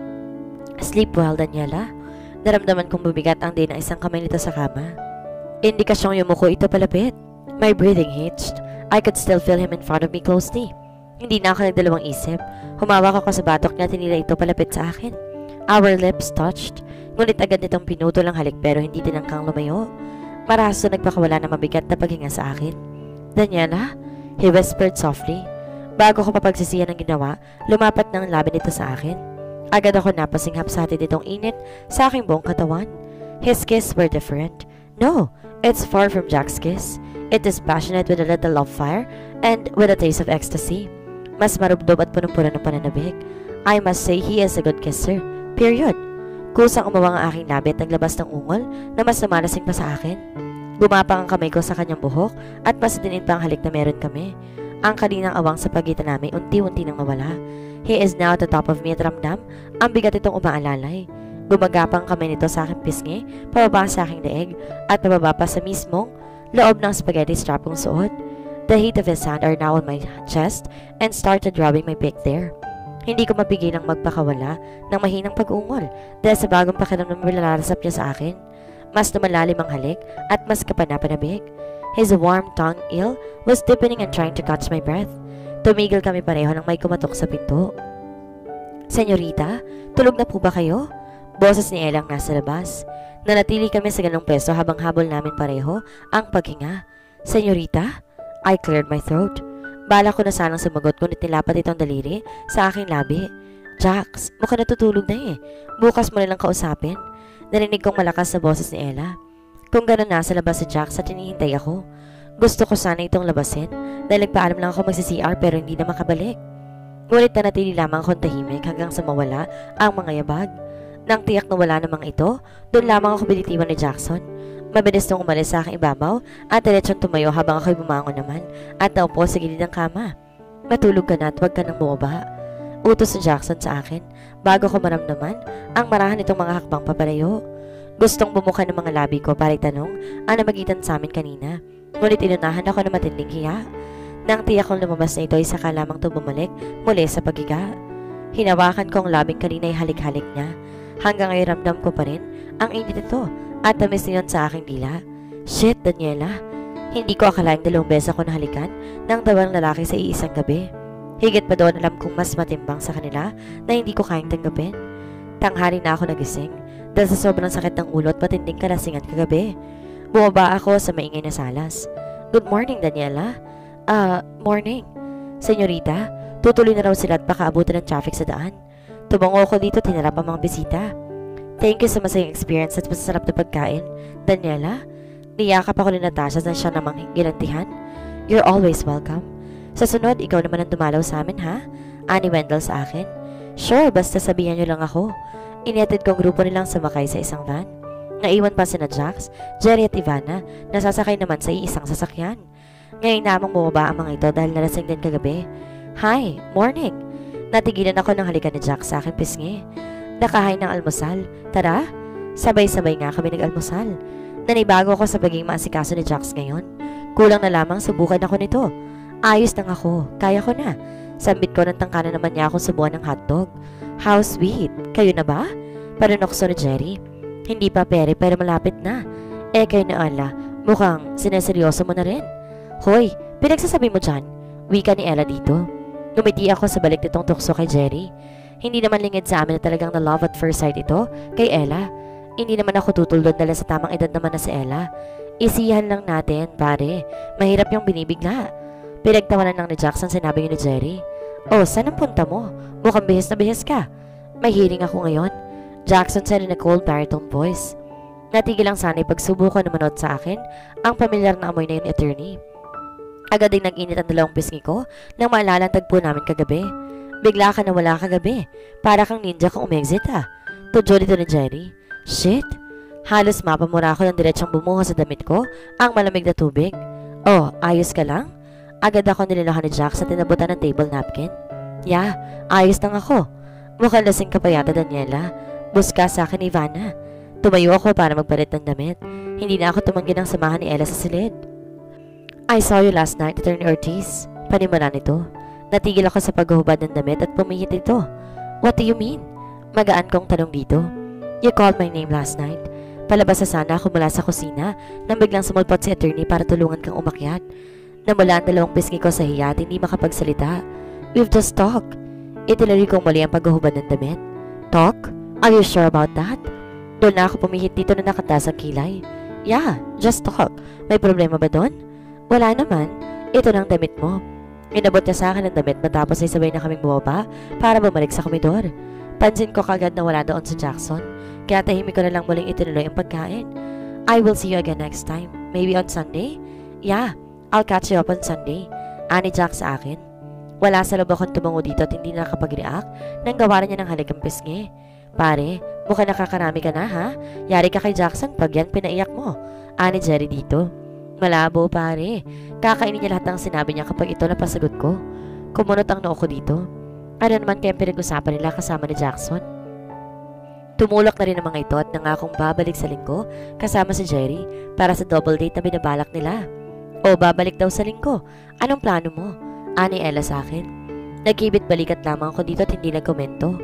Sleep well, Daniela. Naramdaman kong bumigat ang din ng isang kamay nito sa kama. Indikasyong yumuko ito palapit. My breathing hitched. I could still feel him in front of me closely. Hindi na ako nagdalawang isip. Humawak ako sa batok niya at tinila ito palapit sa akin. Our lips touched. Ngunit agad nitong pinutol ang halik pero hindi tinangkang lumayo. Marahas na nagpakawala na mabigat na paghinga sa akin. Daniela, he whispered softly. Bago ko papagsisiyan ang ginawa, lumapat ng labi nito sa akin. Agad ako napasinghap sa atin nitong init sa aking buong katawan. His kiss were different. No, it's far from Jack's kiss. It is passionate with a little love fire and with a taste of ecstasy. Mas marubdob at punong-puno ng pananabik. I must say he is a good kisser. Period. Kusang umawang ang aking labi at naglabas ng ungol na mas namalasing pa sa akin. Gumapang ang kamay ko sa kanyang buhok at mas dinin pa ang halik na meron kami. Ang kaninang awang sa pagitan namin unti-unti nang nawala. He is now at the top of me at ramdam ang bigat itong umaalalay. Gumagapang kamay nito sa aking pisngi, pababa sa aking leeg at pababa pa sa mismong loob ng spaghetti strap kong suot. The heat of his hand are now on my chest and started rubbing my back there. Hindi ko mapigilang magpakawala ng mahinang pag-ungol dahil sa bagong pakiramdam na nilalarasap niya sa akin. Mas lumalalim ang halik at mas kapanapanabik. His warm tongue ill was deepening and trying to catch my breath. Tumigil kami pareho nang may kumatok sa pinto. Senyorita, tulog na po ba kayo? Boses ni Ella ang nasa labas. Nanatili kami sa ganong pwesto habang habol namin pareho ang paghinga. Senyorita? I cleared my throat. Bala ko na sanang sumagot ngunit nilapat itong daliri sa aking labi. Jax, mukhang natutulog na eh. Bukas mo nilang kausapin. Narinig kong malakas na boses ni Ella. Kung gano'n nasa labas si Jax at hinihintay ako. Gusto ko sana itong labasin dahil nagpaalam lang ako magsi-C R pero hindi na makabalik. Ngunit nanatili lamang akong tahimik hanggang sa mawala ang mga yabag. Nang tiyak na wala namang ito, doon lamang ako binitiwan ni Jackson. Mabilis nung umalis sa aking ibabaw at diretsong tumayo habang ako'y bumangon naman at naupo sa gilid ng kama. Matulog ka na at huwag ka nang bumaba. Utos ni Jackson sa akin bago ko maramdaman ang marahan nitong mga hakbang papalayo. Gustong bumuka ng mga labi ko para itanong ang namagitan sa amin kanina. Ngunit inunahan ako ng matinding hiya. Nang tiyak kong lumabas na ito ay saka lamang ito bumalik muli sa paghiga. Hinawakan ko ang labing kanina ay halik-halik niya. Hanggang ngayon ramdam ko pa rin ang init ito at tamis niyon sa aking dila. Shit, Daniela. Hindi ko akalaing dalawang beses ako nahalikan ng dalawang lalaki sa iisang gabi. Higit pa doon alam kong mas matimbang sa kanila na hindi ko kayang tanggapin. Tanghali na ako nagising dahil sa sobrang sakit ng ulo at matinding kalasingan kagabi. Bumaba ako sa maingay na salas. Good morning, Daniela. Ah, uh, morning. Senyorita, tutuloy na raw sila at pakaabutan ng traffic sa daan. Tumango ko dito at hinarap ang mga bisita. Thank you sa masayang experience at masasarap na pagkain, Daniela. Niyakap ako ni Natasha na siya namang ginantihan. You're always welcome. Sa sunod, ikaw naman ang dumalaw sa amin, ha? Ani Wendell sa akin. Sure, basta sabihan niyo lang ako. Inihatid kong grupo nilang sumakay sa isang van. Naiwan pa sina Jax, Jerry at Ivana na sasakay naman sa iisang sasakyan. Ngayon namang bumaba ang mga ito dahil nalasing din kagabi. Hi, morning. Natigilan ako ng halikan ni Jax sa akin pisngi. Nakahain ng almusal. Tara, sabay-sabay nga kami nag-almusal. Nanibago ako sa pagiging maasikaso ni Jax ngayon. Kulang na lamang subukan ako nito. Ayos lang ako, kaya ko na. Sambit ko ng tangkana naman niya akong subuan ng hotdog. How sweet, kayo na ba? Panunokso ni Jerry. Hindi pa pere pero malapit na. Eh kayo na ala, mukhang sineseryoso mo na rin. Hoy, pinagsasabi mo dyan. Wika ni Ella dito. Ngumiti ako sa balik nitong tukso kay Jerry. Hindi naman lingid sa amin na talagang na love at first sight ito kay Ella. Hindi naman ako tutulod dala sa tamang edad naman na si Ella. Isihan lang natin, pare. Mahirap yung binibigla. Pinagtawanan lang ni Jackson sinabi ni Jerry. Oh, saan ang punta mo? Mukhang bihis na bihis ka. May hearing ako ngayon. Jackson said in a cold baritone voice. Natigil lang sana ipagsubukan na manood sa akin ang pamilyar na amoy na yun attorney. Agad din nag-init ang dalawang pisngi ko nang maalala ang tagpo namin kagabi. Bigla ka na wala kagabi. Para kang ninja kang umexit ah. Tudyo dito ni Jerry. Shit. Halos mapamura ako ng diretsong bumuho sa damit ko ang malamig na tubig. Oh, ayos ka lang? Agad ako nililohan ni Jax sa tinabutan ng table napkin. Yeah, ayos lang ako. Mukhang lasing ka pa yata, Daniela. Buska sa akin, Ivana. Tumayo ako para magpalit ng damit. Hindi na ako tumanggi ng samahan ni Ella sa silid. I saw you last night, Attorney Ortiz. Panimula nito. Natigil ako sa paghuhubad ng damit at pumihit ito. What do you mean? Magaan kong tanong dito. You called my name last night. Palabas na sana ako mula sa kusina nang biglang sumulpot si attorney para tulungan kang umakyat. Namula ang dalawang pisngi ko sa hiya at hindi makapagsalita. We've just talked. Itinuloy kong muli ang paghuhubad ng damit. Talk? Are you sure about that? Doon na ako pumihit dito na nakatas ang kilay. Yeah, just talk. May problema ba doon? Wala naman. Ito ng damit mo. Inabot niya sa akin ang damit matapos ay sabay na kaming bumaba para bumalik sa komedor. Pansin ko kagad na wala doon si Jackson. Kaya tahimik ko na lang muling itinuloy ang pagkain. I will see you again next time. Maybe on Sunday? Yeah, I'll catch you up on Sunday. Ani Jack sa akin. Wala sa loob akong tumango dito at hindi nakapag-react nang gawa niya ng haligang pisngi. Pare, mukhang nakakarami ka na ha? Yari ka kay Jackson pag yan pinaiyak mo. Ani Jerry dito. Malabo pare. Kakainin niya lahat ng sinabi niya kapag ito napasagot ko. Kumunot ang noo ko dito. Ano naman kaya pinag-usapan nila kasama ni Jackson? Tumulak na rin ang mga ito at nangakong babalik sa linggo kasama si Jerry para sa double date na binabalak nila. O babalik daw sa linggo. Anong plano mo? Ani Ella sa akin. Nagkibit balikat lamang ako dito at hindi nagkomento.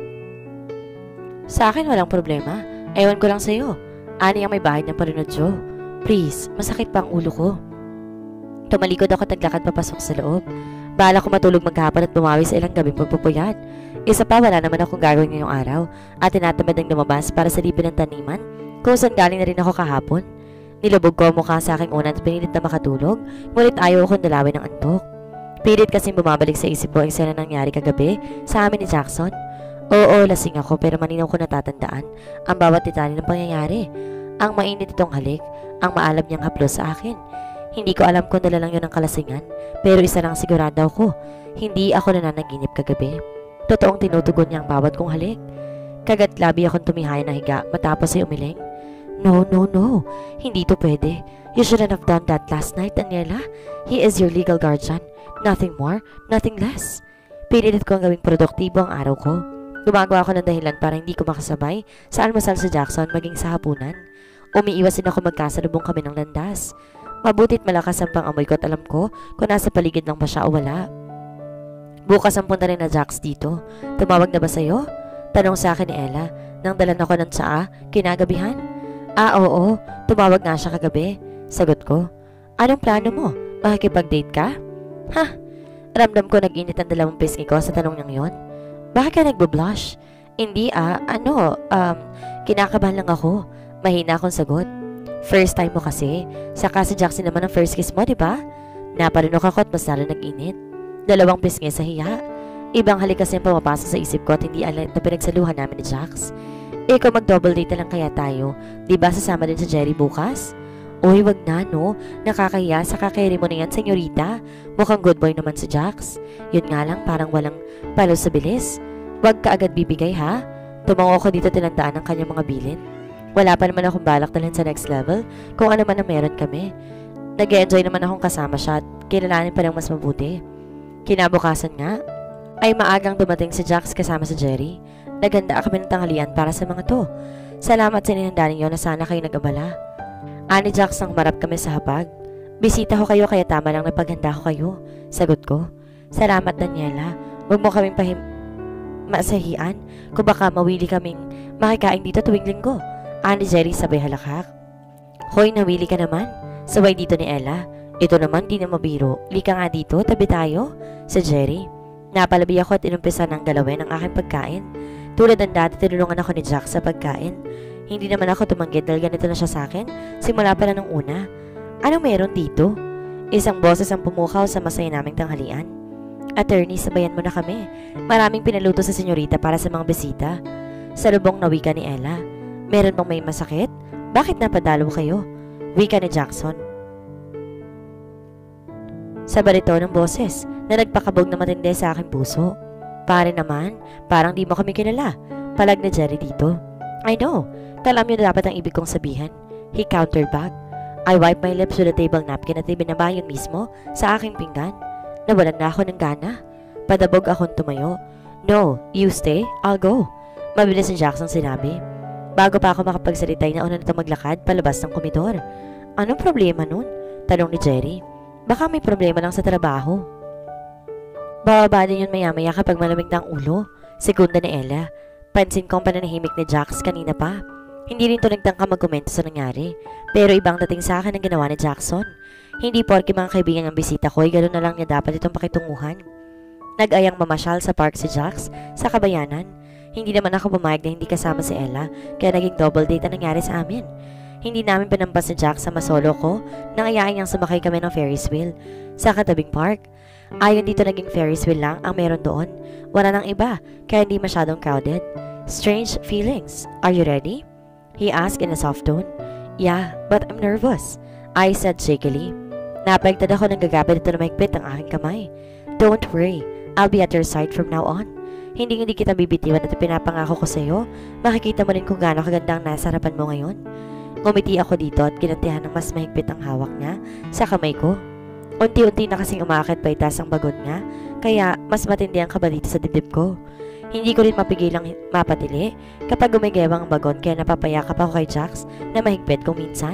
Sa akin walang problema. Ewan ko lang sa'yo. Ani ang may bahay ng Parunodyo. Please, masakit pa ang ulo ko. Tumalikod ako at naglakad papasok sa loob. Bahala ko matulog maghapon at bumawi sa ilang gabing pagpupuyat. Isa pa wala naman akong gagawin ngayong araw at tinatamad ng lumabas para sa libe ng taniman kung saan galing na rin ako kahapon. Nilubog ko ang mukha sa aking unan at pinilit na makatulog, ngunit ayaw akong dalawin ng antok. Pilit kasing bumabalik sa isip ko ang eksena nangyari kagabi sa amin ni Jackson. Oo, lasing ako pero maninaw ko natatandaan ang bawat detalye ng pangyayari. Ang mainit itong halik, ang maalam niyang haplos sa akin. Hindi ko alam kung dala lang yun ng kalasingan, pero isa lang sigurado ko, hindi ako nananaginip kagabi. Totoong tinutugon niya ang bawat kong halik. Kagat labi akong tumihaya na higa matapos ay umiling. No, no, no. Hindi to pwede. You shouldn't have done that last night, Daniela. He is your legal guardian. Nothing more, nothing less. Pinilit ko ang gawing produktibo ang araw ko. Gumagawa ako ng dahilan para hindi ko makasabay sa almusal sa Jackson maging sa hapunan. Umiiwas din ako magkasalubong kami ng landas. Mabutit malakas ang pang-amoy ko at alam ko kung nasa paligid lang ba siya o wala. Bukas ang punta rin na Jax dito. Tumawag na ba sa'yo? Tanong sa akin ni Ella nang dalan ako ng tsaa kinagabihan. Ah, oo. Tumawag nga siya kagabi. Sagot ko. Anong plano mo? Makikipag-date ka? Ha? Ramdam ko nag-init ang dalawang pisngi ko sa tanong niyang yon. Bakit ka nagbo-blush? Hindi ah, ano, um, kinakabahan lang ako. Mahina akong sagot. First time mo kasi. Saka si Jackson naman ang first kiss mo, di ba? Naparinok ako at mas lalo nag-init. Dalawang pisngi sa hiya. Ibang halik kasi ang pumapasa sa isip ko at hindi alam na pinagsaluhan namin ni Jax. Eh kung mag-double date na lang kaya tayo, di ba sasama din si Jerry bukas? Uy, wag na no. Nakakahiya sa kakeri mo na yan, senyorita. Mukhang good boy naman si Jax. Yun nga lang, parang walang palo sa bilis. Wag ka agad bibigay ha. Tumango ako dito tinandaan ang kanyang mga bilin. Wala pa naman akong balak dalhin sa next level kung ano man ang meron kami. Nag-e-enjoy naman akong kasama siya at kilalanin pa ng mas mabuti. Kinabukasan nga, ay maagang dumating si Jax kasama si Jerry. Naganda kami ng tanghalian para sa mga to. Salamat sa ininanda ninyo na sana kayo nag-abala. Ani Jax nang marap kami sa hapag. Bisita ko kayo kaya tama lang napaghanda ko kayo. Sagot ko. Salamat Daniela. Huwag mo kaming pahim... masahian kung baka mawili kaming makikain dito tuwing linggo. Ani Jerry sabay halakak. Hoy, nawili ka naman. Sabay dito ni Ella. Ito naman di na mabiro. Lika nga dito, tabi tayo. Sa Jerry. Napalabi ako at inumpisa ng galawin ang aking pagkain. Tulad ng dati, tinulungan ako ni Jack sa pagkain. Hindi naman ako tumanggit dahil ganito na siya sa akin. Simula pala nung una. Anong meron dito? Isang boses ang pumukaw sa masaya naming tanghalian. Attorney, sabayan mo na kami. Maraming pinaluto sa senyorita para sa mga bisita. Sa lubong na wika ni Ella. Meron bang may masakit? Bakit napadalo kayo? Wika ni Jackson. Sa barito ng boses na nagpakabog na matindi sa aking puso. Pare naman, parang di mo kami kilala. Palag na Jerry dito. I know. Talam yun na dapat ang ibig kong sabihin. He countered back. I wiped my lips with a table napkin at ibinaba yun mismo sa aking pinggan. Nawalan na ako ng gana. Padabog akong tumayo. No, you stay, I'll go. Mabilis ni Jackson sinabi. Bago pa ako makapagsalita ay nauna nito maglakad palabas ng komedor. Anong problema nun? Tanong ni Jerry. Baka may problema lang sa trabaho. Bababa din yun maya-maya kapag malamig na ang ulo. Segunda ni Ella. Pansin kong pananahimik ni Jax kanina pa. Hindi rin to nagtangka magkomento sa nangyari. Pero ibang dating sa akin ang ginawa ni Jackson. Hindi porke mga kaibigan ang bisita ko ay gano'n na lang niya dapat itong pakitunguhan. Nag-ayang mamasyal sa park si Jax sa Kabayanan. Hindi naman ako pumayag na hindi kasama si Ella kaya naging double date ang nangyari sa amin. Hindi namin pinampas ni Jax sa masolo ko nang ayain niyang sumakay kami ng Ferris wheel sa katabing park. Ayon dito naging Ferris wheel lang ang meron doon. Wala nang iba kaya hindi masyadong crowded. Strange feelings. Are you ready? He asked in a soft tone. Yeah, but I'm nervous, I said shakily. Napaigtad ako ng gagapit ito na mahigpit ang aking kamay. Don't worry, I'll be at your side from now on. Hindi hindi kita bibitiwan at pinapangako ko sa iyo. Makikita mo rin kung gaano kaganda ang nasa harapan mo ngayon. Ngumiti ako dito at ginantihan ng mas mahigpit ang hawak niya sa kamay ko. Unti-unti na kasing umakit pa itaas ang bagon niya, kaya mas matindi ang kaba dito sa dibdib ko. Hindi ko rin mapigilang mapatili kapag gumigewang ang bagon kaya napapayakap ako kay Jax na mahigpit kung minsan.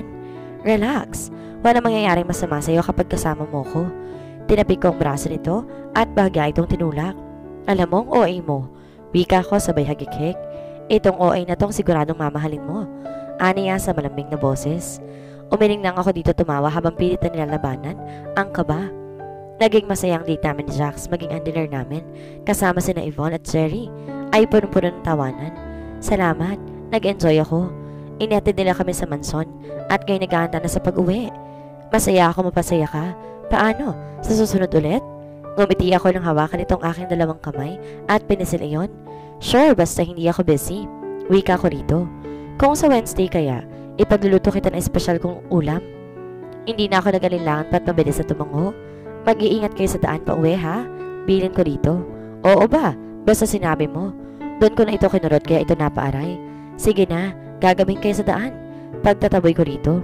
Relax, wala mangyayaring masama sa iyo kapag kasama mo ko. Tinapik ko ang braso nito at bahagya itong tinulak. Alam mong O A mo, wika ko sabay hagik-hik. Itong O A na tong siguradong mamahalin mo. Aniya sa malambing na boses. Umiling lang ako dito tumawa habang pilit na nilalabanan ang kaba. Naging masayang date namin ni Jax maging ang dinner namin kasama sina Yvonne at Jerry ay punong-puno ng tawanan. Salamat, nag-enjoy ako. Inatid nila kami sa manson at ngayon naghahanda na sa pag-uwi. Masaya ako mapasaya ka. Paano? Sa susunod ulit? Ngumiti ako ng hawakan itong aking dalawang kamay at pinisil iyon. Sure, basta hindi ako busy. Wika ko rito. Kung sa Wednesday kaya, ipagluluto kita ng espesyal kong ulam. Hindi na ako nag-alinlangan pa't mabilis na tumango. Mag-iingat kayo sa daan pa uwi ha? Bilin ko dito. Oo ba? Basta sinabi mo. Doon ko na ito kinurot kaya ito napaaray. Sige na, gagawin kayo sa daan. Pagtataboy ko rito.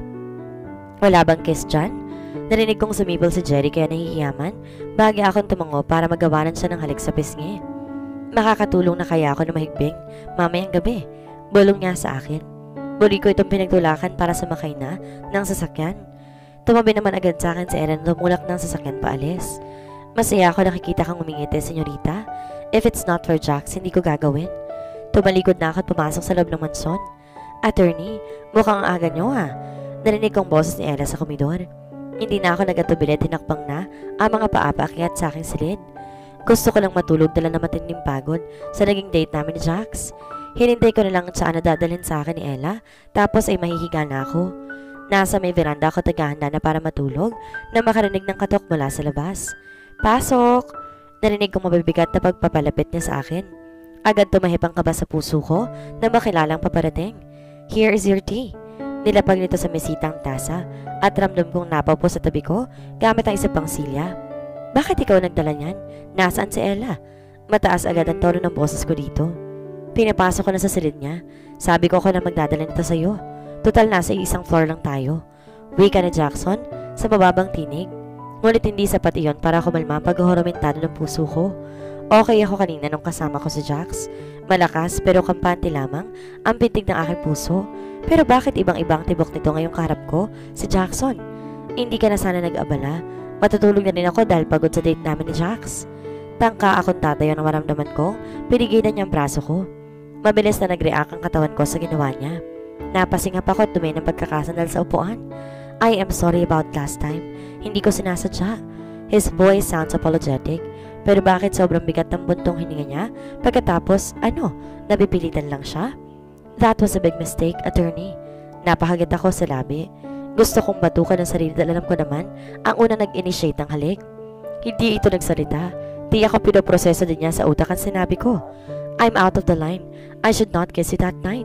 Wala bang kiss dyan? Narinig kong sumibol si Jerry kaya nahihiyaman. Bagay akong tumango para magawanan siya ng halik sa pisngi. Makakatulong na kaya ako na mahigbing mamayang gabi. Bulong niya sa akin. Buli ko itong pinagtulakan para sumakay na ng sasakyan. Tumabi naman agad sa akin si Ellen tumulak ng sasakyan paalis. Masaya ako nakikita kang umingiti, senyorita. If it's not for Jax, hindi ko gagawin. Tumalikod na ako at pumasok sa loob ng manson. Attorney, mukhang ang aga nyo ha. Narinig kong boses ni Ella sa komedor. Hindi na ako nag-atubili at tinakpang na ang mga paapaakyat sa aking silid. Gusto ko lang matulog dala na matinding pagod sa naging date namin ni Jax. Hinintay ko na lang saan na dadalhin sa akin ni Ella, tapos ay mahihiga na ako. Nasa may veranda ako tagahanda na para matulog na makarinig ng katok mula sa labas. Pasok! Narinig kong mabibigat na pagpapalapit niya sa akin. Agad tumahip ang kaba sa puso ko na makilalang paparating. Here is your tea. Nilapag nito sa mesitang tasa at ramdam kong napaw po sa tabi ko gamit ang isa pang silya. Bakit ikaw nagdala niyan? Nasaan si Ella? Mataas agad ang tono ng boses ko dito. Pinapasok ko na sa silid niya. Sabi ko ako na magdadala nito sa iyo. Total nasa isang floor lang tayo. Wika ni Jackson sa mababang tinig. Ngunit hindi sapat iyon para kumalma ang paghuhuramentado ng puso ko. Okay ako kanina nung kasama ko si Jax. Malakas pero kampante lamang ang pintig ng aking puso. Pero bakit ibang-ibang tibok nito ngayong kaharap ko, si Jackson? Hindi ka na sana nag-abala. Matutulog na rin ako dahil pagod sa date namin ni Jax. Tangka akong tatayo ng maramdaman ko, pinigilan niya ang braso ko. Mabilis na nag-react ang katawan ko sa ginawa niya. Napasingap ako at dumi ng pagkakasandal sa upuan. I am sorry about last time. Hindi ko sinasadya. His voice sounds apologetic. Pero bakit sobrang bigat ng buntong hininga niya? Pagkatapos, ano, nabipilitan lang siya? That was a big mistake, attorney. Napahagit ako sa labi. Gusto kong batukan ng sarili dahil alam ko naman ang una nag-initiate ng halik. Hindi ito nagsalita. Di ako pinoproseso din niya sa utak ang sinabi ko. I'm out of the line. I should not kiss you that night.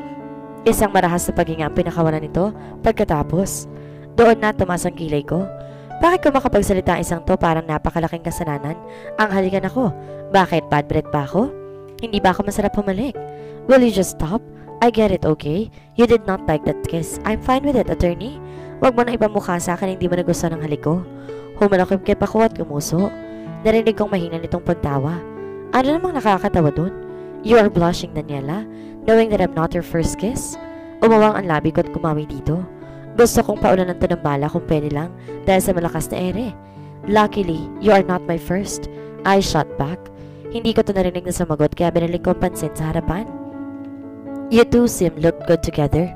Isang marahas na paghinga ang pinakawalan nito pagkatapos. Doon na tumas ang kilay ko. Bakit ko makapagsalita isang to parang napakalaking kasalanan ang halikan ako? Bakit bad breath ba ako? Hindi ba ako masarap pumalik? Will you just stop? I get it, okay? You did not like that kiss. I'm fine with it, attorney. Huwag mo na ipamukha sa akin hindi mo nagustuhan ng halik ko. Humalakip-kip ako at gumuso. Narinig kong mahina nitong pagtawa. Ano namang nakakatawa dun? You are blushing, Daniela, knowing that I'm not your first kiss? Umawang ang labi ko at kumawi dito. Gusto kong paulanan to ng bala kung pwede lang dahil sa malakas na ere. Luckily, you are not my first. I shot back. Hindi ko to narinig na sumagot kaya binalik ko ang pansin sa harapan. You two seem look good together.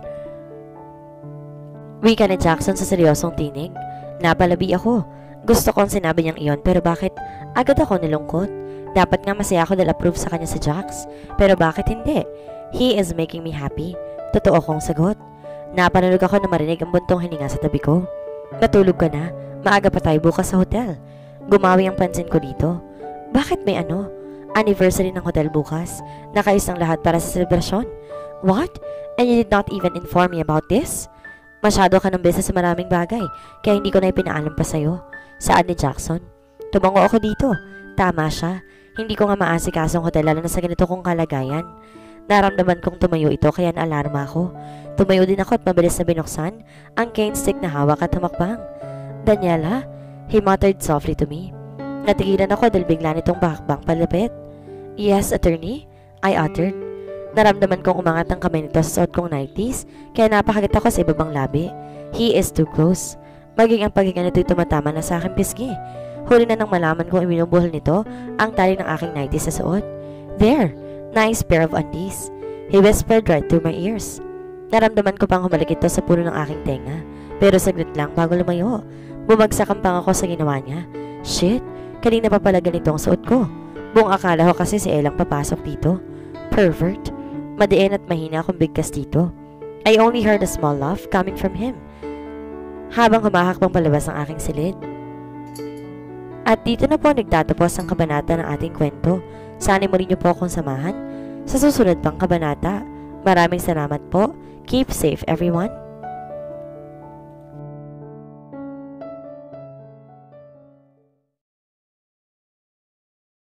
Wika ni Jackson sa seryosong tinig. Napalabi ako. Gusto kong sinabi niyang iyon pero bakit agad ako nilungkot? Dapat nga masaya ako dahil approve sa kanya si Jax. Pero bakit hindi? He is making me happy. Totoo kong sagot. Napanulog ako na marinig ang buntong hininga sa tabi ko. Natulog ka na. Maaga pa tayo bukas sa hotel. Gumawi ang pansin ko dito. Bakit may ano? Anniversary ng hotel bukas. Nakaayos ang lahat para sa selebrasyon. What? And you did not even inform me about this? Masyado ka ng business sa maraming bagay, kaya hindi ko na ipinaalam pa sa'yo. Saan ni Jackson? Tumango ako dito. Tama siya. Hindi ko nga maasikasong hotel lalo na sa ganito kong kalagayan. Naramdaman kong tumayo ito kaya naalarma ako. Tumayo din ako at mabilis na binuksan ang cane stick na hawak at humakbang. Daniela? He muttered softly to me. Natigilan ako dahil bigla nitong bakbang palapit. Yes, attorney? I uttered. Naramdaman kong umangat ang kamay nito sa suot kong nineties kaya napakagat ako sa ibabang labi. He is too close. Maging ang paghinga nito'y tumatama na sa aking pisngi. Huli na nang malaman kong ibinubuhol nito ang tali ng aking nineties sa suot. There! Nice pair of undies. He whispered right through my ears. Naramdaman ko pang humalik ito sa puno ng aking tenga. Pero saglit lang bago lumayo. Bumagsak ang panga ko sa ginawa niya. Shit! Kanina pa pala ganito ang suot ko. Buong akala ko kasi si Elang papasok dito. Pervert. Madiin at mahina akong bigkas dito. I only heard a small laugh coming from him. Habang humahakbang palabas ang aking silid. At dito na po nagtatapos ang kabanata ng ating kwento. Sana mo rin niyo po akong samahan sa susunod pang kabanata. Maraming salamat po. Keep safe everyone.